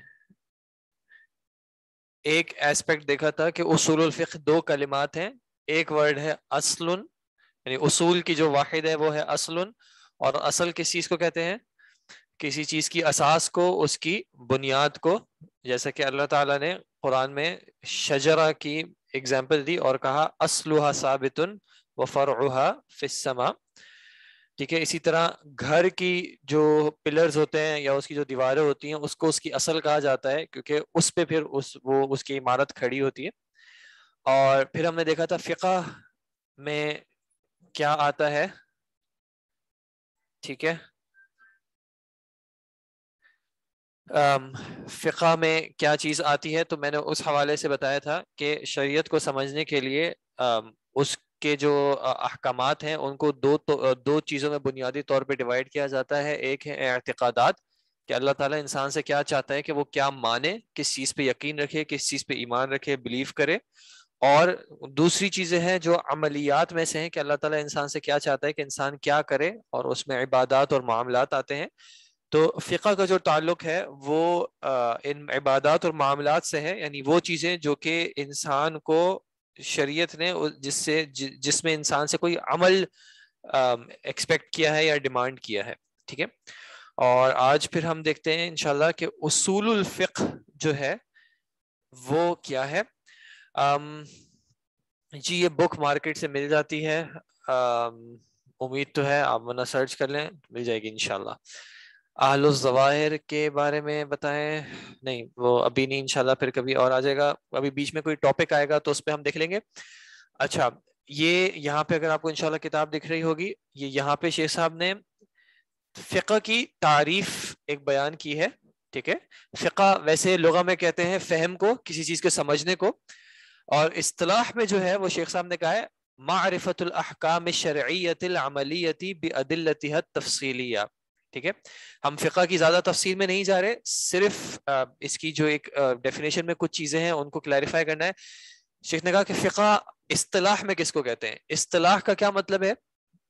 ایک ایسپیکٹ دیکھا تھا کہ اصول الفقہ دو کلمات ہیں. ایک ورڈ ہے اصل یعنی اصول کی جو واحد ہے وہ ہے اصل اور اصل کس چیز کو کہتے ہیں کسی چیز کی اساس کو اس کی بنیاد کو. جیسا کہ اللہ تعالیٰ نے قرآن میں شجرہ کی اگزامپل دی اور کہا اصلها ثابت وفرعها فی السماء. ٹھیک ہے اسی طرح گھر کی جو پلرز ہوتے ہیں یا اس کی جو دیواریں ہوتی ہیں اس کو اس کی اصل کہا جاتا ہے کیونکہ اس پہ پھر اس کی عمارت کھڑی ہوتی ہے. اور پھر ہم نے دیکھا تھا فقہ میں کیا آتا ہے. ٹھیک ہے فقہ میں کیا چیز آتی ہے تو میں نے اس حوالے سے بتایا تھا کہ شریعت کو سمجھنے کے لیے اس کے جو احکامات ہیں ان کو دو چیزوں میں بنیادی طور پہ ڈیوائڈ کیا جاتا ہے. ایک ہے اعتقادات کہ اللہ تعالیٰ انسان سے کیا چاہتا ہے کہ وہ کیا مانے کس چیز پہ یقین رکھے کس چیز پہ ایمان رکھے بلیو کرے. اور دوسری چیزیں ہیں جو عملیات میں سے ہیں کہ اللہ تعالیٰ انسان سے کیا چاہتا ہے کہ انسان کیا کرے اور اس میں عبادات اور معاملات آتے ہیں. تو فقہ کا جو تعلق ہے وہ ان عبادات اور معاملات سے ہے یعنی وہ چیزیں جو کہ انسان کو شریعت نے جس میں انسان سے کوئی عمل ایکسپیکٹ کیا ہے یا ڈیمانڈ کیا ہے. ٹھیک ہے اور آج پھر ہم دیکھتے ہیں انشاءاللہ کہ اصول الفقہ جو ہے وہ کیا ہے. جی یہ بک مارکیٹ سے مل جاتی ہے امید تو ہے آپ ورنہ سرچ کر لیں مل جائے گی انشاءاللہ. اہل الظواہر کے بارے میں بتائیں نہیں وہ ابھی نہیں انشاءاللہ پھر کبھی اور آ جائے گا. ابھی بیچ میں کوئی ٹاپک آئے گا تو اس پہ ہم دیکھ لیں گے. اچھا یہ یہاں پہ اگر آپ کو انشاءاللہ کتاب دکھ رہی ہوگی یہ یہاں پہ شیخ صاحب نے فقہ کی تعریف ایک بیان کی ہے. ٹھیک ہے فقہ ویسے لغہ میں کہتے ہیں فہم کو کسی چیز کے سمجھنے کو اور اصطلاح میں جو ہے وہ شیخ صاحب نے کہا ہے معرفت الاحکام الشرعیۃ العملیۃ بادلتها التفصیلیہ. ٹھیک ہے ہم فقہ کی زیادہ تفصیل میں نہیں جا رہے صرف اس کی جو ایک ڈیفینیشن میں کچھ چیزیں ہیں ان کو کلیریفائی کرنا ہے. شیخ نے کہا کہ فقہ اصطلاح میں کس کو کہتے ہیں. اصطلاح کا کیا مطلب ہے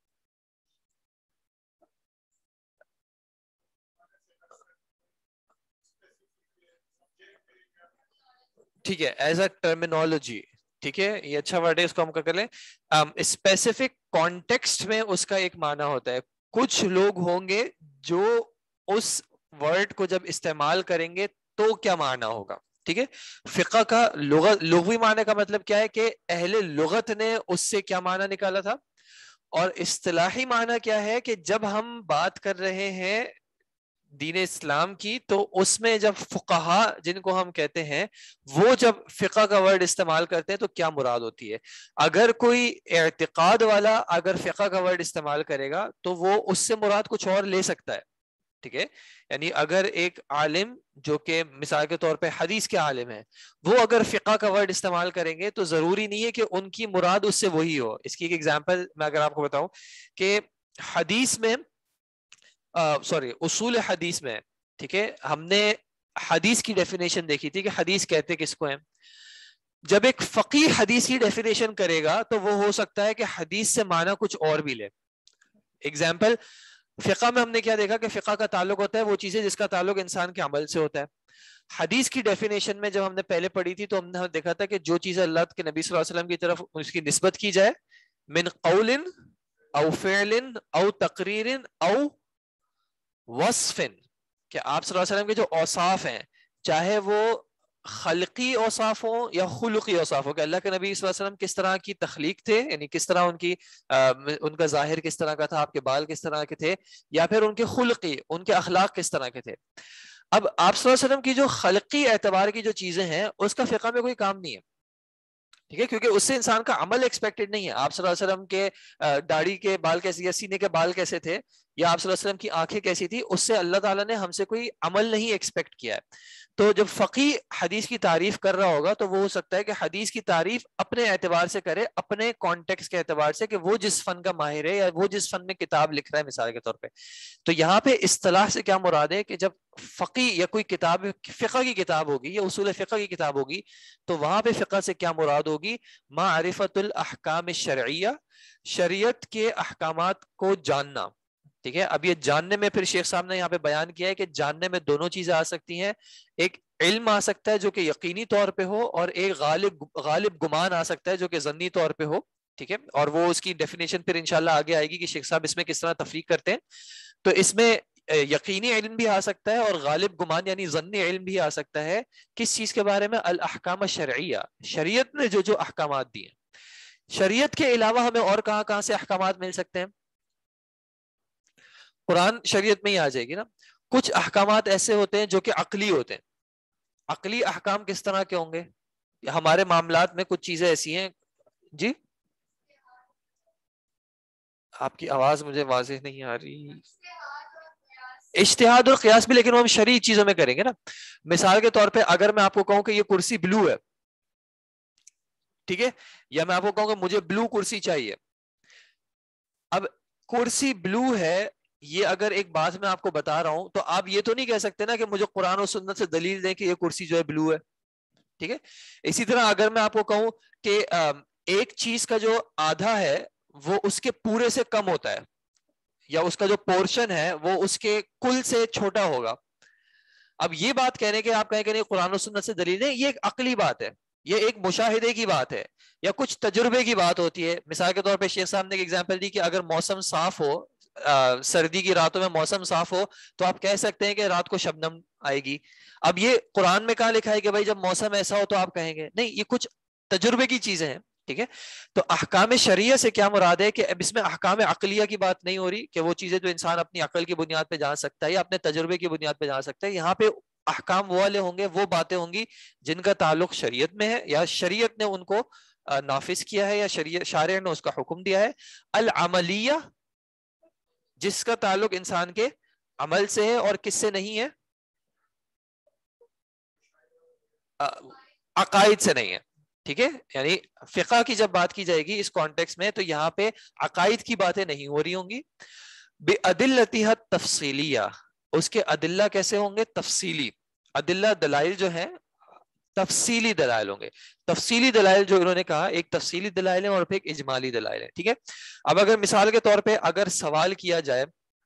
ٹھیک ہے ایز اے ٹرمینالوجی. ٹھیک ہے یہ اچھا ورڈ ہے اس کو ہم کر لیں. اسپیسیفک کانٹیکسٹ میں اس کا ایک معنی ہوتا ہے. کچھ لوگ ہوں گے جو اس ورڈ کو جب استعمال کریں گے تو کیا معنی ہوگا. ٹھیک ہے فقہ کا لغوی معنی کا مطلب کیا ہے کہ اہل لغت نے اس سے کیا معنی نکالا تھا اور اصطلاحی معنی کیا ہے کہ جب ہم بات کر رہے ہیں دین اسلام کی تو اس میں جب فقہا جن کو ہم کہتے ہیں وہ جب فقہ کا ورڈ استعمال کرتے ہیں تو کیا مراد ہوتی ہے. اگر کوئی اعتقاد والا اگر فقہ کا ورڈ استعمال کرے گا تو وہ اس سے مراد کچھ اور لے سکتا ہے. ٹھیک ہے یعنی اگر ایک عالم جو کہ مثال کے طور پہ حدیث کے عالم ہیں وہ اگر فقہ کا ورڈ استعمال کریں گے تو ضروری نہیں ہے کہ ان کی مراد اس سے وہی ہو. اس کی ایک ایگزامپل میں اگر آپ کو بتاؤں کہ حدیث میں اصول حدیث میں ٹھیک ہے ہم نے حدیث کی ڈیفینیشن دیکھی تھی کہ حدیث کہتے کس کو ہیں. جب ایک فقیہ حدیث کی ڈیفینیشن کرے گا تو وہ ہو سکتا ہے کہ حدیث سے معنی کچھ اور بھی لے. ایگزامپل فقہ میں ہم نے کیا دیکھا کہ فقہ کا تعلق ہوتا ہے وہ چیزیں جس کا تعلق انسان کے عمل سے ہوتا ہے. حدیث کی ڈیفینیشن میں جب ہم نے پہلے پڑھی تھی تو ہم نے دیکھا تھا کہ جو چیزیں اللہ کے نبی صلی اللہ علیہ وسلم کی طرف اس کی نسبت کی جائے من قول او فعل او تقریر او وصف کہ آپ صلی اللہ علیہ وسلم کے جو اوصاف ہیں چاہے وہ خلقی اوصاف ہو یا خلقی اوصاف ہو، کہ اللہ کے نبی صلی اللہ علیہ وسلم کس طرح کی تخلیق تھے، یعنی کس طرح ان کا ظاہر کس طرح کا تھا، آپ کے بال کس طرح کے تھے، یا پھر ان کے خلقی، ان کے اخلاق کس طرح کے تھے. اب آپ صلی اللہ علیہ وسلم کی جو خلقی اعتبار کی جو چیزیں ہیں اس کا فقہ میں کوئی کام نہیں ہے، ٹھیک ہے، کیونکہ اس سے انسان کا عمل ایکسپیکٹڈ نہیں ہے. آپ صلی اللہ علیہ وسلم کے داڑھی کے بال کیسے یا سینے کے بال کیسے تھے، یا آپ صلی اللہ علیہ وسلم کی آنکھیں کیسی تھی، اس سے اللہ تعالیٰ نے ہم سے کوئی عمل نہیں ایکسپیکٹ کیا ہے. تو جب فقی حدیث کی تعریف کر رہا ہوگا تو وہ ہو سکتا ہے کہ حدیث کی تعریف اپنے اعتبار سے کرے، اپنے کانٹیکس کے اعتبار سے، کہ وہ جس فن کا ماہر ہے یا وہ جس فن میں کتاب لکھ رہا ہے مثال کے طور پہ. تو یہاں پہ اصطلاح سے کیا مراد ہے کہ جب فقی یا کوئی کتاب فقہ کی کتاب ہوگی یا اصول فقہ کی کتاب ہوگی تو وہاں پہ فقہ سے کیا مراد ہوگی، معرفت الاحکام الشرعیہ، شریعت کے احکامات کو جاننا. ٹھیک ہے، اب یہ جاننے میں پھر شیخ صاحب نے یہاں پہ بیان کیا ہے کہ جاننے میں دونوں چیزیں آ سکتی ہیں، ایک علم آ سکتا ہے جو کہ یقینی طور پہ ہو، اور ایک غالب گمان آ سکتا ہے جو کہ ظنی طور پہ ہو. ٹھیک ہے، اور وہ اس کی ڈیفینیشن پھر انشاءاللہ آگے آئے گی کہ شیخ صاحب اس میں کس طرح تفریق کرتے ہیں. تو اس میں یقینی علم بھی آ سکتا ہے اور غالب گمان یعنی ظنی علم بھی آ سکتا ہے. کس چیز کے بارے میں؟ الاحکام الشرعیہ، شریعت نے جو احکامات دیے. شریعت کے علاوہ ہمیں اور کہاں کہاں سے احکامات مل سکتے ہیں؟ قرآن شریعت میں ہی آ جائے گی نا. کچھ احکامات ایسے ہوتے ہیں جو کہ عقلی ہوتے ہیں. عقلی احکام کس طرح کے ہوں گے؟ ہمارے معاملات میں کچھ چیزیں ایسی ہیں. جی آپ کی آواز مجھے واضح نہیں آ رہی. اجتہاد اور قیاس بھی، لیکن وہ ہم شرعی چیزوں میں کریں گے نا. مثال کے طور پہ اگر میں آپ کو کہوں کہ یہ کرسی بلو ہے، ٹھیک ہے، یا میں آپ کو کہوں کہ مجھے بلو کرسی چاہیے. اب کرسی بلو ہے، یہ اگر ایک بات میں آپ کو بتا رہا ہوں تو آپ یہ تو نہیں کہہ سکتے نا کہ مجھے قرآن و سنت سے دلیل دیں کہ یہ کرسی جو ہے بلو ہے. ٹھیک ہے، اسی طرح اگر میں آپ کو کہوں کہ ایک چیز کا جو آدھا ہے وہ اس کے پورے سے کم ہوتا ہے، یا اس کا جو پورشن ہے وہ اس کے کل سے چھوٹا ہوگا. اب یہ بات کہنے کے آپ کہیں کہ نہیں قرآن و سنت سے دلیل نہیں، یہ ایک عقلی بات ہے، یہ ایک مشاہدے کی بات ہے یا کچھ تجربے کی بات ہوتی ہے. مثال کے طور پہ شیخ صاحب نے ایک ایگزامپل دی کہ اگر موسم صاف ہو، سردی کی راتوں میں موسم صاف ہو تو آپ کہہ سکتے ہیں کہ رات کو شبنم آئے گی. اب یہ قرآن میں کہاں لکھا ہے کہ بھائی جب موسم ایسا ہو تو آپ کہیں گے؟ نہیں، یہ کچھ تجربے کی چیزیں ہیں. ٹھیک ہے، تو احکام شرعیہ سے کیا مراد ہے کہ اب اس میں احکام عقلیہ کی بات نہیں ہو رہی کہ وہ چیزیں جو انسان اپنی عقل کی بنیاد پہ جان سکتا ہے یا اپنے تجربے کی بنیاد پہ جان سکتا ہے. یہاں پہ احکام وہ والے ہوں گے، وہ باتیں ہوں گی جن کا تعلق شریعت میں ہے یا شریعت نے ان کو نافذ کیا ہے یا شارع نے اس کا حکم دیا ہے. العملیہ، جس کا تعلق انسان کے عمل سے ہے اور کس سے نہیں ہے؟ عقائد سے نہیں ہے. ٹھیک ہے، یعنی فقہ کی جب بات کی جائے گی اس کانٹیکس میں تو یہاں پہ عقائد کی باتیں نہیں ہو رہی ہوں گی. بِأَدِلَّتِهَا التَّفْصِیلیہ، اس کے ادلہ کیسے ہوں گے؟ تفصیلی. ادلہ دلائل جو ہیں تفصیلی دلائل ہوں گے. تفصیلی دلائل جو انہوں نے کہا ایک تفصیلی دلائل ہے اور پھر ایک اجمالی دلائل ہے. ٹھیک ہے، اب اگر مثال کے طور پہ اگر سوال کیا جائے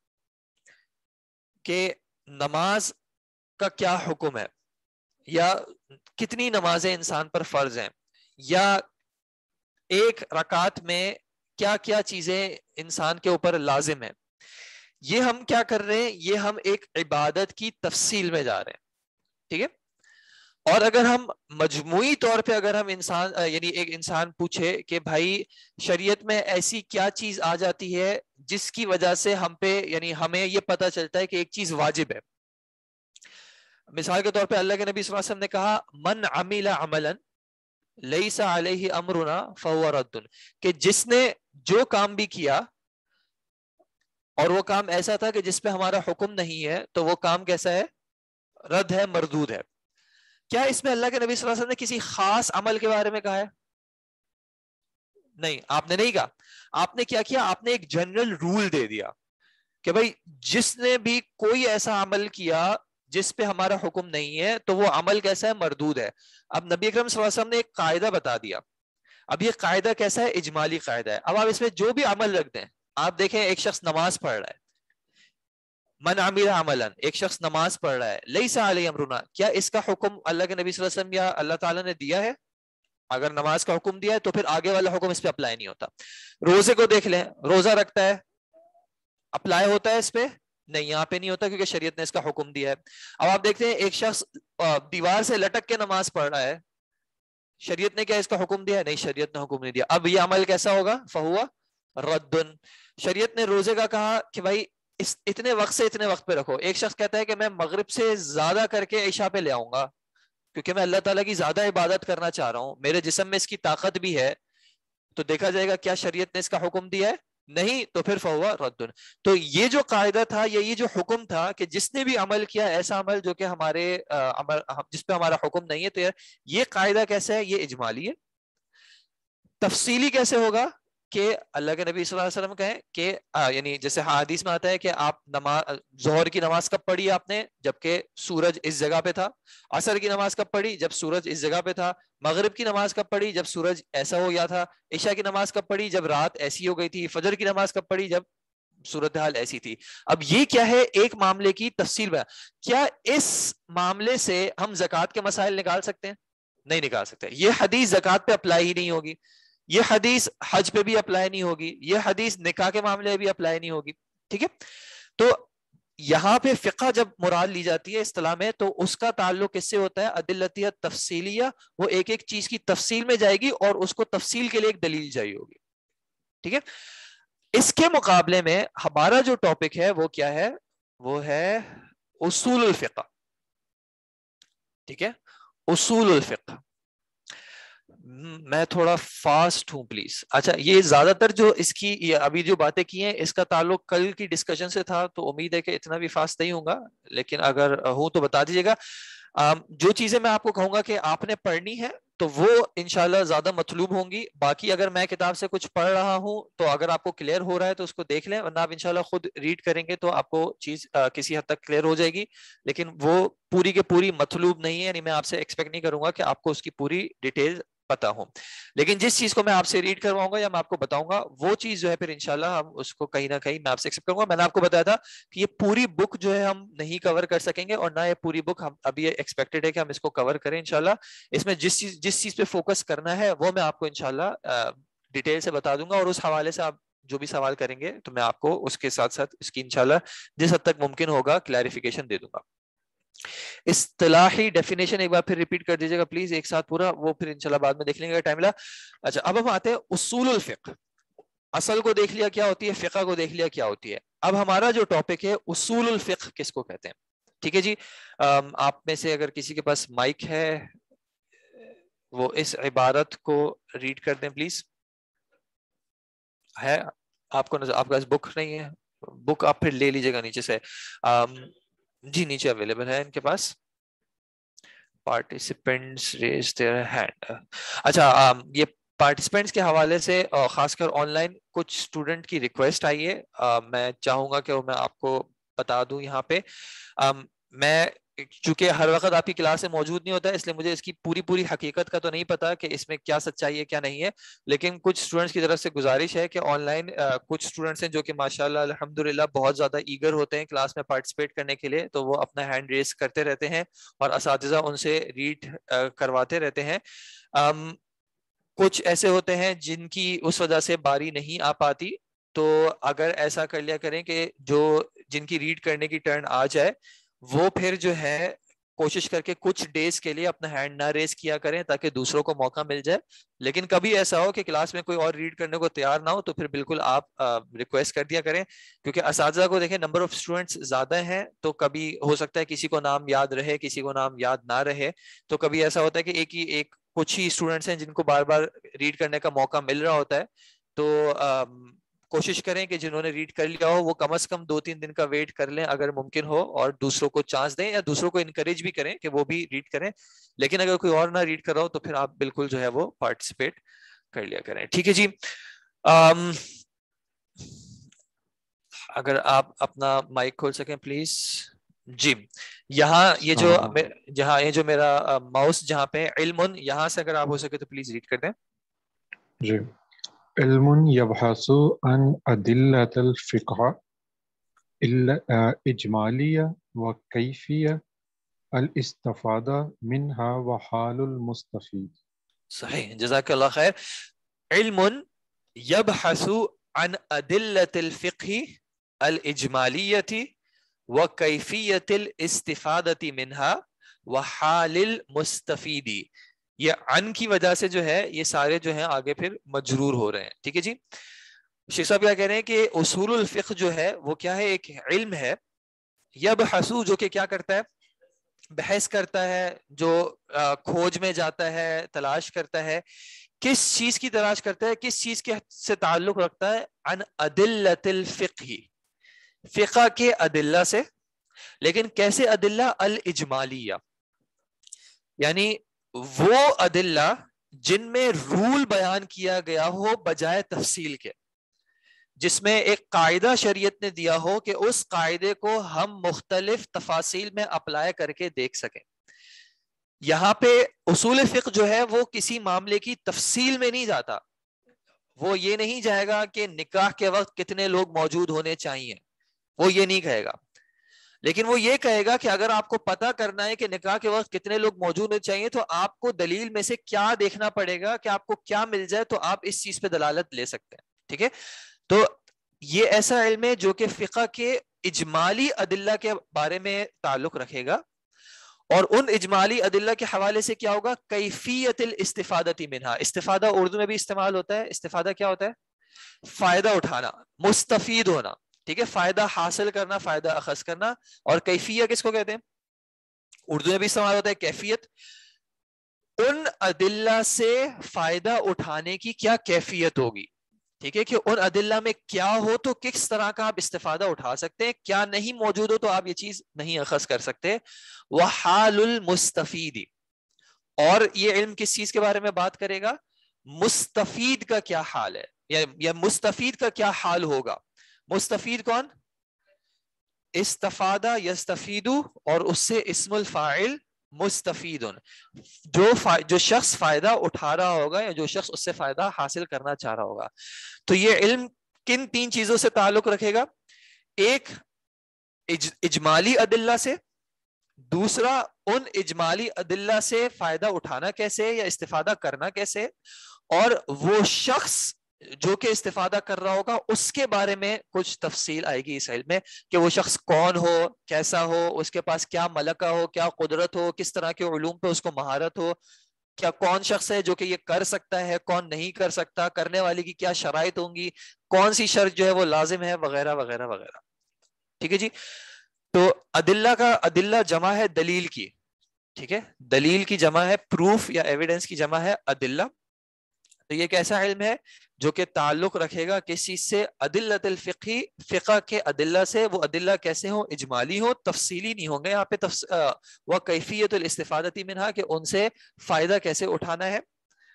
کہ نماز کا کیا حکم ہے، یا کتنی نمازیں انسان پر فرض ہیں، یا ایک رکعت میں کیا کیا چیزیں انسان کے اوپر لازم ہیں، یہ ہم کیا کر رہے ہیں؟ یہ ہم ایک عبادت کی تفصیل میں جا رہے ہیں. ٹھیک ہے، اور اگر ہم مجموعی طور پہ اگر ہم انسان یعنی ایک انسان پوچھے کہ بھائی شریعت میں ایسی کیا چیز آ جاتی ہے جس کی وجہ سے ہم پہ یعنی ہمیں یہ پتہ چلتا ہے کہ ایک چیز واجب ہے. مثال کے طور پہ اللہ کے نبی صلی اللہ علیہ وسلم نے کہا من عمل عملا لیس علیہ امرنا فہو رد، کہ جس نے جو کام بھی کیا اور وہ کام ایسا تھا کہ جس پہ ہمارا حکم نہیں ہے تو وہ کام کیسا ہے؟ رد ہے، مردود ہے. کیا اس میں اللہ کے نبی صلی اللہ علیہ وسلم نے کسی خاص عمل کے بارے میں کہا ہے؟ نہیں، آپ نے نہیں کہا. آپ نے کیا کیا؟ آپ نے ایک جنرل رول دے دیا کہ بھائی جس نے بھی کوئی ایسا عمل کیا جس پہ ہمارا حکم نہیں ہے تو وہ عمل کیسا ہے؟ مردود ہے. اب نبی اکرم صلی اللہ علیہ وسلم نے ایک قاعدہ بتا دیا. اب یہ قاعدہ کیسا ہے؟ اجمالی قاعدہ ہے. اب آپ اس میں جو بھی عمل رکھ دیں، آپ دیکھیں ایک شخص نماز پڑھ رہا ہے، من عمل عملا، ایک شخص نماز پڑھ رہا ہے، لیس علیہ امرنا، کیا اس کا حکم اللہ کے نبی صلی اللہ علیہ وسلم یا اللہ تعالیٰ نے دیا ہے؟ اگر نماز کا حکم دیا ہے تو پھر آگے والا حکم اس پہ اپلائی نہیں ہوتا. روزے کو دیکھ لیں، روزہ رکھتا ہے، اپلائی ہوتا ہے اس پہ؟ نہیں یہاں پہ نہیں ہوتا کیونکہ شریعت نے اس کا حکم دیا ہے. اب آپ دیکھتے ہیں ایک شخص دیوار سے لٹک کے نماز پڑھ رہا ہے, شریعت نے کیا اس کا حکم دیا ہے؟ نہیں, شریعت نے حکم نہیں دیا. اب یہ عمل کیسا ہوگا؟ فہوا ردن. شریعت نے روزے کا کہا کہ بھائی اتنے وقت سے اتنے وقت پہ رکھو. ایک شخص کہتا ہے کہ میں مغرب سے زیادہ کر کے عشاء پہ لے آؤں گا کیونکہ میں اللہ تعالیٰ کی زیادہ عبادت کرنا چاہ رہا ہوں, میرے جسم میں اس کی طاقت بھی ہے. تو دیکھا جائے گا کیا شریعت نے اس کا حکم دیا ہے؟ نہیں, تو پھر فہوا ردن. تو یہ جو قاعدہ تھا یا یہ جو حکم تھا کہ جس نے بھی عمل کیا ایسا عمل جو کہ ہمارے جس پہ ہمارا حکم نہیں ہے, تو یہ قاعدہ کیسا ہے؟ یہ اجمالی ہے. تفصیلی کیسے ہوگا کہ اللہ کے نبی صلی اللہ علیہ وسلم کہیں کہ یعنی جیسے حدیث میں آتا ہے کہ آپ ظہر کی نماز کب پڑھی آپ نے؟ جبکہ سورج اس جگہ پہ تھا. عصر کی نماز کب پڑھی؟ جب سورج اس جگہ پہ تھا. مغرب کی نماز کب پڑھی؟ جب سورج ایسا ہو گیا تھا. عشاء کی نماز کب پڑھی؟ جب رات ایسی ہو گئی تھی. فجر کی نماز کب پڑھی؟ جب صورتحال ایسی تھی. اب یہ کیا ہے؟ ایک معاملے کی تفصیل میں. کیا اس معاملے سے ہم زکوٰۃ کے مسائل نکال سکتے ہیں؟ نہیں نکال سکتے. یہ حدیث زکوٰۃ پہ اپلائی ہی نہیں ہوگی, یہ حدیث حج پہ بھی اپلائی نہیں ہوگی, یہ حدیث نکاح کے معاملے میں بھی اپلائی نہیں ہوگی. ٹھیک ہے, تو یہاں پہ فقہ جب مراد لی جاتی ہے اصطلاح میں تو اس کا تعلق کس سے ہوتا ہے؟ ادلتیہ تفصیلیہ. وہ ایک ایک چیز کی تفصیل میں جائے گی اور اس کو تفصیل کے لیے ایک دلیل چاہیے ہوگی. ٹھیک ہے, اس کے مقابلے میں ہمارا جو ٹاپک ہے وہ کیا ہے؟ وہ ہے اصول الفقہ. ٹھیک ہے, اصول الفقہ. میں تھوڑا فاسٹ ہوں پلیز. اچھا, یہ زیادہ تر جو اس کی ابھی جو باتیں کی ہیں اس کا تعلق کل کی ڈسکشن سے تھا, تو امید ہے کہ اتنا بھی فاسٹ نہیں ہوں گا, لیکن اگر ہوں تو بتا دیجیے گا. جو چیزیں میں آپ کو کہوں گا کہ آپ نے پڑھنی ہے تو وہ انشاءاللہ زیادہ مطلوب ہوں گی. باقی اگر میں کتاب سے کچھ پڑھ رہا ہوں تو اگر آپ کو کلیئر ہو رہا ہے تو اس کو دیکھ لیں, ورنہ آپ انشاءاللہ خود ریڈ کریں گے تو آپ کو چیز کسی حد تک کلیئر ہو جائے گی, لیکن وہ پوری کے پوری مطلوب نہیں ہے. یعنی میں آپ سے ایکسپیکٹ نہیں کروں گا کہ آپ کو اس کی پوری ڈیٹیل پتا ہوں, لیکن جس چیز کو میں آپ سے ریڈ کرواؤں گا یا میں آپ کو بتاؤں گا وہ چیز جو ہے پھر انشاءاللہ ہم اس کو کہیں نہ کہیں میں آپ سے ایکسپیکٹ کروں گا. میں نے آپ کو بتایا تھا کہ یہ پوری بک جو ہے ہم نہیں کور کر سکیں گے, اور نہ یہ پوری بک ہم ابھی ایکسپیکٹڈ ہے کہ ہم اس کو کور کریں انشاءاللہ. اس میں جس چیز پہ فوکس کرنا ہے وہ میں آپ کو انشاءاللہ ڈیٹیل سے بتا دوں گا, اور اس حوالے سے آپ جو بھی سوال کریں گے تو میں آپ کو اس کے ساتھ ساتھ اس کی انشاءاللہ جس حد تک ممکن ہوگا کلیریفیکیشن دے دوں گا. اصطلاحی ڈیفینیشن ایک بار پھر ریپیٹ کر دیجیے گا پلیز ایک ساتھ پورا, وہ پھر انشاءاللہ بعد میں دیکھ لیں گے ٹائم ملا. اچھا, اب ہم آتے ہیں اصول الفقہ. اصل کو دیکھ لیا کیا ہوتی ہے, فقہ کو دیکھ لیا کیا ہوتی ہے. اب ہمارا جو ٹاپک ہے اصول الفقہ کس کو کہتے ہیں؟ ٹھیک ہے جی, آپ میں سے اگر کسی کے پاس مائک ہے وہ اس عبارت کو ریڈ کر دیں پلیز. ہے آپ کو آپ کے پاس بک نہیں ہے؟ بک آپ پھر لے لیجیے گا نیچے سے. جی نیچے اویلیبل ہے ان کے پاس. Participants raise their hand. اچھا, یہ پارٹیسپینٹس کے حوالے سے خاص کر آن لائن کچھ اسٹوڈنٹ کی ریکویسٹ آئی ہے, میں چاہوں گا کہ وہ میں آپ کو بتا دوں یہاں پہ. میں چونکہ ہر وقت آپ کی کلاس میں موجود نہیں ہوتا ہے اس لیے مجھے اس کی پوری حقیقت کا تو نہیں پتا کہ اس میں کیا سچائی ہے کیا نہیں ہے, لیکن کچھ اسٹوڈنٹس کی طرف سے گزارش ہے کہ آن لائن کچھ اسٹوڈنٹس ہیں جو کہ ماشاءاللہ الحمدللہ بہت زیادہ ایگر ہوتے ہیں کلاس میں پارٹیسپیٹ کرنے کے لیے, تو وہ اپنا ہینڈ ریز کرتے رہتے ہیں اور اساتذہ ان سے ریڈ کرواتے رہتے ہیں. کچھ ایسے ہوتے ہیں جن کی اس وجہ سے باری نہیں آ پاتی, تو اگر ایسا کر لیا کریں کہ جن کی ریڈ کرنے کی ٹرن آ جائے وہ پھر جو ہے کوشش کر کے کچھ ڈیز کے لیے اپنا ہینڈ نہ ریز کیا کریں تاکہ دوسروں کو موقع مل جائے. لیکن کبھی ایسا ہو کہ کلاس میں کوئی اور ریڈ کرنے کو تیار نہ ہو تو پھر بالکل آپ ریکویسٹ کر دیا کریں, کیونکہ اساتذہ کو دیکھیں نمبر آف اسٹوڈنٹس زیادہ ہیں تو کبھی ہو سکتا ہے کسی کو نام یاد رہے کسی کو نام یاد نہ رہے, تو کبھی ایسا ہوتا ہے کہ کچھ ہی اسٹوڈنٹس ہیں جن کو بار بار ریڈ کرنے کا موقع مل رہا ہوتا ہے. تو کوشش کریں کہ جنہوں نے ریڈ کر لیا ہو وہ کم از کم 2-3 دن کا ویٹ کر لیں اگر ممکن ہو, اور دوسروں کو چانس دیں یا دوسروں کو انکریج بھی کریں کہ وہ بھی ریڈ کریں. لیکن اگر کوئی اور نہ ریڈ کر رہا ہو تو پھر آپ بالکل جو ہے وہ پارٹیسپیٹ کر لیا کریں. ٹھیک ہے جی, اگر آپ اپنا مائک کھول سکیں پلیز. جی, یہاں یہ جو میرا ماؤس جہاں پہ علم, یہاں سے اگر آپ ہو سکے تو پلیز ریڈ کر دیں. جی, علم یبحث عن ادلۃ الفقہ اجمالیہ و کیفیہ الاستفادہ منہا و حال المستفید. صحیح, جزاک اللہ خیر. علم یبحث عن ادلۃ الفقہ الاجمالیہ وَكَيْفِيَّةِ الْإِسْتِفَادَةِ مِنْهَا وَحَالِ الْمُسْتَفِيدِ. یہ عن کی وجہ سے جو ہے یہ سارے جو ہیں آگے پھر مجرور ہو رہے ہیں. ٹھیک ہے جی. شیخ صاحب کیا کہہ رہے ہیں کہ اصول الفقہ جو ہے وہ کیا ہے, ایک علم ہے, یبحثو جو کہ کیا کرتا ہے, بحث کرتا ہے, جو کھوج میں جاتا ہے, تلاش کرتا ہے. کس چیز کی تلاش کرتا ہے, کس چیز کے سے تعلق رکھتا ہے, عن ادلۃ الفقہ, فقہ کے ادلہ سے. لیکن کیسے ادلہ؟ الاجمالیہ, یعنی وہ ادلہ جن میں رول بیان کیا گیا ہو بجائے تفصیل کے, جس میں ایک قاعدہ شریعت نے دیا ہو کہ اس قاعدے کو ہم مختلف تفاصیل میں اپلائی کر کے دیکھ سکیں. یہاں پہ اصول فقہ جو ہے وہ کسی معاملے کی تفصیل میں نہیں جاتا. وہ یہ نہیں جائے گا کہ نکاح کے وقت کتنے لوگ موجود ہونے چاہیے, وہ یہ نہیں کہے گا. لیکن وہ یہ کہے گا کہ اگر آپ کو پتہ کرنا ہے کہ نکاح کے وقت کتنے لوگ موجود ہونے چاہیے تو آپ کو دلیل میں سے کیا دیکھنا پڑے گا کہ آپ کو کیا مل جائے تو آپ اس چیز پہ دلالت لے سکتے ہیں. ٹھیک ہے, تو یہ ایسا علم ہے جو کہ فقہ کے اجمالی ادلہ کے بارے میں تعلق رکھے گا. اور ان اجمالی ادلہ کے حوالے سے کیا ہوگا, کیفیت الاستفادۃ منہا. استفادہ اردو میں بھی استعمال ہوتا ہے. استفادہ کیا ہوتا ہے؟ فائدہ اٹھانا, مستفید ہونا. ٹھیک ہے, فائدہ حاصل کرنا, فائدہ اخذ کرنا. اور کیفیہ کس کو کہتے ہیں؟ اردو میں بھی استعمال ہوتا ہے کیفیت. ان ادلہ سے فائدہ اٹھانے کی کیا کیفیت ہوگی. ٹھیک ہے, کہ ان ادلہ میں کیا ہو تو کس طرح کا آپ استفادہ اٹھا سکتے ہیں, کیا نہیں موجود ہو تو آپ یہ چیز نہیں اخذ کر سکتے. وحال المستفید, اور یہ علم کس چیز کے بارے میں بات کرے گا؟ مستفید کا کیا حال ہے, یا مستفید کا کیا حال ہوگا. مستفید کون؟ استفادہ یستفید, اور اس سے اسم الفاعل مستفید, جو شخص فائدہ اٹھا رہا ہوگا یا جو شخص اس سے فائدہ حاصل کرنا چاہ رہا ہوگا. تو یہ علم کن تین چیزوں سے تعلق رکھے گا؟ ایک اجمالی ادلہ سے, دوسرا ان اجمالی ادلہ سے فائدہ اٹھانا کیسے یا استفادہ کرنا کیسے, اور وہ شخص جو کہ استفادہ کر رہا ہوگا اس کے بارے میں کچھ تفصیل آئے گی اس علم میں, کہ وہ شخص کون ہو, کیسا ہو, اس کے پاس کیا ملکہ ہو, کیا قدرت ہو, کس طرح کے علوم پہ اس کو مہارت ہو, کیا کون شخص ہے جو کہ یہ کر سکتا ہے, کون نہیں کر سکتا, کرنے والے کی کیا شرائط ہوں گی, کون سی شرط جو ہے وہ لازم ہے, وغیرہ وغیرہ وغیرہ. ٹھیک ہے جی. تو ادلہ جمع ہے دلیل کی. ٹھیک ہے, دلیل کی جمع ہے پروف یا ایویڈنس کی جمع ہے ادلہ. تو یہ کیسا علم ہے جو کہ تعلق رکھے گا کس چیز سے؟ ادلۃ الفقہ, فقہ کے ادلہ سے. وہ ادلہ کیسے ہوں؟ اجمالی ہوں, تفصیلی نہیں ہوں گے. یہاں پہ وہ کیفیت الاستفادۃ منہا, کہ ان سے فائدہ کیسے اٹھانا ہے.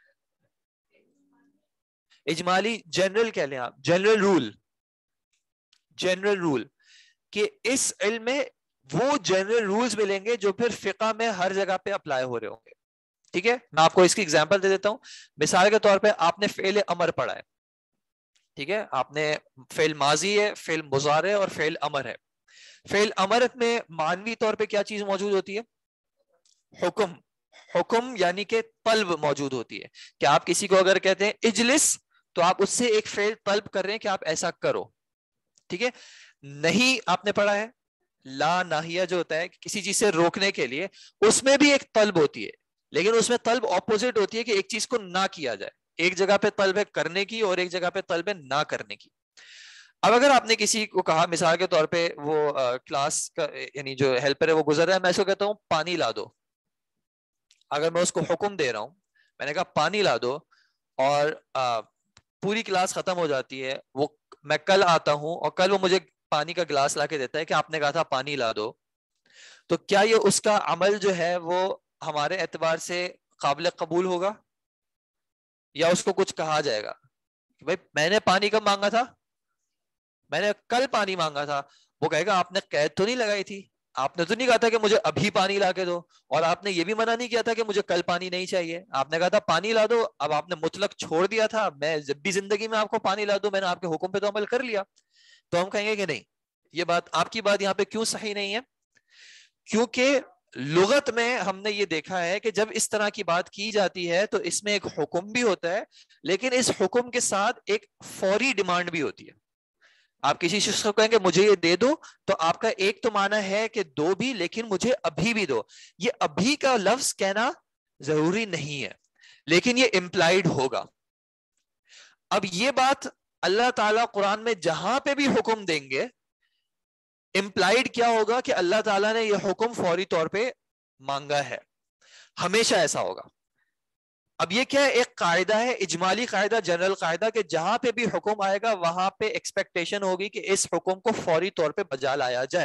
اجمالی جنرل کہہ لیں آپ, جنرل رول, کہ اس علم میں وہ جنرل رولز ملیں گے جو پھر فقہ میں ہر جگہ پہ اپلائی ہو رہے ہوں گے. ٹھیک ہے, میں آپ کو اس کی ایگزامپل دے دیتا ہوں. مثال کے طور پہ آپ نے فعل امر پڑھا ہے. ٹھیک ہے, آپ نے فعل ماضی ہے, فعل مضارع اور فعل امر ہے. فعل امر میں معنوی طور پہ کیا چیز موجود ہوتی ہے؟ حکم. حکم یعنی کہ طلب موجود ہوتی ہے, کہ آپ کسی کو اگر کہتے ہیں اجلس تو آپ اس سے ایک فعل طلب کر رہے ہیں کہ آپ ایسا کرو. ٹھیک ہے. نہیں آپ نے پڑھا ہے لا ناہیہ جو ہوتا ہے کسی چیز سے روکنے کے لیے, اس میں بھی ایک طلب ہوتی ہے, لیکن اس میں طلب اپوزٹ ہوتی ہے کہ ایک چیز کو نہ کیا جائے. ایک جگہ پہ طلب ہے کرنے کی اور ایک جگہ پہ طلب ہے نہ کرنے کی. اب اگر آپ نے کسی کو کہا, مثال کے طور پہ وہ کلاس کا یعنی جو ہیلپر ہے وہ گزر رہا ہے, میں اس کو کہتا ہوں پانی لا دو. اگر میں اس کو حکم دے رہا ہوں, میں نے کہا پانی لا دو, اور پوری کلاس ختم ہو جاتی ہے, وہ میں کل آتا ہوں اور کل وہ مجھے پانی کا گلاس لا کے دیتا ہے کہ آپ نے کہا تھا پانی لا دو, تو کیا یہ اس کا عمل جو ہے وہ ہمارے اعتبار سے قابل قبول ہوگا, یا اس کو کچھ کہا جائے گا کہ بھائی میں نے پانی کب مانگا تھا؟ میں نے کل پانی مانگا تھا. وہ کہے گا آپ نے قید تو نہیں لگائی تھی, آپ نے تو نہیں کہا تھا کہ مجھے ابھی پانی لا کے دو, اور آپ نے یہ بھی منع نہیں کیا تھا کہ مجھے کل پانی نہیں چاہیے. آپ نے کہا تھا پانی لا دو, اب آپ نے مطلق چھوڑ دیا تھا, میں جب بھی زندگی میں آپ کو پانی لا دو, میں نے آپ کے حکم پہ تو عمل کر لیا. تو ہم کہیں گے کہ نہیں, یہ بات آپ کی بات یہاں پہ کیوں صحیح نہیں ہے؟ کیونکہ لغت میں ہم نے یہ دیکھا ہے کہ جب اس طرح کی بات کی جاتی ہے تو اس میں ایک حکم بھی ہوتا ہے, لیکن اس حکم کے ساتھ ایک فوری ڈیمانڈ بھی ہوتی ہے. آپ کسی شخص کو کہیں گے مجھے یہ دے دو تو آپ کا ایک تو معنی ہے کہ دو بھی، لیکن مجھے ابھی بھی دو. یہ ابھی کا لفظ کہنا ضروری نہیں ہے لیکن یہ امپلائڈ ہوگا. اب یہ بات اللہ تعالیٰ قرآن میں جہاں پہ بھی حکم دیں گے امپلائڈ کیا ہوگا کہ اللہ تعالیٰ نے یہ حکم فوری طور پہ مانگا ہے، ہمیشہ ایسا ہوگا. اب یہ کیا ہے؟ ایک قاعدہ ہے، اجمالی قاعدہ، جنرل قاعدہ، کہ جہاں پہ بھی حکم آئے گا وہاں پہ ایکسپیکٹیشن ہوگی کہ اس حکم کو فوری طور پہ بجا لایا جائے.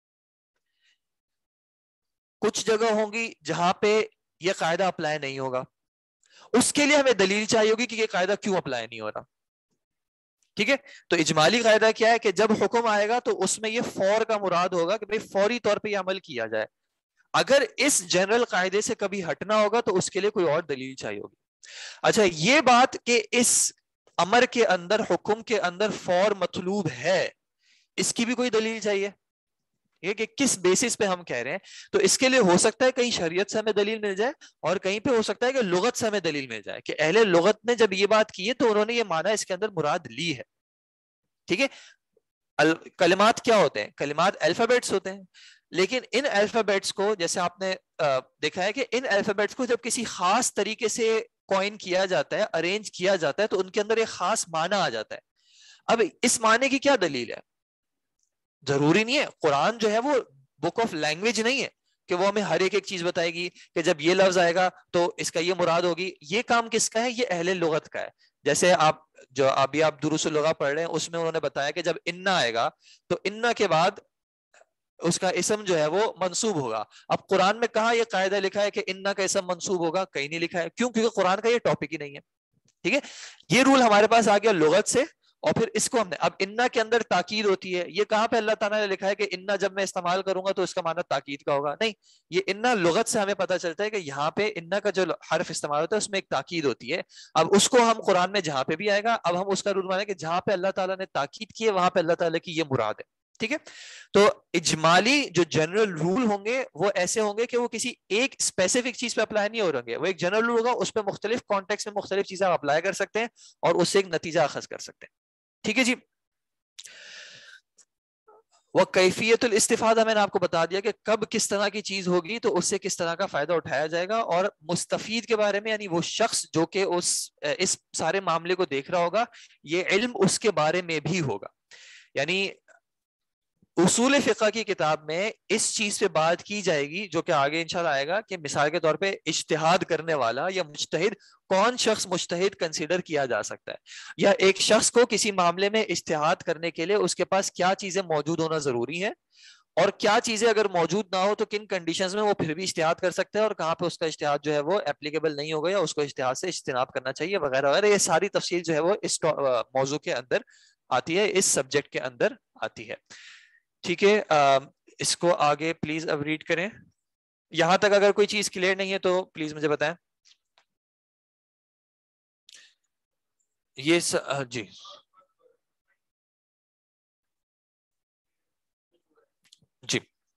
کچھ جگہ ہوں گی جہاں پہ یہ قاعدہ اپلائی نہیں ہوگا، اس کے لیے ہمیں دلیل چاہیے ہوگی کہ یہ قاعدہ کیوں اپلائی نہیں ہو رہا. ٹھیک ہے، تو اجمالی قاعدہ کیا ہے کہ جب حکم آئے گا تو اس میں یہ فور کا مراد ہوگا کہ بھئی فوری طور پہ یہ عمل کیا جائے. اگر اس جنرل قاعدے سے کبھی ہٹنا ہوگا تو اس کے لیے کوئی اور دلیل چاہیے ہوگی. اچھا، یہ بات کہ اس امر کے اندر، حکم کے اندر فور مطلوب ہے، اس کی بھی کوئی دلیل چاہیے، یہ کہ کس بیسس پہ ہم کہہ رہے ہیں. تو اس کے لیے ہو سکتا ہے کہیں شریعت سے ہمیں دلیل مل جائے اور کہیں پہ ہو سکتا ہے کہ لغت سے ہمیں دلیل مل جائے کہ اہل لغت نے جب یہ بات کی ہے تو انہوں نے یہ معنی اس کے اندر مراد لی ہے. ٹھیک ہے، کلمات کیا ہوتے ہیں؟ کلمات الفابیٹس ہوتے ہیں، لیکن ان الفابیٹس کو جیسے آپ نے دیکھا ہے کہ ان الفابیٹس کو جب کسی خاص طریقے سے کوائن کیا جاتا ہے، ارینج کیا جاتا ہے، تو ان کے اندر ایک خاص معنی آ جاتا ہے. اب اس معنی کی کیا دلیل ہے؟ ضروری نہیں ہے، قرآن جو ہے وہ بک آف لینگویج نہیں ہے کہ وہ ہمیں ہر ایک چیز بتائے گی کہ جب یہ لفظ آئے گا تو اس کا یہ مراد ہوگی. یہ کام کس کا ہے؟ یہ اہل لغت کا ہے. جیسے آپ دروس اللغہ پڑھ رہے ہیں، اس میں انہوں نے بتایا کہ جب انا آئے گا تو انا کے بعد اس کا اسم جو ہے وہ منصوب ہوگا. اب قرآن میں کہاں یہ قاعدہ لکھا ہے کہ انا کا اسم منصوب ہوگا؟ کہیں نہیں لکھا ہے. کیوں؟ کیونکہ قرآن کا یہ ٹاپک ہی نہیں ہے. ٹھیک ہے، یہ رول ہمارے پاس آ گیا لغت سے، اور پھر اس کو ہم نے اب انا کے اندر تاکید ہوتی ہے. یہ کہاں پہ اللہ تعالیٰ نے لکھا ہے کہ انا جب میں استعمال کروں گا تو اس کا معنی تاکید کا ہوگا؟ نہیں، یہ انا لغت سے ہمیں پتہ چلتا ہے کہ یہاں پہ انا کا جو حرف استعمال ہوتا ہے اس میں ایک تاکید ہوتی ہے. اب اس کو ہم قرآن میں جہاں پہ بھی آئے گا، اب ہم اس کا رول مانیں کہ جہاں پہ اللہ تعالیٰ نے تاکید کی ہے وہاں پہ اللہ تعالیٰ کی یہ مراد ہے. ٹھیک ہے، تو اجمالی جو جنرل رول ہوں گے وہ ایسے ہوں گے کہ وہ کسی ایک اسپیسیفک چیز پہ اپلائی نہیں ہو رہے. وہ ایک جنرل رول ہوگا، اس پہ مختلف کانٹیکس میں مختلف چیزیں آپ اپلائی کر سکتے ہیں اور اس سے ایک نتیجہ اخذ کر سکتے ہیں. ٹھیک ہے جی. وہ کیفیت الاستفادہ میں نے آپ کو بتا دیا کہ کب کس طرح کی چیز ہوگی تو اس سے کس طرح کا فائدہ اٹھایا جائے گا. اور مستفید کے بارے میں، یعنی وہ شخص جو کہ اس سارے معاملے کو دیکھ رہا ہوگا، یہ علم اس کے بارے میں بھی ہوگا. یعنی اصول فقہ کی کتاب میں اس چیز پہ بات کی جائے گی جو کہ آگے انشاءاللہ آئے گا کہ مثال کے طور پہ اجتہاد کرنے والا یا مجتہد، کون شخص مجتہد کنسیڈر کیا جا سکتا ہے، یا ایک شخص کو کسی معاملے میں اجتہاد کرنے کے لیے اس کے پاس کیا چیزیں موجود ہونا ضروری ہے، اور کیا چیزیں اگر موجود نہ ہو تو کن کنڈیشنز میں وہ پھر بھی اجتہاد کر سکتے ہیں، اور کہاں پہ اس کا اجتہاد جو ہے وہ اپلیکیبل نہیں ہوگا یا اس کو اجتہاد سے اجتناب کرنا چاہیے وغیرہ وغیرہ. یہ ساری تفصیل جو ہے وہ اس موضوع کے اندر آتی ہے، اس سبجیکٹ کے اندر آتی ہے. ٹھیک ہے، اس کو آگے پلیز اب ریڈ کریں. یہاں تک اگر کوئی چیز کلیئر نہیں ہے تو پلیز مجھے بتائیں. یہ جی جی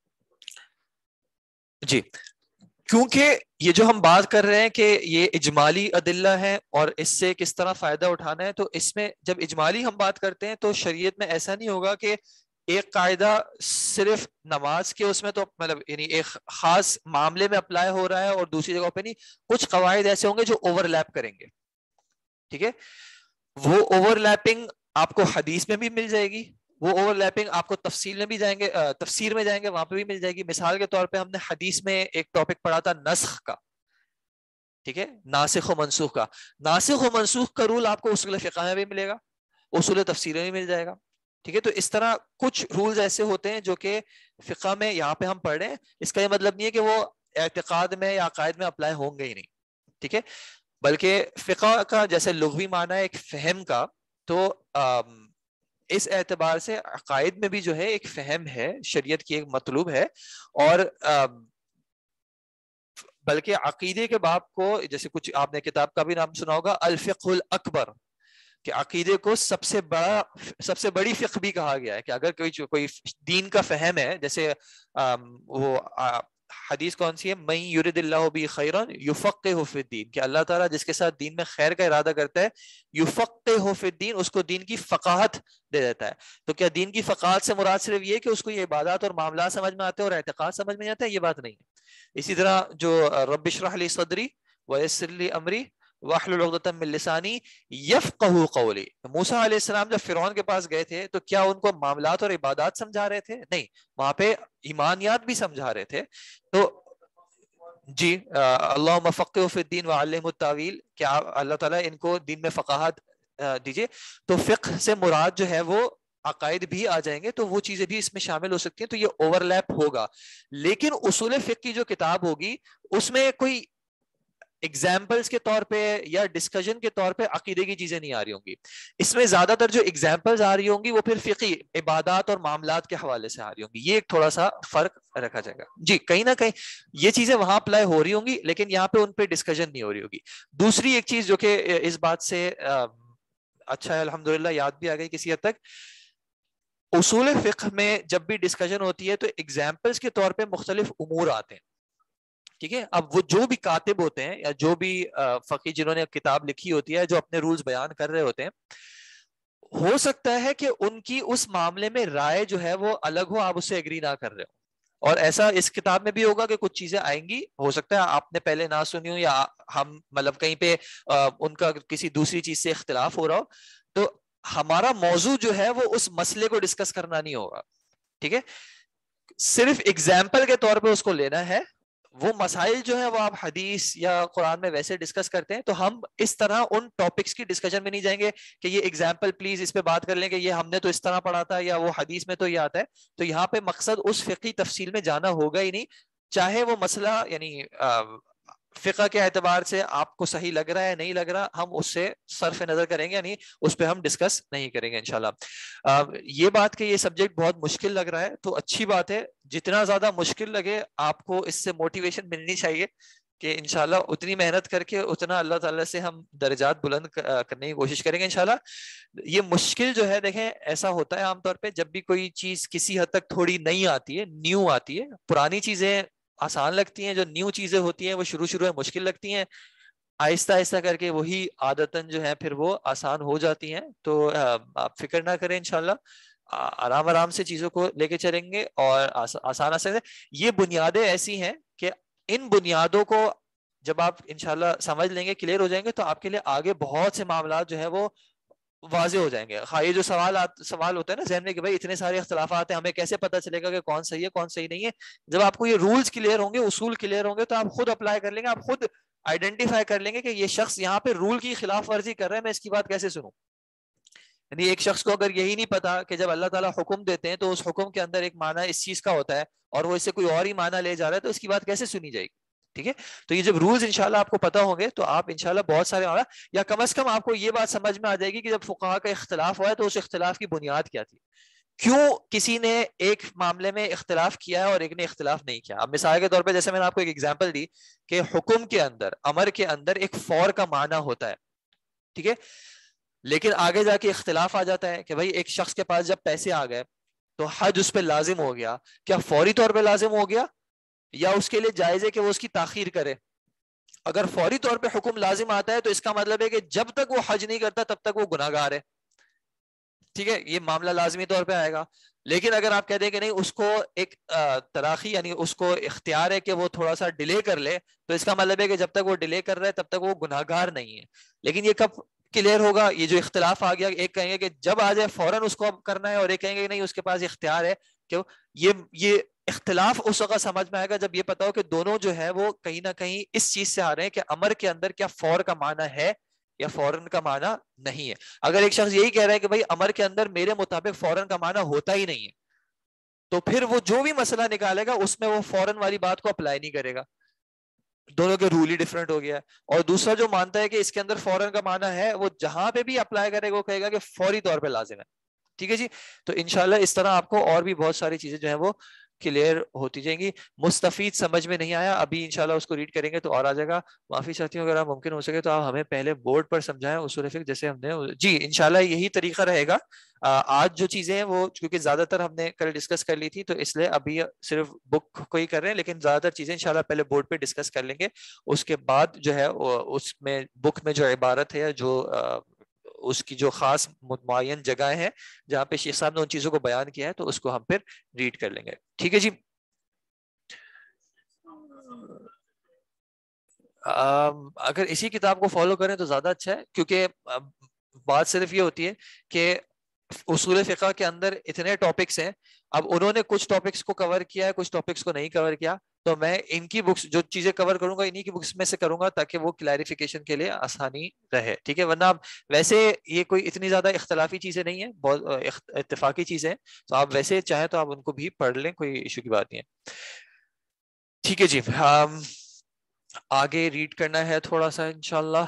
جی کیونکہ یہ جو ہم بات کر رہے ہیں کہ یہ اجمالی ادلہ ہے اور اس سے کس طرح فائدہ اٹھانا ہے، تو اس میں جب اجمالی ہم بات کرتے ہیں تو شریعت میں ایسا نہیں ہوگا کہ ایک قاعدہ صرف نماز کے اس میں تو مطلب یعنی ایک خاص معاملے میں اپلائی ہو رہا ہے اور دوسری جگہ پہ نہیں. کچھ قواعد ایسے ہوں گے جو اوور لیپ کریں گے. ٹھیک ہے، وہ اوور لیپنگ آپ کو حدیث میں بھی مل جائے گی، وہ اوور لیپنگ آپ کو تفصیل میں بھی جائیں گے، تفسیر میں جائیں گے وہاں پہ بھی مل جائے گی. مثال کے طور پہ ہم نے حدیث میں ایک ٹاپک پڑھا تھا نسخ کا. ٹھیک ہے، ناسخ و منسوخ کا. ناسخ و منسوخ کا رول آپ کو اصول فقہ میں بھی ملے گا، اصول تفسیر میں بھی مل جائے گا. ٹھیک ہے، تو اس طرح کچھ رولز ایسے ہوتے ہیں جو کہ فقہ میں یہاں پہ ہم پڑھ رہے ہیں، اس کا یہ مطلب نہیں ہے کہ وہ اعتقاد میں یا عقائد میں اپلائی ہوں گے ہی نہیں. ٹھیک ہے، بلکہ فقہ کا جیسے لغوی معنی ہے ایک فہم کا، تو اس اعتبار سے عقائد میں بھی جو ہے ایک فہم ہے، شریعت کی ایک مطلوب ہے. اور بلکہ عقیدے کے باب کو جیسے کچھ آپ نے کتاب کا بھی نام سنا ہوگا الفقہ الاکبر، کہ عقیدے کو سب سے بڑی فقہ بھی کہا گیا ہے. کہ اگر کوئی دین کا فہم ہے، جیسے وہ حدیث کون سی ہے؟ من یرد اللہ بہ خیرا یفقہہ فی الدین، کہ اللہ تعالیٰ جس کے ساتھ دین میں خیر کا ارادہ کرتا ہے یفقہہ فی الدین، اس کو دین کی فقاہت دے دیتا ہے. تو کیا دین کی فقاہت سے مراد صرف یہ کہ اس کو یہ عبادات اور معاملات سمجھ میں آتے ہیں اور اعتقاد سمجھ میں آتا ہے؟ یہ بات نہیں ہے. اسی طرح جو رب اشرح لی صدری ویسر لی امری واحلل عقدۃ من لسانی یفقہوا قولی، موسیٰ علیہ السلام جب فرعون کے پاس گئے تھے تو کیا ان کو معاملات اور عبادات سمجھا رہے تھے؟ نہیں، وہاں پہ ایمانیات بھی سمجھا رہے تھے. تو جی اللہم فقہہ فی الدین وعلمہ التاویل، کیا اللہ تعالیٰ ان کو دین میں فقاہت دیجیے. تو فقہ سے مراد جو ہے وہ عقائد بھی آ جائیں گے، تو وہ چیزیں بھی اس میں شامل ہو سکتی ہیں، تو یہ اوور لیپ ہوگا. لیکن اصول فقہ کی جو کتاب ہوگی اس میں کوئی ایگزامپلز کے طور پہ یا ڈسکشن کے طور پہ عقیدے کی چیزیں نہیں آ رہی ہوں گی. اس میں زیادہ تر جو ایگزامپلز آ رہی ہوں گی وہ پھر فقہی عبادات اور معاملات کے حوالے سے آ رہی ہوں گی. یہ ایک تھوڑا سا فرق رکھا جائے گا. جی کہیں نہ کہیں یہ چیزیں وہاں اپلائی ہو رہی ہوں گی، لیکن یہاں پہ ان پہ ڈسکشن نہیں ہو رہی ہوگی. دوسری ایک چیز جو کہ اس بات سے اچھا ہے الحمدللہ یاد بھی آ گئی کسی حد تک، اصول فقہ میں جب بھی ڈسکشن ہوتی ہے تو ایگزامپلز کے طور پہ مختلف امور آتے ہیں. ٹھیک ہے، اب وہ جو بھی کاتب ہوتے ہیں یا جو بھی فقی جنہوں نے کتاب لکھی ہوتی ہے جو اپنے رولز بیان کر رہے ہوتے ہیں، ہو سکتا ہے کہ ان کی اس معاملے میں رائے جو ہے وہ الگ ہو، آپ اس سے ایگری نہ کر رہے ہو. اور ایسا اس کتاب میں بھی ہوگا کہ کچھ چیزیں آئیں گی، ہو سکتا ہے آپ نے پہلے نہ سنی ہو یا ہم مطلب کہیں پہ ان کا کسی دوسری چیز سے اختلاف ہو رہا ہو. تو ہمارا موضوع جو ہے وہ اس مسئلے کو ڈسکس کرنا نہیں ہوگا. ٹھیک ہے، صرف اگزامپل کے طور پہ اس کو لینا ہے. وہ مسائل جو ہے وہ آپ حدیث یا قرآن میں ویسے ڈسکس کرتے ہیں، تو ہم اس طرح ان ٹاپکس کی ڈسکشن میں نہیں جائیں گے کہ یہ اگزامپل پلیز اس پہ بات کر لیں کہ یہ ہم نے تو اس طرح پڑھا تھا یا وہ حدیث میں تو یہ آتا ہے. تو یہاں پہ مقصد اس فقہی تفصیل میں جانا ہوگا ہی نہیں، چاہے وہ مسئلہ یعنی فقہ کے اعتبار سے آپ کو صحیح لگ رہا ہے نہیں لگ رہا، ہم اس سے صرف نظر کریں گے، یعنی اس پہ ہم ڈسکس نہیں کریں گے انشاءاللہ. یہ بات کہ یہ سبجیکٹ بہت مشکل لگ رہا ہے تو اچھی بات ہے، جتنا زیادہ مشکل لگے آپ کو اس سے موٹیویشن ملنی چاہیے کہ انشاءاللہ اتنی محنت کر کے اتنا اللہ تعالیٰ سے ہم درجات بلند کرنے کی کوشش کریں گے انشاءاللہ. یہ مشکل جو ہے دیکھیں ایسا ہوتا ہے عام طور پہ جب بھی کوئی چیز کسی حد تک تھوڑی نئی آتی ہے، نیو آتی ہے، پرانی چیزیں آسان لگتی ہیں، جو نیو چیزیں ہوتی ہیں وہ شروع میں مشکل لگتی ہیں، آہستہ آہستہ کر کے وہی عادتاً جو ہے پھر وہ آسان ہو جاتی ہیں. تو آپ فکر نہ کریں انشاءاللہ، آرام آرام سے چیزوں کو لے کے چلیں گے اور آسان سے. یہ بنیادیں ایسی ہیں کہ ان بنیادوں کو جب آپ انشاءاللہ سمجھ لیں گے، کلیئر ہو جائیں گے، تو آپ کے لیے آگے بہت سے معاملات جو ہے وہ واضح ہو جائیں گے. یہ جو سوال ہوتا ہے نا ذہن میں کہ بھائی اتنے سارے اختلافات ہیں، ہمیں کیسے پتہ چلے گا کہ کون صحیح ہے کون صحیح نہیں ہے. جب آپ کو یہ رولز کلیئر ہوں گے، اصول کلیئر ہوں گے، تو آپ خود اپلائی کر لیں گے، آپ خود آئیڈینٹیفائی کر لیں گے کہ یہ شخص یہاں پہ رول کی خلاف ورزی کر رہا ہے، میں اس کی بات کیسے سنوں. یعنی ایک شخص کو اگر یہی نہیں پتا کہ جب اللہ تعالیٰ حکم دیتے ہیں تو اس حکم کے اندر ایک معنی اس چیز کا ہوتا ہے اور وہ اس سے کوئی اور ہی معنی لے جا رہا ہے، تو اس کی بات کیسے سنی جائے گی. ٹھیک ہے، تو یہ جب رولز انشاءاللہ آپ کو پتہ ہوں گے تو آپ انشاءاللہ بہت سارے یا کم از کم آپ کو یہ بات سمجھ میں آ جائے گی کہ جب فقہا کا اختلاف ہوا ہے تو اس اختلاف کی بنیاد کیا تھی، کیوں کسی نے ایک معاملے میں اختلاف کیا ہے اور ایک نے اختلاف نہیں کیا. اب مثال کے طور پہ جیسے میں نے آپ کو ایک ایگزامپل دی کہ حکم کے اندر، امر کے اندر ایک فور کا معنی ہوتا ہے. ٹھیک ہے، لیکن آگے جا کے اختلاف آ جاتا ہے کہ بھائی ایک شخص کے پاس جب پیسے آ گئے تو حج اس پہ لازم ہو گیا، کیا فوری طور پہ لازم ہو گیا یا اس کے لیے جائز ہے کہ وہ اس کی تاخیر کرے. اگر فوری طور پہ حکم لازم آتا ہے تو اس کا مطلب ہے کہ جب تک وہ حج نہیں کرتا تب تک وہ گناہ گار ہے. ٹھیک ہے، یہ معاملہ لازمی طور پہ آئے گا. لیکن اگر آپ کہہ دیں کہ نہیں اس کو ایک تراخی یعنی اس کو اختیار ہے کہ وہ تھوڑا سا ڈیلے کر لے، تو اس کا مطلب ہے کہ جب تک وہ ڈیلے کر رہا ہے تب تک وہ گناہ گار نہیں ہے. لیکن یہ کب کلیئر ہوگا؟ یہ جو اختلاف آ گیا، ایک کہیں گے کہ جب آ جائے فوراً اس کو کرنا ہے، اور ایک کہیں گے کہ نہیں اس کے پاس اختیار ہے. کہ یہ اختلاف اس وقت سمجھ میں آئے گا جب یہ پتا ہو کہ دونوں جو ہے وہ کہیں نہ کہیں اس چیز سے آ رہے ہیں کہ امر کے اندر کیا فور کا معنی ہے یا فوراً کا معنی نہیں ہے. اگر ایک شخص یہی کہہ رہا ہے کہ بھائی امر کے اندر میرے مطابق فوراً کا معنی ہوتا ہی نہیں ہے، تو پھر وہ جو بھی مسئلہ نکالے گا اس میں وہ فوراً والی بات کو اپلائی نہیں کرے گا. دونوں کے رول ہی ڈفرینٹ ہو گیا ہے. اور دوسرا جو مانتا ہے کہ اس کے اندر فوراً کا معنی ہے، وہ جہاں پہ بھی اپلائی کرے گا وہ کہے گا کہ فوری طور پہ لازم ہے. ٹھیک ہے جی، تو انشاءاللہ اس طرح آپ کو اور بھی بہت ساری چیزیں جو ہیں وہ کلیئر ہوتی جائیں گی. مستفید سمجھ میں نہیں آیا ابھی انشاءاللہ اس کو ریڈ کریں گے تو اور آ جائے گا. معافی چاہتی ہوں اگر آپ ممکن ہو سکے تو آپ ہمیں پہلے بورڈ پر سمجھائیں اصول فقہ جیسے ہم نے. جی انشاءاللہ یہی طریقہ رہے گا. آج جو چیزیں ہیں وہ کیونکہ زیادہ تر ہم نے کل ڈسکس کر لی تھی تو اس لیے ابھی صرف بک کو ہی کر رہے ہیں, لیکن زیادہ تر چیزیں انشاءاللہ پہلے بورڈ پہ ڈسکس کر لیں گے. اس کے بعد جو ہے اس میں بک میں جو عبارت ہے جو اس کی جو خاص معین جگہیں ہیں جہاں پہ شیخ صاحب نے ان چیزوں کو بیان کیا ہے تو اس کو ہم پھر ریڈ کر لیں گے. ٹھیک ہے جی. اگر اسی کتاب کو فالو کریں تو زیادہ اچھا ہے, کیونکہ بات صرف یہ ہوتی ہے کہ اصول فقہ کے اندر اتنے ٹاپکس ہیں, اب انہوں نے کچھ ٹاپکس کو کور کیا ہے کچھ ٹاپکس کو نہیں کور کیا, تو میں ان کی بکس جو چیزیں کور کروں گا انہی کی بکس میں سے کروں گا تاکہ وہ کلیریفیکیشن کے لیے آسانی رہے. ٹھیک ہے, ورنہ ویسے یہ کوئی اتنی زیادہ اختلافی چیزیں نہیں ہیں, بہت اتفاقی چیزیں ہیں, تو آپ ویسے چاہیں تو آپ ان کو بھی پڑھ لیں, کوئی ایشو کی بات نہیں ہے. ٹھیک ہے جی, آگے ریڈ کرنا ہے تھوڑا سا انشاءاللہ.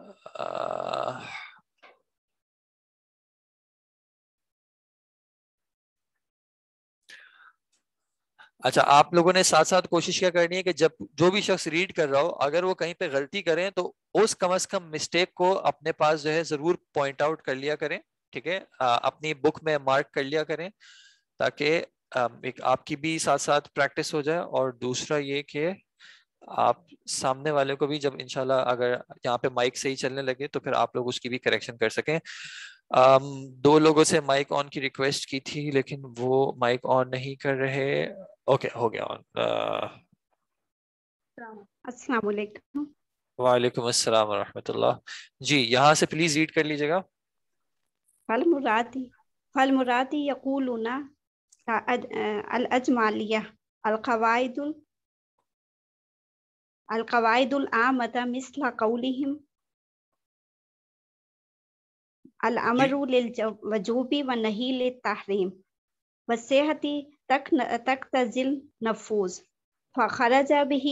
اچھا, آپ لوگوں نے ساتھ ساتھ کوشش کیا کرنی ہے کہ جب جو بھی شخص ریڈ کر رہا ہو اگر وہ کہیں پہ غلطی کریں تو اس کم از کم مسٹیک کو اپنے پاس جو ہے ضرور پوائنٹ آؤٹ کر لیا کریں. ٹھیک ہے, اپنی بک میں مارک کر لیا کریں تاکہ ایک آپ کی بھی ساتھ ساتھ پریکٹس ہو جائے, اور دوسرا یہ کہ آپ سامنے والے کو بھی جب انشاءاللہ اگر یہاں پہ مائک صحیح چلنے لگے تو پھر آپ لوگ اس کی بھی کریکشن کر سکیں. 2 لوگوں سے مائک آن کی ریکویسٹ کی تھی لیکن وہ مائک آن نہیں کر رہے. اوکے ہو گیا آن. السلام علیکم. وعلیکم السلام ورحمۃ اللہ. جی یہاں سے پلیز ریڈ کر لیجیے گا. فالمرادی یقولون الاجمالیہ القواعد العامة مثل قولهم الامر للوجوب والنهي للتحریم والصحة تقتضی النفوذ فخرج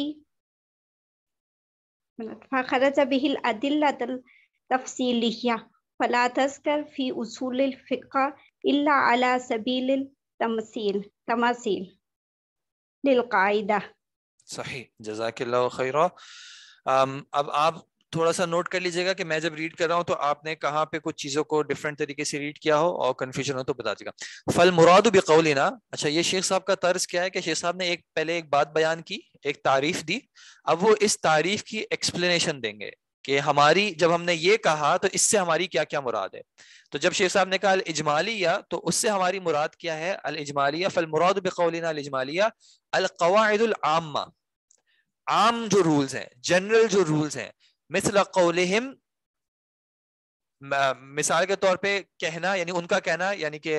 به الأدلة التفصیلیہ فلا تذکر فی اصول الفقہ الا على سبیل التمثیل للقاعدہ. صحیح, جزاک اللہ خیرہ. اب آپ تھوڑا سا نوٹ کر لیجیے گا کہ میں جب ریڈ کر رہا ہوں تو آپ نے کہاں پہ کچھ چیزوں کو ڈفرینٹ طریقے سے ریڈ کیا ہو اور کنفیوژن ہو تو بتا دیجیے گا. فالمراد بقولنا, اچھا یہ شیخ صاحب کا طرز کیا ہے کہ شیخ صاحب نے پہلے ایک بات بیان کی, ایک تعریف دی, اب وہ اس تعریف کی ایکسپلینیشن دیں گے کہ ہماری جب ہم نے یہ کہا تو اس سے ہماری کیا کیا مراد ہے. تو جب شیخ صاحب نے کہا الاجمالیہ تو اس سے ہماری مراد کیا ہے الاجمالیہ. فالمراد بقولنا الاجمالیہ القواعد العامہ, عام جو رولز ہیں, جنرل جو رولز ہیں, مثل قولہم, مثال کے طور پہ کہنا, یعنی ان کا کہنا, یعنی کہ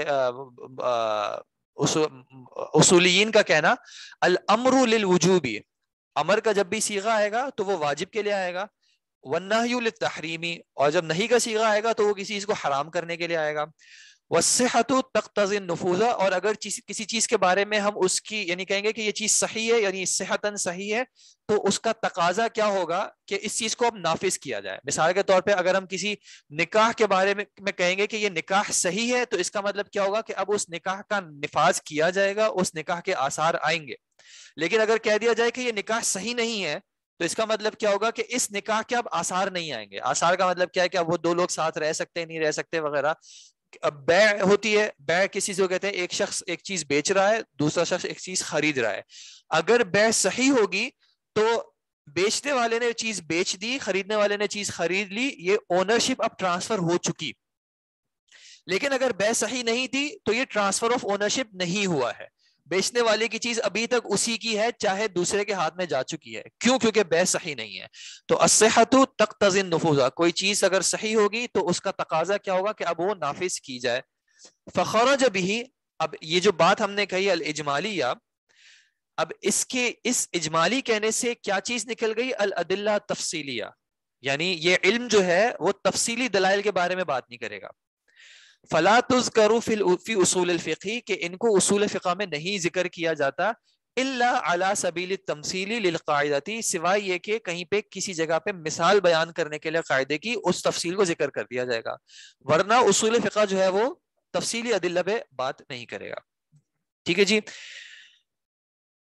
اصولیین کا کہنا, الامر للوجوب, امر کا جب بھی صیغہ آئے گا تو وہ واجب کے لیے آئے گا, والنہی للتحریمی, اور جب نہیں کا صیغہ آئے گا تو وہ کسی چیز کو حرام کرنے کے لیے آئے گا, والصحۃ تقتضی النفوذ, اور اگر کسی چیز کے بارے میں ہم اس کی یعنی کہیں گے کہ یہ چیز صحیح ہے یعنی صحتاً صحیح ہے تو اس کا تقاضا کیا ہوگا کہ اس چیز کو اب نافذ کیا جائے. مثال کے طور پہ اگر ہم کسی نکاح کے بارے میں کہیں گے کہ یہ نکاح صحیح ہے تو اس کا مطلب کیا ہوگا کہ اب اس نکاح کا نفاذ کیا جائے گا, اس نکاح کے آثار آئیں گے. لیکن اگر کہہ دیا جائے کہ یہ نکاح صحیح نہیں ہے تو اس کا مطلب کیا ہوگا کہ اس نکاح کے اب آثار نہیں آئیں گے. آثار کا مطلب کیا ہے کہ اب وہ 2 لوگ ساتھ رہ سکتے نہیں رہ سکتے وغیرہ. بیع ہوتی ہے, بیع کسی سے کہتے ہیں ایک شخص ایک چیز بیچ رہا ہے, دوسرا شخص ایک چیز خرید رہا ہے. اگر بیع صحیح ہوگی تو بیچنے والے نے چیز بیچ دی, خریدنے والے نے چیز خرید لی, یہ اونرشپ اب ٹرانسفر ہو چکی. لیکن اگر بیع صحیح نہیں تھی تو یہ ٹرانسفر آف اونرشپ نہیں ہوا ہے, بیچنے والے کی چیز ابھی تک اسی کی ہے چاہے دوسرے کے ہاتھ میں جا چکی ہے. کیوں؟ کیونکہ بیع صحیح نہیں ہے. تو الصحۃ تقتضی النفوذ, کوئی چیز اگر صحیح ہوگی تو اس کا تقاضا کیا ہوگا کہ اب وہ نافذ کی جائے. فخرج به, اب یہ جو بات ہم نے کہی الاجمالیہ, اب اس اجمالی کہنے سے کیا چیز نکل گئی, الادلہ تفصیلیہ, یعنی یہ علم جو ہے وہ تفصیلی دلائل کے بارے میں بات نہیں کرے گا. فلا تذکر فی اصول الفقہ, کہ ان کو اصول فقہ میں نہیں ذکر کیا جاتا, الا علی سبیل التمثیل للقاعدہ, سوائے یہ کہ کہیں پہ کسی جگہ پہ مثال بیان کرنے کے لیے قاعدے کی اس تفصیل کو ذکر کر دیا جائے گا, ورنہ اصول فقہ جو ہے وہ تفصیلی ادلہ پہ بات نہیں کرے گا. ٹھیک ہے جی.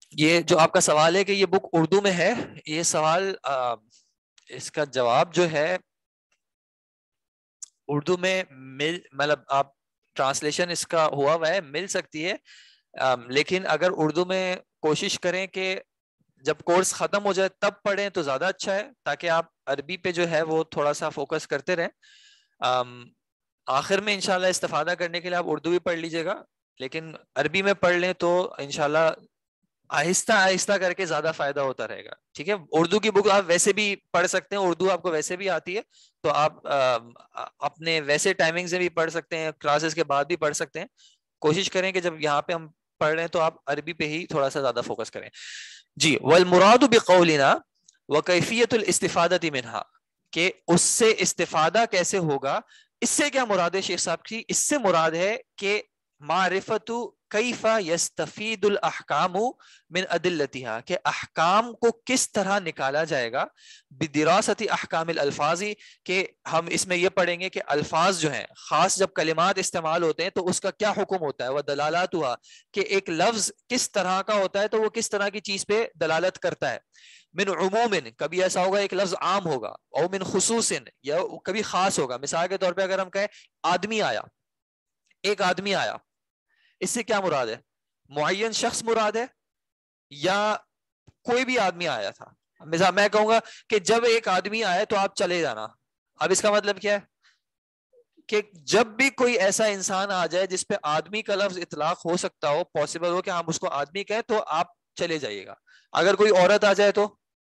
یہ جو آپ کا سوال ہے کہ یہ بک اردو میں ہے، یہ سوال اس کا جواب جو ہے اردو میں مطلب آپ ٹرانسلیشن اس کا ہوا ہے، مل سکتی ہے، لیکن اگر اردو میں کوشش کریں کہ جب کورس ختم ہو جائے تب پڑھیں تو زیادہ اچھا ہے، تاکہ آپ عربی پہ جو ہے وہ تھوڑا سا فوکس کرتے رہیں۔ آخر میں انشاءاللہ استفادہ کرنے کے لیے آپ اردو بھی پڑھ لیجیے گا، لیکن عربی میں پڑھ لیں تو انشاءاللہ آہستہ آہستہ کر کے زیادہ فائدہ ہوتا رہے گا، ٹھیک ہے۔ اردو کی بک آپ ویسے بھی پڑھ سکتے ہیں، اردو آپ کو ویسے بھی آتی ہے تو آپ اپنے ویسے ٹائمنگ سے بھی پڑھ سکتے ہیں، کلاسز کے بعد بھی پڑھ سکتے ہیں۔ کوشش کریں کہ جب یہاں پہ ہم پڑھ رہے ہیں تو آپ عربی پہ ہی تھوڑا سا زیادہ فوکس کریں۔ جی، والمراد بقولنا وکیفیت الاستفادۃ منہا، کہ اس سے استفادہ کیسے ہوگا، اس سے کیا مراد ہے شیخ صاحب کی؟ اس سے مراد ہے کہ معرفت کیف یستفید الاحکام من ادلتها، کہ احکام کو کس طرح نکالا جائے گا، بدراست احکام الالفاظ، کہ ہم اس میں یہ پڑھیں گے کہ الفاظ جو ہیں خاص جب کلمات استعمال ہوتے ہیں تو اس کا کیا حکم ہوتا ہے، وہ دلالاتها، کہ ایک لفظ کس طرح کا ہوتا ہے تو وہ کس طرح کی چیز پہ دلالت کرتا ہے۔ من عموم، کبھی ایسا ہوگا ایک لفظ عام ہوگا، او من خصوص، یا کبھی خاص ہوگا۔ مثال کے طور پہ اگر ہم کہیں آدمی آیا، ایک آدمی آیا، اس سے کیا مراد ہے؟ معین شخص مراد ہے یا کوئی بھی آدمی آیا تھا؟ مثال میں کہوں گا کہ جب ایک آدمی آئے تو آپ چلے جانا، اب اس کا مطلب کیا ہے کہ جب بھی کوئی ایسا انسان آ جائے جس پہ آدمی کا لفظ اطلاق ہو سکتا ہو، پاسبل ہو کہ ہم اس کو آدمی کہیں، تو آپ چلے جائیے گا۔ اگر کوئی عورت آ جائے تو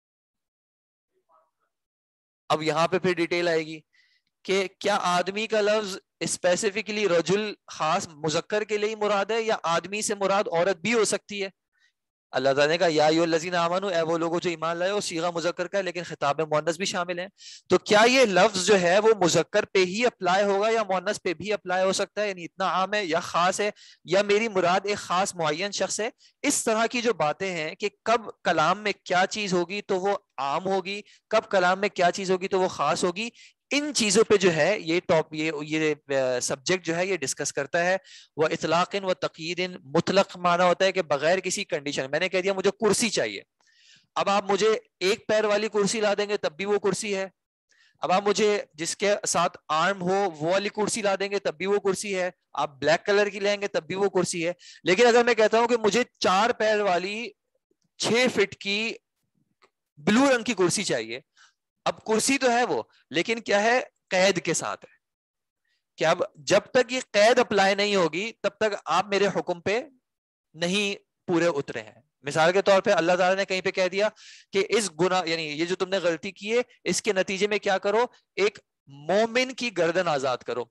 اب یہاں پہ پھر ڈیٹیل آئے گی کہ کیا آدمی کا لفظ اسپیسیفکلی رجل خاص مذکر کے لیے مراد ہے یا آدمی سے مراد عورت بھی ہو سکتی ہے؟ اللہ تعالیٰ نے کہا یا ایھا الذین آمنوا، اے وہ لوگوں جو ایمان لائے ہو، صیغہ مذکر کا ہے لیکن خطاب میں مؤنث بھی شامل ہیں، تو کیا یہ لفظ جو ہے وہ مذکر پہ ہی اپلائی ہوگا یا مؤنث پہ بھی اپلائی ہو سکتا ہے؟ یعنی اتنا عام ہے یا خاص ہے، یا میری مراد ایک خاص معین شخص ہے؟ اس طرح کی جو باتیں ہیں کہ کب کلام میں کیا چیز ہوگی تو وہ عام ہوگی، کب کلام میں کیا چیز ہوگی تو وہ خاص ہوگی، ان چیزوں پہ جو ہے یہ سبجیکٹ جو ہے یہ ڈسکس کرتا ہے۔ وہ اطلاق و تقیید، مطلق معنی ہوتا ہے کہ بغیر کسی کنڈیشن، میں نے کہہ دیا مجھے کرسی چاہیے، اب آپ مجھے ایک پیر والی کرسی لا دیں گے تب بھی وہ کرسی ہے، اب آپ مجھے جس کے ساتھ آرم ہو وہ والی کرسی لا دیں گے تب بھی وہ کرسی ہے، آپ بلیک کلر کی لیں گے تب بھی وہ کرسی ہے۔ لیکن اگر میں کہتا ہوں کہ مجھے 4 پیر والی 6 فٹ کی بلو رنگ کی کرسی چاہیے، اب کرسی تو ہے وہ، لیکن کیا ہے؟ قید کے ساتھ ہے، کہ اب جب تک یہ قید اپلائی نہیں ہوگی تب تک آپ میرے حکم پہ نہیں پورے اترے ہیں۔ مثال کے طور پہ اللہ تعالیٰ نے کہیں پہ کہہ دیا کہ اس گناہ، یعنی یہ جو تم نے غلطی کی ہے اس کے نتیجے میں کیا کرو، ایک مومن کی گردن آزاد کرو۔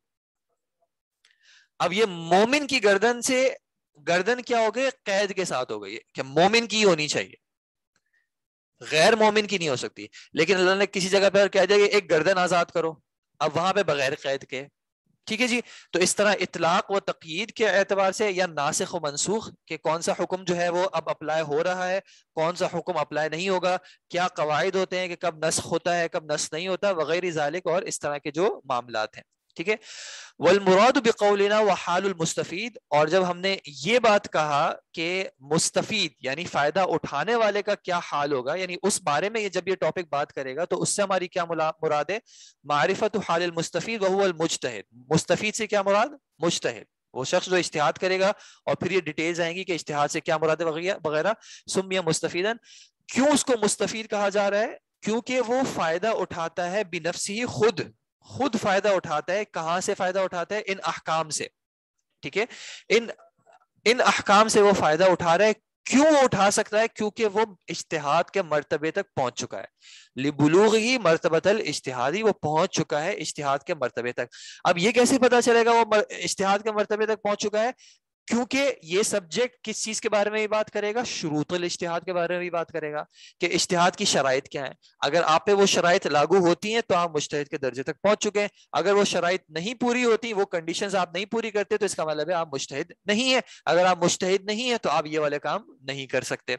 اب یہ مومن کی گردن سے گردن کیا ہو گئی؟ قید کے ساتھ ہو گئی، کہ مومن کی ہونی چاہیے، غیر مومن کی نہیں ہو سکتی۔ لیکن اللہ نے کسی جگہ پہ کہہ دیا کہ ایک گردن آزاد کرو، اب وہاں پہ بغیر قید کے، ٹھیک ہے جی۔ تو اس طرح اطلاق و تقیید کے اعتبار سے، یا ناسخ و منسوخ، کہ کون سا حکم جو ہے وہ اب اپلائی ہو رہا ہے، کون سا حکم اپلائی نہیں ہوگا، کیا قواعد ہوتے ہیں کہ کب نسخ ہوتا ہے کب نسخ نہیں ہوتا، وغیرہ ذالک، اور اس طرح کے جو معاملات ہیں، ٹھیک ہے۔ والمراد بقولنا وحال المستفید، اور جب ہم نے یہ بات کہا کہ مستفید یعنی فائدہ اٹھانے والے کا کیا حال ہوگا، یعنی اس بارے میں جب یہ ٹاپک بات کرے گا تو اس سے ہماری کیا مراد ہے؟ معرفت حال المستفید وہو المجتہد، مستفید سے کیا مراد؟ مجتہد، وہ شخص جو اجتہاد کرے گا، اور پھر یہ ڈیٹیلز آئیں گی کہ اجتہاد سے کیا مراد ہے وغیرہ۔ سمیہ مستفیدن، کیوں اس کو مستفید کہا جا رہا ہے؟ کیونکہ وہ فائدہ اٹھاتا ہے بنفسہ، خود فائدہ اٹھاتا ہے۔ کہاں سے فائدہ اٹھاتا ہے؟ ان احکام سے، ٹھیک ہے، ان احکام سے وہ فائدہ اٹھا رہا ہے۔ کیوں وہ اٹھا سکتا ہے؟ کیونکہ وہ اجتہاد کے مرتبے تک پہنچ چکا ہے، لبلوغہ مرتبۃ الاجتہادی، وہ پہنچ چکا ہے اجتہاد کے مرتبے تک۔ اب یہ کیسے پتا چلے گا وہ اجتہاد کے مرتبے تک پہنچ چکا ہے؟ کیونکہ یہ سبجیکٹ کس چیز کے بارے میں بھی بات کرے گا؟ شروط الاجتہاد کے بارے میں بھی بات کرے گا کہ اجتہاد کی شرائط کیا ہیں۔ اگر آپ پہ وہ شرائط لاگو ہوتی ہیں تو آپ مجتہد کے درجے تک پہنچ چکے ہیں، اگر وہ شرائط نہیں پوری ہوتی، وہ کنڈیشنز آپ نہیں پوری کرتے، تو اس کا مطلب ہے آپ مجتہد نہیں ہیں۔ اگر آپ مجتہد نہیں ہیں تو آپ یہ والے کام نہیں کر سکتے۔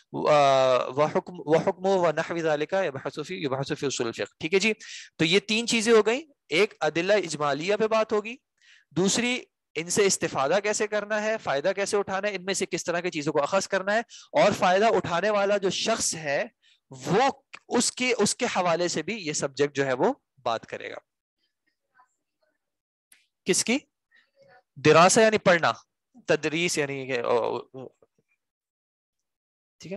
وحکم ونحو ذالک یبحث فی اصول الفقہ، ٹھیک ہے جی۔ تو یہ 3 چیزیں ہو گئیں، ایک عدلہ اجمالیہ پہ بات ہوگی، دوسری ان سے استفادہ کیسے کرنا ہے، فائدہ کیسے اٹھانا ہے، ان میں سے کس طرح کی چیزوں کو اخذ کرنا ہے، اور فائدہ اٹھانے والا جو شخص ہے وہ اس کے حوالے سے بھی یہ سبجیکٹ جو ہے وہ بات کرے گا. کس کی؟ دراسہ یعنی پڑھنا، تدریس یعنی ٹھیک ہے.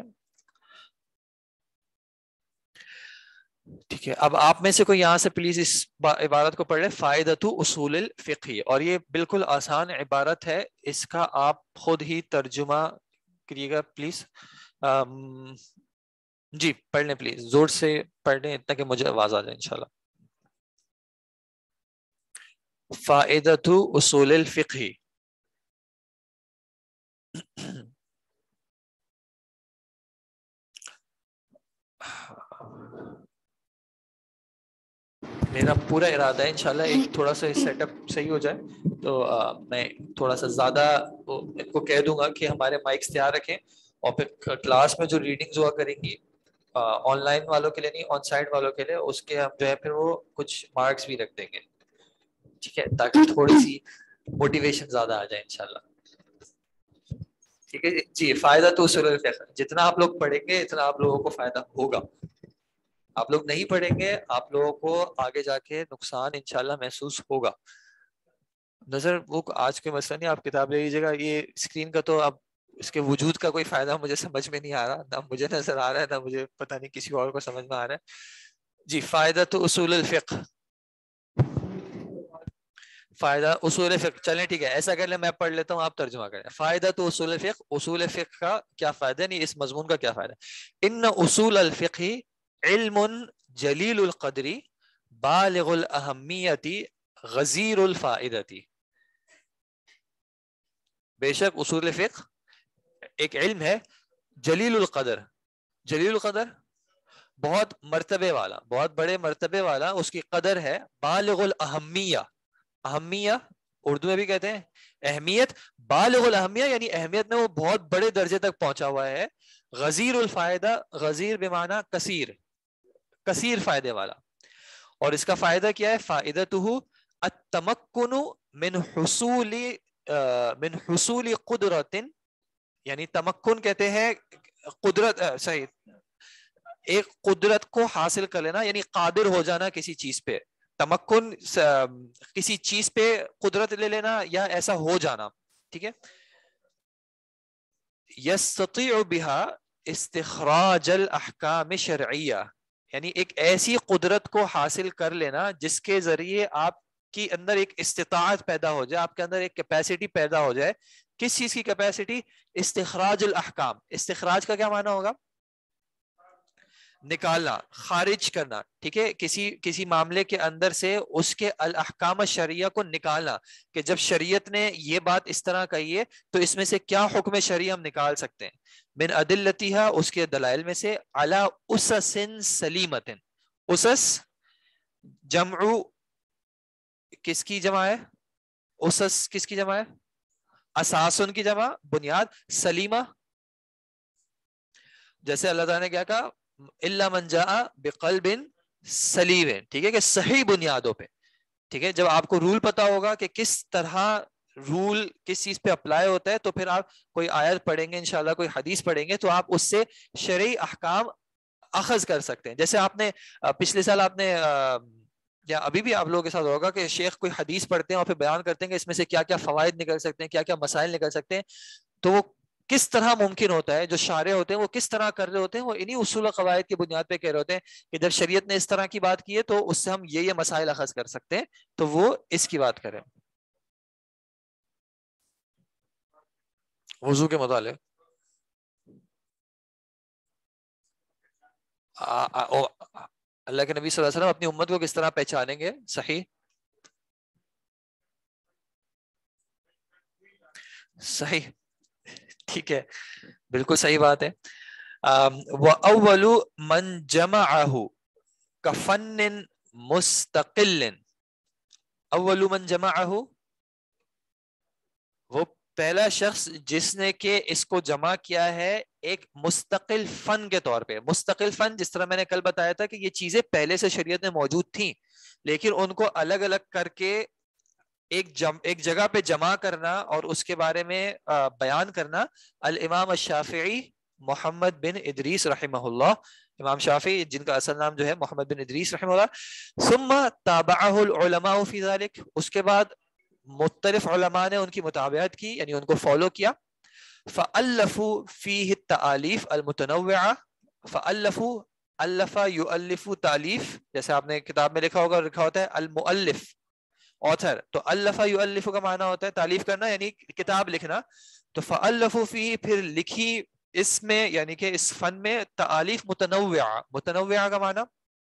ٹھیک ہے، اب آپ میں سے کوئی یہاں سے پلیز اس عبارت کو پڑھ لے، فائدۃ اصول الفقہ، اور یہ بالکل آسان عبارت ہے، اس کا آپ خود ہی ترجمہ کریے گا پلیز. جی پڑھ لیں پلیز، زور سے پڑھ لیں اتنا کہ مجھے آواز آ جائے انشاءاللہ. فائدۃ اصول الفقہ. میرا پورا ارادہ ہے انشاءاللہ ایک تھوڑا سا سیٹ اپ صحیح ہو جائے تو میں تھوڑا سا زیادہ ان کو کہہ دوں گا کہ ہمارے مائکس تیار رکھیں، اور پھر کلاس میں جو ریڈنگز ہوا کریں گی آن لائن والوں کے لیے نہیں، آن سائٹ والوں کے لیے، اس کے ہم جو ہے پھر وہ کچھ مارکس بھی رکھ دیں گے، ٹھیک ہے، تاکہ تھوڑی سی موٹیویشن زیادہ آ جائے انشاءاللہ. ٹھیک ہے جی. فائدہ تو اصول الفقہ، جتنا آپ لوگ پڑھیں گے اتنا آپ لوگوں کو فائدہ ہوگا. آپ لوگ نہیں پڑھیں گے آپ لوگوں کو آگے جا کے نقصان انشاءاللہ محسوس ہوگا. نظر وہ آج کے مسئلہ نہیں، آپ کتاب لے لیجیے گا. یہ اسکرین کا تو اب اس کے وجود کا کوئی فائدہ مجھے سمجھ میں نہیں آ رہا، نہ مجھے نظر آ رہا ہے، نہ مجھے پتہ نہیں کسی اور کو سمجھ میں آ رہا ہے. جی فائدہ تو اصول الفقہ، فائدہ اصول فقہ. چلیں ٹھیک ہے، ایسا کر لیں میں پڑھ لیتا ہوں آپ ترجمہ کریں. فائدہ تو اصول الفقہ، اصول فقہ کا کیا فائدہ، نہیں اس مضمون کا کیا فائدہ. ان اصول الفقہ علم جلیل القدر بالغ الاہمیت غزیر الفائدہ. بے شک اصول فقہ ایک علم ہے جلیل القدر، جلیل القدر بہت مرتبے والا، بہت بڑے مرتبے والا، اس کی قدر ہے. بالغ الاہمیہ، اہمیہ اردو میں بھی کہتے ہیں اہمیت، بالغ الاہمیہ یعنی اہمیت میں وہ بہت بڑے درجے تک پہنچا ہوا ہے. غزیر الفائدہ، غزیر بمعنی کثیر، کثیر فائدے والا. اور اس کا فائدہ کیا ہے؟ فائدتہ التمکن من حصول قدرت، یعنی تمکن کہتے ہیں قدرت، صحیح، ایک قدرت کو حاصل کر لینا یعنی قادر ہو جانا کسی چیز پہ. تمکن کسی چیز پہ قدرت لے لینا یا ایسا ہو جانا، ٹھیک ہے. یستطیع بها استخراج الاحکام الشرعیہ، یعنی ایک ایسی قدرت کو حاصل کر لینا جس کے ذریعے آپ کی اندر ایک استطاعت پیدا ہو جائے، آپ کے اندر ایک کیپیسٹی پیدا ہو جائے. کس چیز کی کیپیسٹی؟ استخراج الاحکام. استخراج کا کیا معنی ہوگا؟ نکالنا، خارج کرنا، ٹھیک ہے، کسی معاملے کے اندر سے اس کے الاحکام الشرعیہ کو نکالنا، کہ جب شریعت نے یہ بات اس طرح کہی ہے تو اس میں سے کیا حکم شرعی ہم نکال سکتے ہیں. من ادلتها، اس کے دلائل میں سے، علی اسس سلیمت. اسس جمع کس کی جمع ہے؟ اسس کس کی جمع ہے؟ اساسن کی جمع، بنیاد. سلیمہ جیسے اللہ تعالیٰ نے کیا کہا؟ الا من جاء بقلب سلیم، ٹھیک ہے، کہ صحیح بنیادوں پہ. ٹھیک ہے، جب آپ کو رول پتا ہوگا کہ کس طرح رول کس چیز پہ اپلائی ہوتا ہے تو پھر آپ کوئی آیت پڑھیں گے انشاءاللہ، کوئی حدیث پڑھیں گے تو آپ اس سے شرعی احکام اخذ کر سکتے ہیں. جیسے آپ نے پچھلے سال آپ نے یا ابھی بھی آپ لوگوں کے ساتھ ہوگا کہ شیخ کوئی حدیث پڑھتے ہیں اور پھر بیان کرتے ہیں کہ اس میں سے کیا کیا فوائد نکل سکتے ہیں، کیا کیا مسائل نکل سکتے ہیں. تو وہ کس طرح ممکن ہوتا ہے، جو شارع ہوتے ہیں وہ کس طرح کر رہے ہوتے ہیں، وہ انہی اصول و قواعد کی بنیاد پہ کہہ رہے ہوتے ہیں کہ جب شریعت نے اس طرح کی بات کی ہے تو اس سے ہم یہ مسائل اخذ کر سکتے ہیں، تو وہ اس کی بات کریں. وضو کے متعلق اللہ کے نبی صلی اللہ علیہ وسلم اپنی امت کو کس طرح پہچانیں گے؟ صحیح صحیح، ٹھیک ہے، بالکل صحیح بات ہے. وَأَوَّلُ مَنْ جَمَعَهُ كَفَنٍ مُسْتَقِلٍ. اول من جمعہ، وہ پہلا شخص جس نے کہ اس کو جمع کیا ہے ایک مستقل فن کے طور پہ. مستقل فن جس طرح میں نے کل بتایا تھا کہ یہ چیزیں پہلے سے شریعت میں موجود تھیں لیکن ان کو الگ الگ کر کے ایک جگہ پہ جمع کرنا اور اس کے بارے میں بیان کرنا الامام الشافعی محمد بن ادریس رحمہ اللہ، امام شافعی جن کا اصل نام جو ہے محمد بن ادریس رحمہ اللہ، ثم تابعہ العلماء فی ذلک، اس کے بعد مختلف علماء نے ان کی متابعت کی، یعنی ان کو فالو کیا. فألفوا فیہ التآلیف المتنوعہ، فألفوا الف یؤلف تالیف، جیسے آپ نے کتاب میں لکھا ہوگا، لکھا ہوتا ہے المؤلف آتھر، تو الف یؤلف کا معنی ہوتا ہے تالیف کرنا یعنی کتاب لکھنا. تو فألفوا فیہ پھر لکھی اس میں یعنی کہ اس فن میں تآلیف متنوعہ. متنوعہ کا معنی،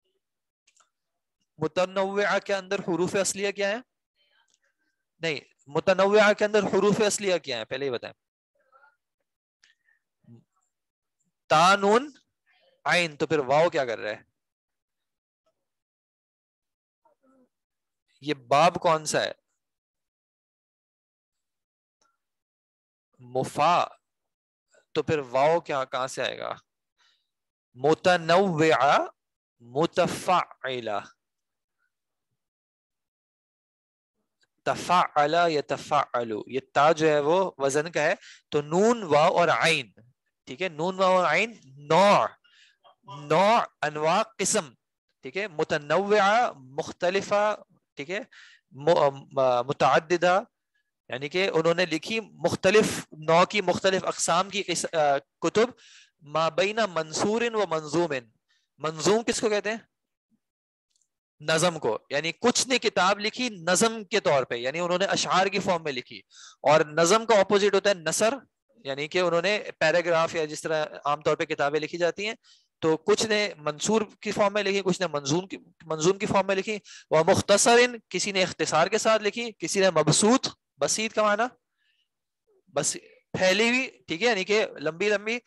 متنوعہ کے اندر حروف اصلیہ کیا ہے؟ نہیں، متنوعہ کے اندر حروف اصلیہ کیا ہے پہلے ہی بتائیں. تا نون عین، تو پھر واو کیا کر رہا ہے؟ یہ باب کون سا ہے؟ مفا، تو پھر واو کیا کہاں سے آئے گا؟ متنوعہ متفعلہ، تفعل یتفعل، یہ تا جو ہے وہ وزن کا ہے، تو نون واو اور عین، ٹھیک ہے، نون واو اور عین نوع، نوع انواع قسم، ٹھیک ہے، متنوعہ مختلفہ، ٹھیک ہے، متعددہ یعنی کہ انہوں نے لکھی مختلف نوع کی مختلف اقسام کی کتب. ما بین منصور و منظوم، منظوم کس کو کہتے ہیں؟ نظم کو، یعنی کچھ نے کتاب لکھی نظم کے طور پہ، یعنی انہوں نے اشعار کی فارم میں لکھی، اور نظم کا اپوزٹ ہوتا ہے نثر، یعنی کہ انہوں نے پیراگراف یا جس طرح عام طور پہ کتابیں لکھی جاتی ہیں، تو کچھ نے منصور کی فارم میں لکھی، کچھ نے منظوم کی فارم میں لکھی. وہ مختصر، کسی نے اختصار کے ساتھ لکھی، کسی نے مبسوط، بسیط کا معنی بس پھیلی ہوئی، ٹھیک ہے، یعنی کہ لمبی لمبی.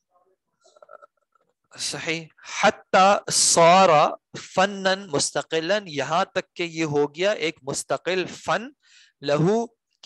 صحیح. حتی صار فنا مستقلا، یہاں تک کہ یہ ہو گیا ایک مستقل فن. لہو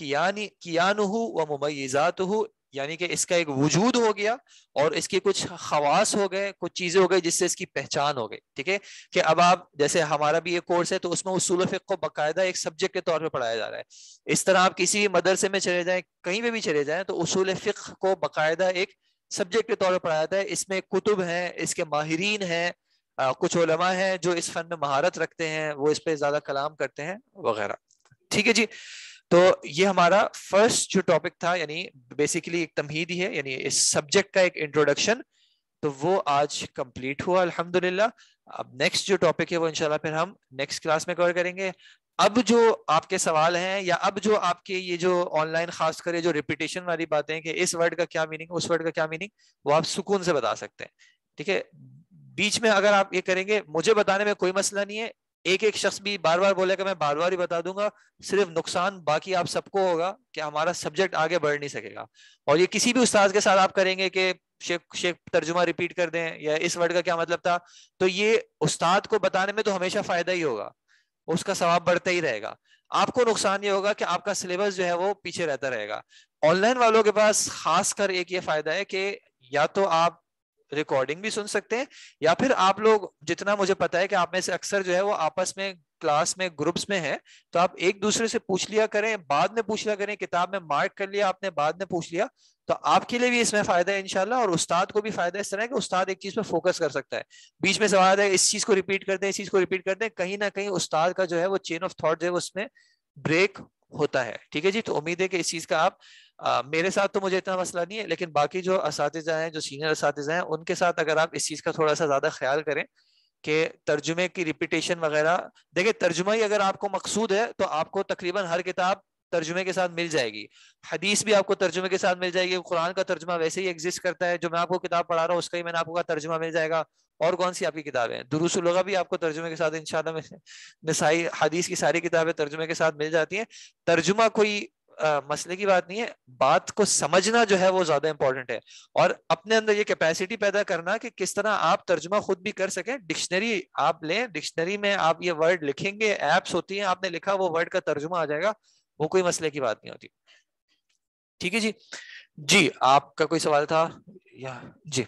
کیانہ و ممیزاتہ، یعنی کہ اس کا ایک وجود ہو گیا اور اس کے کچھ خواص ہو گئے، کچھ چیزیں ہو گئی جس سے اس کی پہچان ہو گئی. ٹھیک ہے، کہ اب آپ جیسے ہمارا بھی ایک کورس ہے تو اس میں اصول فقہ کو باقاعدہ ایک سبجیکٹ کے طور پہ پڑھایا جا رہا ہے. اس طرح آپ کسی مدرسے میں چلے جائیں، کہیں پہ بھی چلے جائیں، تو اصول فقہ کو باقاعدہ ایک سبجیکٹ کے طور پہ پڑھایا جاتا ہے. اس میں کتب ہیں، اس کے ماہرین ہیں، کچھ علماء ہیں جو اس فن میں مہارت رکھتے ہیں، وہ اس پہ زیادہ کلام کرتے ہیں وغیرہ. ٹھیک ہے جی، تو یہ ہمارا فرسٹ جو ٹاپک تھا، یعنی بیسیکلی ایک تمہید ہی ہے، یعنی اس سبجیکٹ کا ایک انٹروڈکشن، تو وہ آج کمپلیٹ ہوا الحمدللہ. اب نیکسٹ جو ٹاپک ہے وہ انشاءاللہ پھر ہم نیکسٹ کلاس میں کور کریں گے. اب جو آپ کے سوال ہیں یا اب جو آپ کے یہ جو آن لائن خاص کر جو ریپیٹیشن والی باتیں کہ اس ورڈ کا کیا میننگ، اس ورڈ کا کیا میننگ، وہ آپ سکون سے بتا سکتے ہیں. ٹھیک ہے، بیچ میں اگر آپ یہ کریں گے، مجھے بتانے میں کوئی مسئلہ نہیں ہے، ایک شخص بھی بار بار بولے کہ میں بار بار ہی بتا دوں گا، صرف نقصان باقی آپ سب کو ہوگا کہ ہمارا سبجیکٹ آگے بڑھ نہیں سکے گا. اور یہ کسی بھی استاد کے ساتھ آپ کریں گے کہ شیخ ترجمہ ریپیٹ کر دیں یا اس ورڈ کا کیا مطلب تھا، تو یہ استاد کو بتانے میں تو ہمیشہ فائدہ ہی ہوگا، اس کا ثواب بڑھتا ہی رہے گا. آپ کو نقصان یہ ہوگا کہ آپ کا سلیبس جو ہے وہ پیچھے رہتا رہے گا. آن لائن والوں کے پاس خاص کر ایک یہ فائدہ ہے کہ یا تو آپ ریکارڈنگ بھی سن سکتے ہیں، یا پھر آپ لوگ جتنا مجھے پتا ہے کہ آپ میں سے اکثر جو ہے وہ آپس میں کلاس میں گروپس میں ہیں، تو آپ ایک دوسرے سے پوچھ لیا کریں، بعد میں پوچھ لیا کریں، کتاب میں مارک کر لیا آپ نے، بعد میں پوچھ لیا، تو آپ کے لیے بھی اس میں فائدہ ہے انشاءاللہ، اور استاد کو بھی فائدہ اس طرح ہے کہ استاد ایک چیز پہ فوکس کر سکتا ہے. بیچ میں سوال ہے اس چیز کو ریپیٹ کر دیں، اس چیز کو ریپیٹ کر دیں، کہیں نہ کہیں استاد کا جو ہے وہ چین آف تھاٹ جو ہے اس میں بریک ہوتا ہے. ٹھیک ہے جی، تو امید ہے کہ اس چیز کا آپ میرے ساتھ تو مجھے اتنا مسئلہ نہیں ہے، لیکن باقی جو اساتذہ ہیں، جو سینئر اساتذہ ہیں، ان کے ساتھ اگر آپ اس چیز کا تھوڑا سا زیادہ خیال کریں کہ ترجمے کی ریپیٹیشن وغیرہ، دیکھیں ترجمہ ہی اگر آپ کو مقصود ہے تو آپ کو تقریباً ہر کتاب ترجمے کے ساتھ مل جائے گی، حدیث بھی آپ کو ترجمے کے ساتھ مل جائے گی، قرآن کا ترجمہ ویسے ہی ایگزسٹ کرتا ہے، جو میں آپ کو کتاب پڑھا رہا ہوں اس کا ہی میں نے آپ کو ترجمہ مل جائے گا. اور کون سی آپ کی کتابیں ہیں، دروس اللغہ بھی آپ کو ترجمے کے ساتھ انشاءاللہ، نسائی حدیث کی ساری کتابیں ترجمے کے ساتھ مل جاتی ہیں. ترجمہ کوئی مسئلے کی بات نہیں ہے، بات کو سمجھنا جو ہے وہ زیادہ امپورٹنٹ ہے، اور اپنے اندر یہ کیپیسٹی پیدا کرنا کہ کس طرح آپ ترجمہ خود بھی کر سکیں. ڈکشنری آپ لیں، ڈکشنری میں آپ یہ ورڈ لکھیں گے، ایپس ہوتی ہیں، آپ نے لکھا وہ ورڈ کا ترجمہ آ جائے گا، وہ کوئی مسئلے کی بات نہیں ہوتی. ٹھیک ہے جی. جی آپ کا کوئی سوال تھا یا جی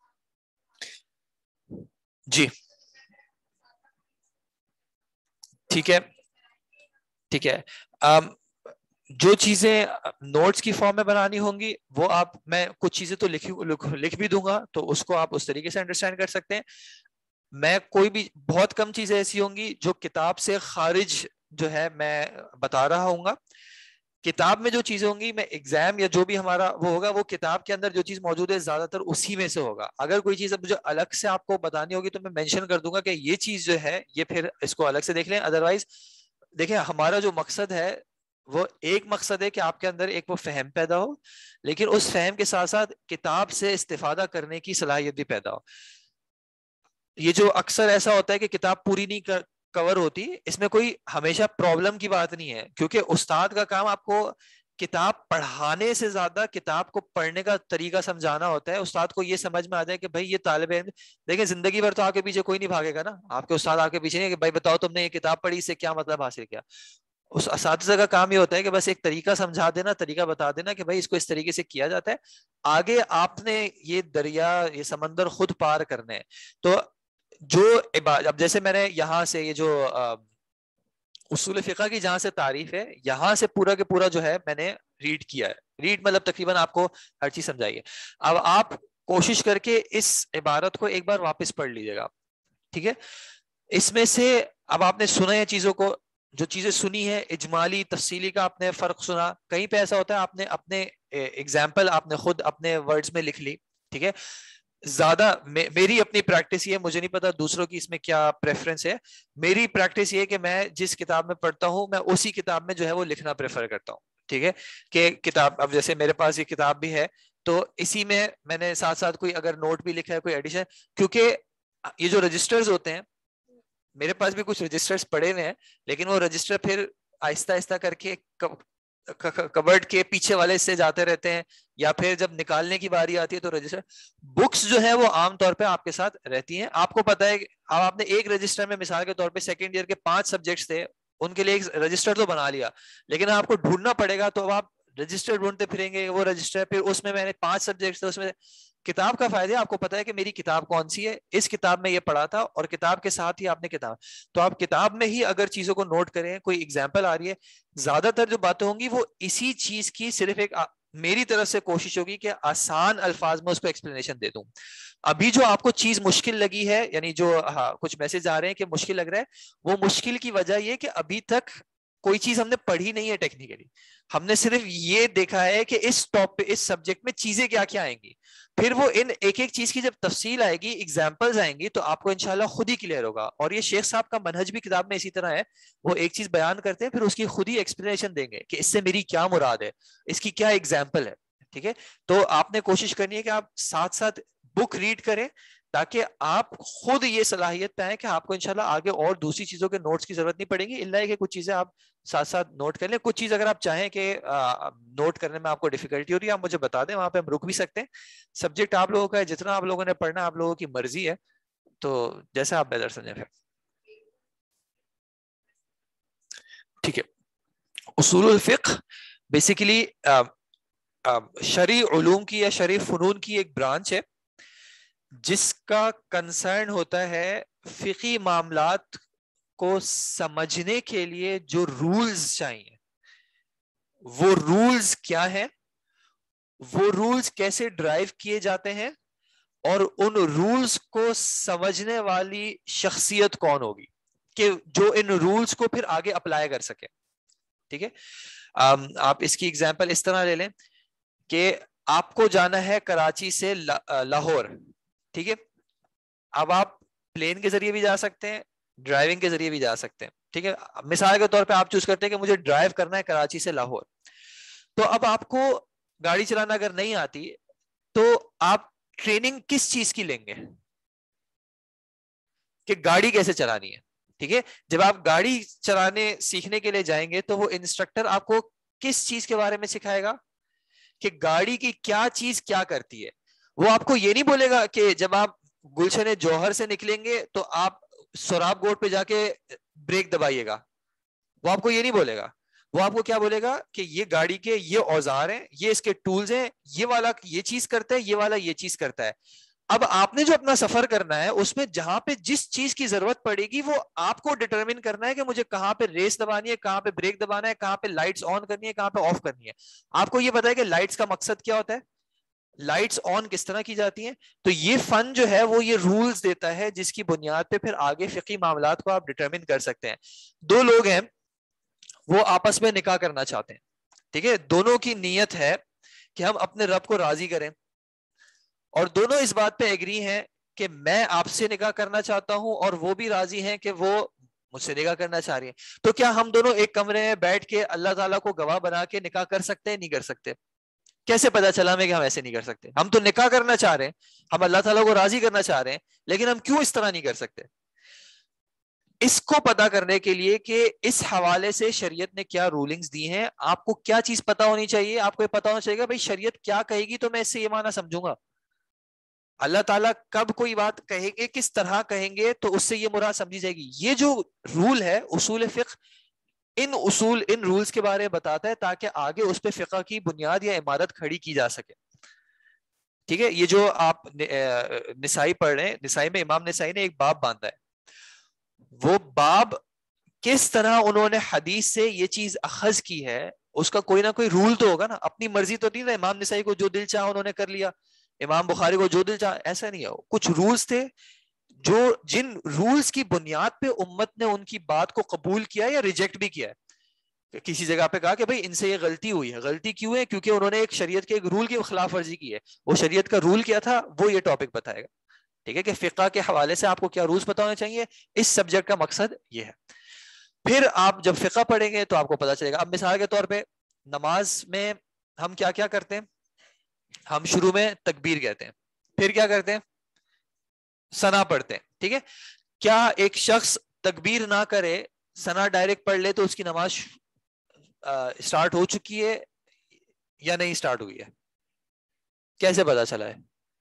جی ٹھیک ہے ٹھیک ہے. جو چیزیں نوٹس کی فارم میں بنانی ہوں گی وہ آپ, میں کچھ چیزیں تو لکھ بھی دوں گا تو اس کو آپ اس طریقے سے انڈرسٹینڈ کر سکتے ہیں. میں کوئی بھی بہت کم چیزیں ایسی ہوں گی جو کتاب سے خارج جو ہے میں بتا رہا ہوں گا. کتاب میں جو چیزیں ہوں گی میں ایگزام یا جو بھی ہمارا وہ ہوگا وہ کتاب کے اندر جو چیز موجود ہے زیادہ تر اسی میں سے ہوگا. اگر کوئی چیز مجھے الگ سے آپ کو بتانی ہوگی تو میں مینشن کر دوں گا کہ یہ چیز جو ہے یہ پھر اس کو الگ سے دیکھ لیں. ادروائز دیکھیں ہمارا جو مقصد ہے وہ ایک مقصد ہے کہ آپ کے اندر ایک وہ فہم پیدا ہو, لیکن اس فہم کے ساتھ ساتھ کتاب سے استفادہ کرنے کی صلاحیت بھی پیدا ہو. یہ جو اکثر ایسا ہوتا ہے کہ کتاب پوری نہیں کور ہوتی, اس میں کوئی ہمیشہ پرابلم کی بات نہیں ہے, کیونکہ استاد کا کام آپ کو کتاب پڑھانے سے زیادہ کتاب کو پڑھنے کا طریقہ سمجھانا ہوتا ہے. استاد کو یہ سمجھ میں آ جائے کہ بھائی یہ طالب علم, دیکھیں زندگی بھر تو آپ کے پیچھے کوئی نہیں بھاگے گا نا, آپ کے استاد آپ کے پیچھے نہیں کہ بھائی بتاؤ تم نے یہ کتاب پڑھی, اس سے کیا مطلب حاصل کیا. اس اساتذہ کا کام یہ ہوتا ہے کہ بس ایک طریقہ سمجھا دینا, طریقہ بتا دینا کہ بھائی اس کو اس طریقے سے کیا جاتا ہے. آگے آپ نے یہ دریا یہ سمندر خود پار کرنے ہیں. تو جو اب جیسے میں نے یہاں سے یہ جو اصول فقہ کی جہاں سے تعریف ہے یہاں سے پورا کے پورا جو ہے میں نے ریڈ کیا ہے. ریڈ مطلب تقریباً آپ کو ہر چیز سمجھائیے. اب آپ کوشش کر کے اس عبارت کو ایک بار واپس پڑھ لیجیے گا, ٹھیک ہے. اس میں سے اب آپ نے سنا ہے چیزوں کو, جو چیزیں سنی ہے اجمالی تفصیلی کا آپ نے فرق سنا. کہیں پہ ایسا ہوتا ہے آپ نے اپنے ایگزامپل آپ نے خود اپنے ورڈز میں لکھ لی, ٹھیک ہے. زیادہ میری اپنی پریکٹس یہ, مجھے نہیں پتا دوسروں کی اس میں کیا پریفرنس ہے, میری پریکٹس یہ کہ میں جس کتاب میں پڑھتا ہوں میں اسی کتاب میں جو ہے وہ لکھنا پریفر کرتا ہوں, ٹھیک ہے. کہ کتاب اب جیسے میرے پاس یہ کتاب بھی ہے تو اسی میں نے ساتھ ساتھ کوئی اگر نوٹ بھی لکھا ہے کوئی ایڈیشن, کیونکہ یہ جو رجسٹرز ہوتے ہیں میرے پاس بھی کچھ رجسٹرز پڑے ہوئے ہیں, لیکن وہ رجسٹر پھر آہستہ آہستہ کر کے کبرڈ کے پیچھے والے حصے جاتے رہتے ہیں, یا پھر جب نکالنے کی باری آتی ہے تو رجسٹر بکس جو ہے وہ عام طور پہ آپ کے ساتھ رہتی ہیں. آپ کو پتا ہے اب آپ نے ایک رجسٹر میں مثال کے طور پہ سیکنڈ ایئر کے 5 سبجیکٹس تھے, ان کے لیے ایک رجسٹر تو بنا لیا, لیکن آپ کو ڈھونڈنا پڑے گا تو اب آپ رجسٹر ڈھونڈتے پھریں گے. وہ رجسٹر پھر اس میں نے 5 سبجیکٹس تھے, اس میں کتاب کا فائدہ ہے آپ کو پتا ہے کہ میری کتاب کون سی ہے, اس کتاب میں یہ پڑھا تھا, اور کتاب کے ساتھ ہی آپ نے کتاب, تو آپ کتاب میں ہی اگر چیزوں کو نوٹ کریں, کوئی ایگزامپل آ رہی ہے, زیادہ تر جو باتیں ہوں گی وہ اسی چیز کی صرف ایک میری طرف سے کوشش ہوگی کہ آسان الفاظ میں اس کو ایکسپلینیشن دے دوں. ابھی جو آپ کو چیز مشکل لگی ہے, یعنی جو کچھ میسج آ رہے ہیں کہ مشکل لگ رہا ہے, وہ مشکل کی وجہ یہ کہ ابھی تک کوئی چیز ہم نے پڑھی نہیں ہے ٹیکنیکلی, ہم نے صرف یہ دیکھا ہے کہ اس ٹاپک اس سبجیکٹ میں چیزیں کیا کیا آئیں گی, پھر وہ ان ایک ایک چیز کی جب تفصیل آئے گی, ایگزامپلز آئیں گی, تو آپ کو انشاءاللہ خود ہی کلیئر ہوگا. اور یہ شیخ صاحب کا منہج بھی کتاب میں اسی طرح ہے, وہ ایک چیز بیان کرتے ہیں پھر اس کی خود ہی ایکسپلینیشن دیں گے کہ اس سے میری کیا مراد ہے, اس کی کیا ایگزامپل ہے, ٹھیک ہے. تو آپ نے کوشش کرنی ہے کہ آپ ساتھ ساتھ بک ریڈ کریں تاکہ آپ خود یہ صلاحیت پہ آئیں کہ آپ کو انشاءاللہ آگے اور دوسری چیزوں کے نوٹس کی ضرورت نہیں پڑے گی, الا کہ کچھ چیزیں آپ ساتھ ساتھ نوٹ کر لیں. کچھ چیز اگر آپ چاہیں کہ نوٹ کرنے میں آپ کو ڈیفیکلٹی ہو رہی ہے آپ مجھے بتا دیں, وہاں پہ ہم رک بھی سکتے ہیں. سبجیکٹ آپ لوگوں کا ہے, جتنا آپ لوگوں نے پڑھنا آپ لوگوں کی مرضی ہے, تو جیسا آپ بہتر سمجھیں. ٹھیک ہے. اصول الفقہ بیسیکلی شرعی علوم کی یا شرعی فنون کی ایک برانچ ہے جس کا کنسرن ہوتا ہے فقہی معاملات کو سمجھنے کے لیے جو رولز چاہیے, وہ رولز کیا ہیں, وہ رولز کیسے ڈرائیو کیے جاتے ہیں, اور ان رولز کو سمجھنے والی شخصیت کون ہوگی کہ جو ان رولز کو پھر آگے اپلائی کر سکے. ٹھیک ہے. آپ اس کی ایگزامپل اس طرح لے لیں کہ آپ کو جانا ہے کراچی سے لاہور, ٹھیک ہے. اب آپ پلین کے ذریعے بھی جا سکتے ہیں, ڈرائیونگ کے ذریعے بھی جا سکتے ہیں, ٹھیک ہے. مثال کے طور پہ آپ چوز کرتے ہیں کہ مجھے ڈرائیو کرنا ہے کراچی سے لاہور, تو اب آپ کو گاڑی چلانا اگر نہیں آتی تو آپ ٹریننگ کس چیز کی لیں گے کہ گاڑی کیسے چلانی ہے, ٹھیک ہے. جب آپ گاڑی چلانے سیکھنے کے لیے جائیں گے تو وہ انسٹرکٹر آپ کو کس چیز کے بارے میں سکھائے گا کہ گاڑی کی کیا چیز کیا کرتی ہے. وہ آپ کو یہ نہیں بولے گا کہ جب آپ گلشن جوہر سے نکلیں گے تو آپ سوراب گوٹ پہ جا کے بریک دبائیے گا, وہ آپ کو یہ نہیں بولے گا. وہ آپ کو کیا بولے گا کہ یہ گاڑی کے یہ اوزار ہیں, یہ اس کے ٹولز ہیں, یہ والا یہ چیز کرتا ہے, یہ والا یہ چیز کرتا ہے. اب آپ نے جو اپنا سفر کرنا ہے اس میں جہاں پہ جس چیز کی ضرورت پڑے گی وہ آپ کو ڈٹرمن کرنا ہے کہ مجھے کہاں پہ ریس دبانی ہے, کہاں پہ بریک دبانا ہے, کہاں پہ لائٹس آن کرنی ہے, کہاں پہ آف کرنی ہے. آپ کو یہ پتا ہے کہ لائٹس کا مقصد کیا ہوتا ہے, لائٹس آن کس طرح کی جاتی ہیں. تو یہ فن جو ہے وہ یہ رولز دیتا ہے جس کی بنیاد پہ پھر آگے فقہی معاملات کو آپ ڈٹرمن کر سکتے ہیں. دو لوگ ہیں وہ آپس میں نکاح کرنا چاہتے ہیں, ٹھیک ہے, دونوں کی نیت ہے کہ ہم اپنے رب کو راضی کریں, اور دونوں اس بات پہ ایگری ہیں کہ میں آپ سے نکاح کرنا چاہتا ہوں اور وہ بھی راضی ہیں کہ وہ مجھ سے نکاح کرنا چاہ رہی ہیں. تو کیا ہم دونوں ایک کمرے میں بیٹھ کے اللہ تعالیٰ کو گواہ بنا کے نکاح کر سکتے ہیں؟ نہیں کر سکتے. کیسے پتا چلا ہمیں کہ ہم ایسے نہیں کر سکتے؟ ہم تو نکاح کرنا چاہ رہے ہیں, ہم اللہ تعالیٰ کو راضی کرنا چاہ رہے ہیں, لیکن ہم کیوں اس طرح نہیں کر سکتے؟ اس کو پتا کرنے کے لیے کہ اس حوالے سے شریعت نے کیا رولنگز دی ہیں, آپ کو کیا چیز پتا ہونی چاہیے. آپ کو یہ پتا ہونا چاہیے بھائی شریعت کیا کہے گی تو میں اس سے یہ معنی سمجھوں گا. اللہ تعالیٰ کب کوئی بات کہیں گے, کس طرح کہیں گے, تو اس سے یہ مراد سمجھی جائے گی. یہ جو رول ہے اصول فقہ ان رولز کے بارے میں بتاتا ہے تاکہ آگے اس پہ فقہ کی بنیاد یا عمارت کھڑی کی جا سکے. ٹھیک ہے, یہ جو آپ نسائی پڑھ رہے ہیں, نسائی میں امام نسائی نے ایک باب باندھا ہے. وہ باب کس طرح انہوں نے حدیث سے یہ چیز اخذ کی ہے, اس کا کوئی نہ کوئی رول تو ہوگا نا. اپنی مرضی تو نہیں نا, امام نسائی کو جو دل چاہا انہوں نے کر لیا, امام بخاری کو جو دل چاہا, ایسا نہیں ہے. کچھ رولز تھے جو جن رولز کی بنیاد پہ امت نے ان کی بات کو قبول کیا یا ریجیکٹ بھی کیا ہے. کسی جگہ پہ کہا کہ بھائی ان سے یہ غلطی ہوئی ہے. غلطی کیوں ہے؟ کیونکہ انہوں نے ایک شریعت کے ایک رول کی خلاف ورزی کی ہے. وہ شریعت کا رول کیا تھا وہ یہ ٹاپک بتائے گا. ٹھیک ہے, کہ فقہ کے حوالے سے آپ کو کیا رولز پتا ہونے چاہیے. اس سبجیکٹ کا مقصد یہ ہے. پھر آپ جب فقہ پڑھیں گے تو آپ کو پتا چلے گا. اب مثال کے طور پہ نماز میں ہم کیا کیا کرتے ہیں. ہم شروع میں تکبیر کہتے ہیں, پھر کیا کرتے ہیں, ثنا پڑھتے ہیں. ٹھیک ہے, کیا ایک شخص تکبیر نہ کرے ثنا ڈائریکٹ پڑھ لے تو اس کی نماز اسٹارٹ ہو چکی ہے یا نہیں اسٹارٹ ہوئی ہے؟ کیسے پتا چلا ہے؟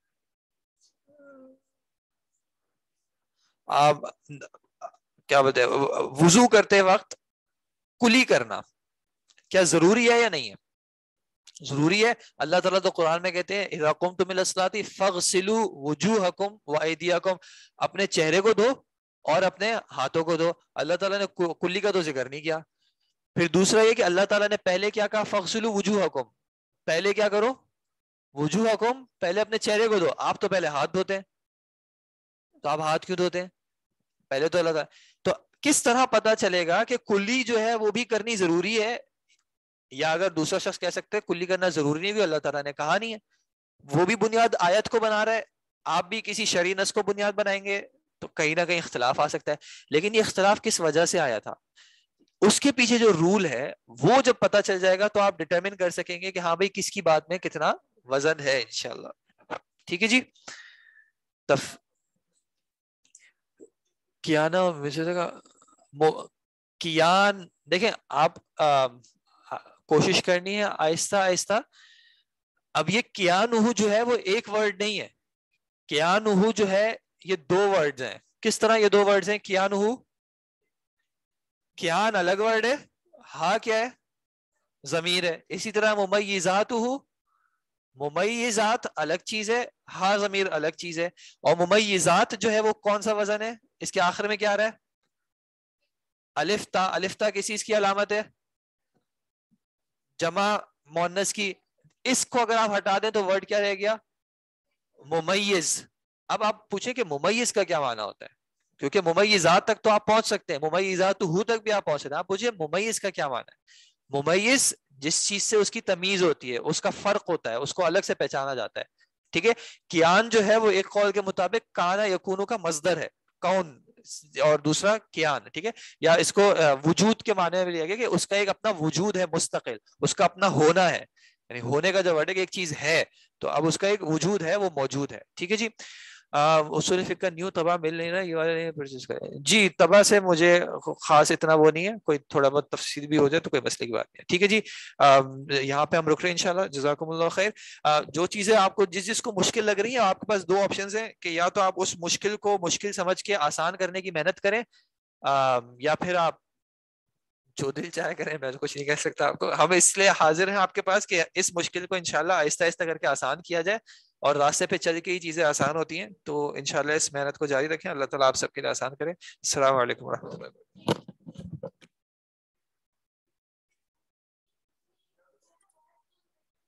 آپ کیا بتائیں, وضو کرتے وقت کلی کرنا کیا ضروری ہے یا نہیں ہے؟ ضروری ہے. اللہ تعالیٰ تو قرآن میں کہتے ہیں اذا قمتم الى الصلاۃ فاغسلوا وجوہکم وایدیکم, اپنے چہرے کو دھو اور اپنے ہاتھوں کو دھو. اللہ تعالیٰ نے کلی کا تو ذکر نہیں کیا. پھر دوسرا یہ کہ اللہ تعالیٰ نے پہلے کیا کہا, فاغسلوا وجوہکم, پہلے کیا کرو, وجوہکم, پہلے اپنے چہرے کو دھو. آپ تو پہلے ہاتھ دھوتے ہیں, تو آپ ہاتھ کیوں دھوتے ہیں؟ پہلے تو اللہ تعالیٰ. تو کس طرح پتا چلے گا کہ کلی جو ہے وہ بھی کرنی ضروری ہے, یا اگر دوسرا شخص کہہ سکتے ہیں کلی کرنا ضروری نہیں, بھی اللہ تعالیٰ نے کہا نہیں ہے, وہ بھی بنیاد آیت کو بنا رہا ہے, آپ بھی کسی شرعی نص کو بنیاد بنائیں گے, تو کہیں نہ کہیں اختلاف آ سکتا ہے. لیکن یہ اختلاف کس وجہ سے آیا تھا, اس کے پیچھے جو رول ہے وہ جب پتا چل جائے گا تو آپ ڈٹرمن کر سکیں گے کہ ہاں بھائی کس کی بات میں کتنا وزن ہے انشاءاللہ. ٹھیک ہے جی. کیان دیکھیں آپ کوشش کرنی ہے آہستہ آہستہ. اب یہ کیانہ جو ہے وہ ایک ورڈ نہیں ہے, کیانہ جو ہے یہ دو ورڈز ہیں. کس طرح یہ دو ورڈز ہیں؟ کیانہ, کیان الگ ورڈ ہے, ہاں کیا ہے, ضمیر ہے. اسی طرح ممیزاتہ, ممیزات الگ چیز ہے, ہاں ضمیر الگ چیز ہے. اور ممیزات جو ہے وہ کون سا وزن ہے؟ اس کے آخر میں کیا آ رہا ہے؟ الف تا. الف تا کس چیز کی علامت ہے؟ جمع مؤنث کی. اس کو اگر آپ ہٹا دیں تو ورڈ کیا رہ گیا؟ ممیز. اب آپ پوچھیں کہ ممیز کا کیا معنی ہوتا ہے, کیونکہ ممیزات تک تو آپ پہنچ سکتے ہیں, ممیزات تک بھی آپ پہنچ سکتے ہیں. آپ پوچھیں ممیز کا کیا معنی ہے. ممیز جس چیز سے اس کی تمیز ہوتی ہے, اس کا فرق ہوتا ہے, اس کو الگ سے پہچانا جاتا ہے. ٹھیک ہے. کیان جو ہے وہ ایک قول کے مطابق کانا یکونو کا مصدر ہے, کون, اور دوسرا کیان. ٹھیک ہے. یا اس کو وجود کے معنی میں لیا گیا کہ اس کا ایک اپنا وجود ہے مستقل, اس کا اپنا ہونا ہے, یعنی ہونے کا جو ورڈ ہے کہ ایک چیز ہے تو اب اس کا ایک وجود ہے, وہ موجود ہے. ٹھیک ہے جی. اصول فقہ نیو طبع مل نہیں رہا, یہ والے نہیں پرچیز کریں جی. طبع سے مجھے خاص اتنا وہ نہیں ہے, کوئی تھوڑا بہت تفصیل بھی ہو جائے تو کوئی مسئلے کی بات نہیں ہے. ٹھیک ہے جی. یہاں پہ ہم رک رہے ہیں انشاءاللہ. جزاکم اللہ خیر. جو چیزیں آپ کو جس کو مشکل لگ رہی ہیں, آپ کے پاس دو آپشنز ہیں کہ یا تو آپ اس مشکل کو مشکل سمجھ کے آسان کرنے کی محنت کریں, یا پھر آپ جو دل چاہے کریں. میں تو کچھ نہیں کہہ سکتا آپ کو. ہم اس لیے حاضر ہیں آپ کے پاس کہ اس مشکل کو انشاءاللہ آہستہ آہستہ کر کے آسان کیا جائے. اور راستے پہ چل کے ہی چیزیں آسان ہوتی ہیں. تو انشاءاللہ اس محنت کو جاری رکھیں. اللہ تعالیٰ آپ سب کے لیے آسان کرے. السلام علیکم ورحمۃ اللہ.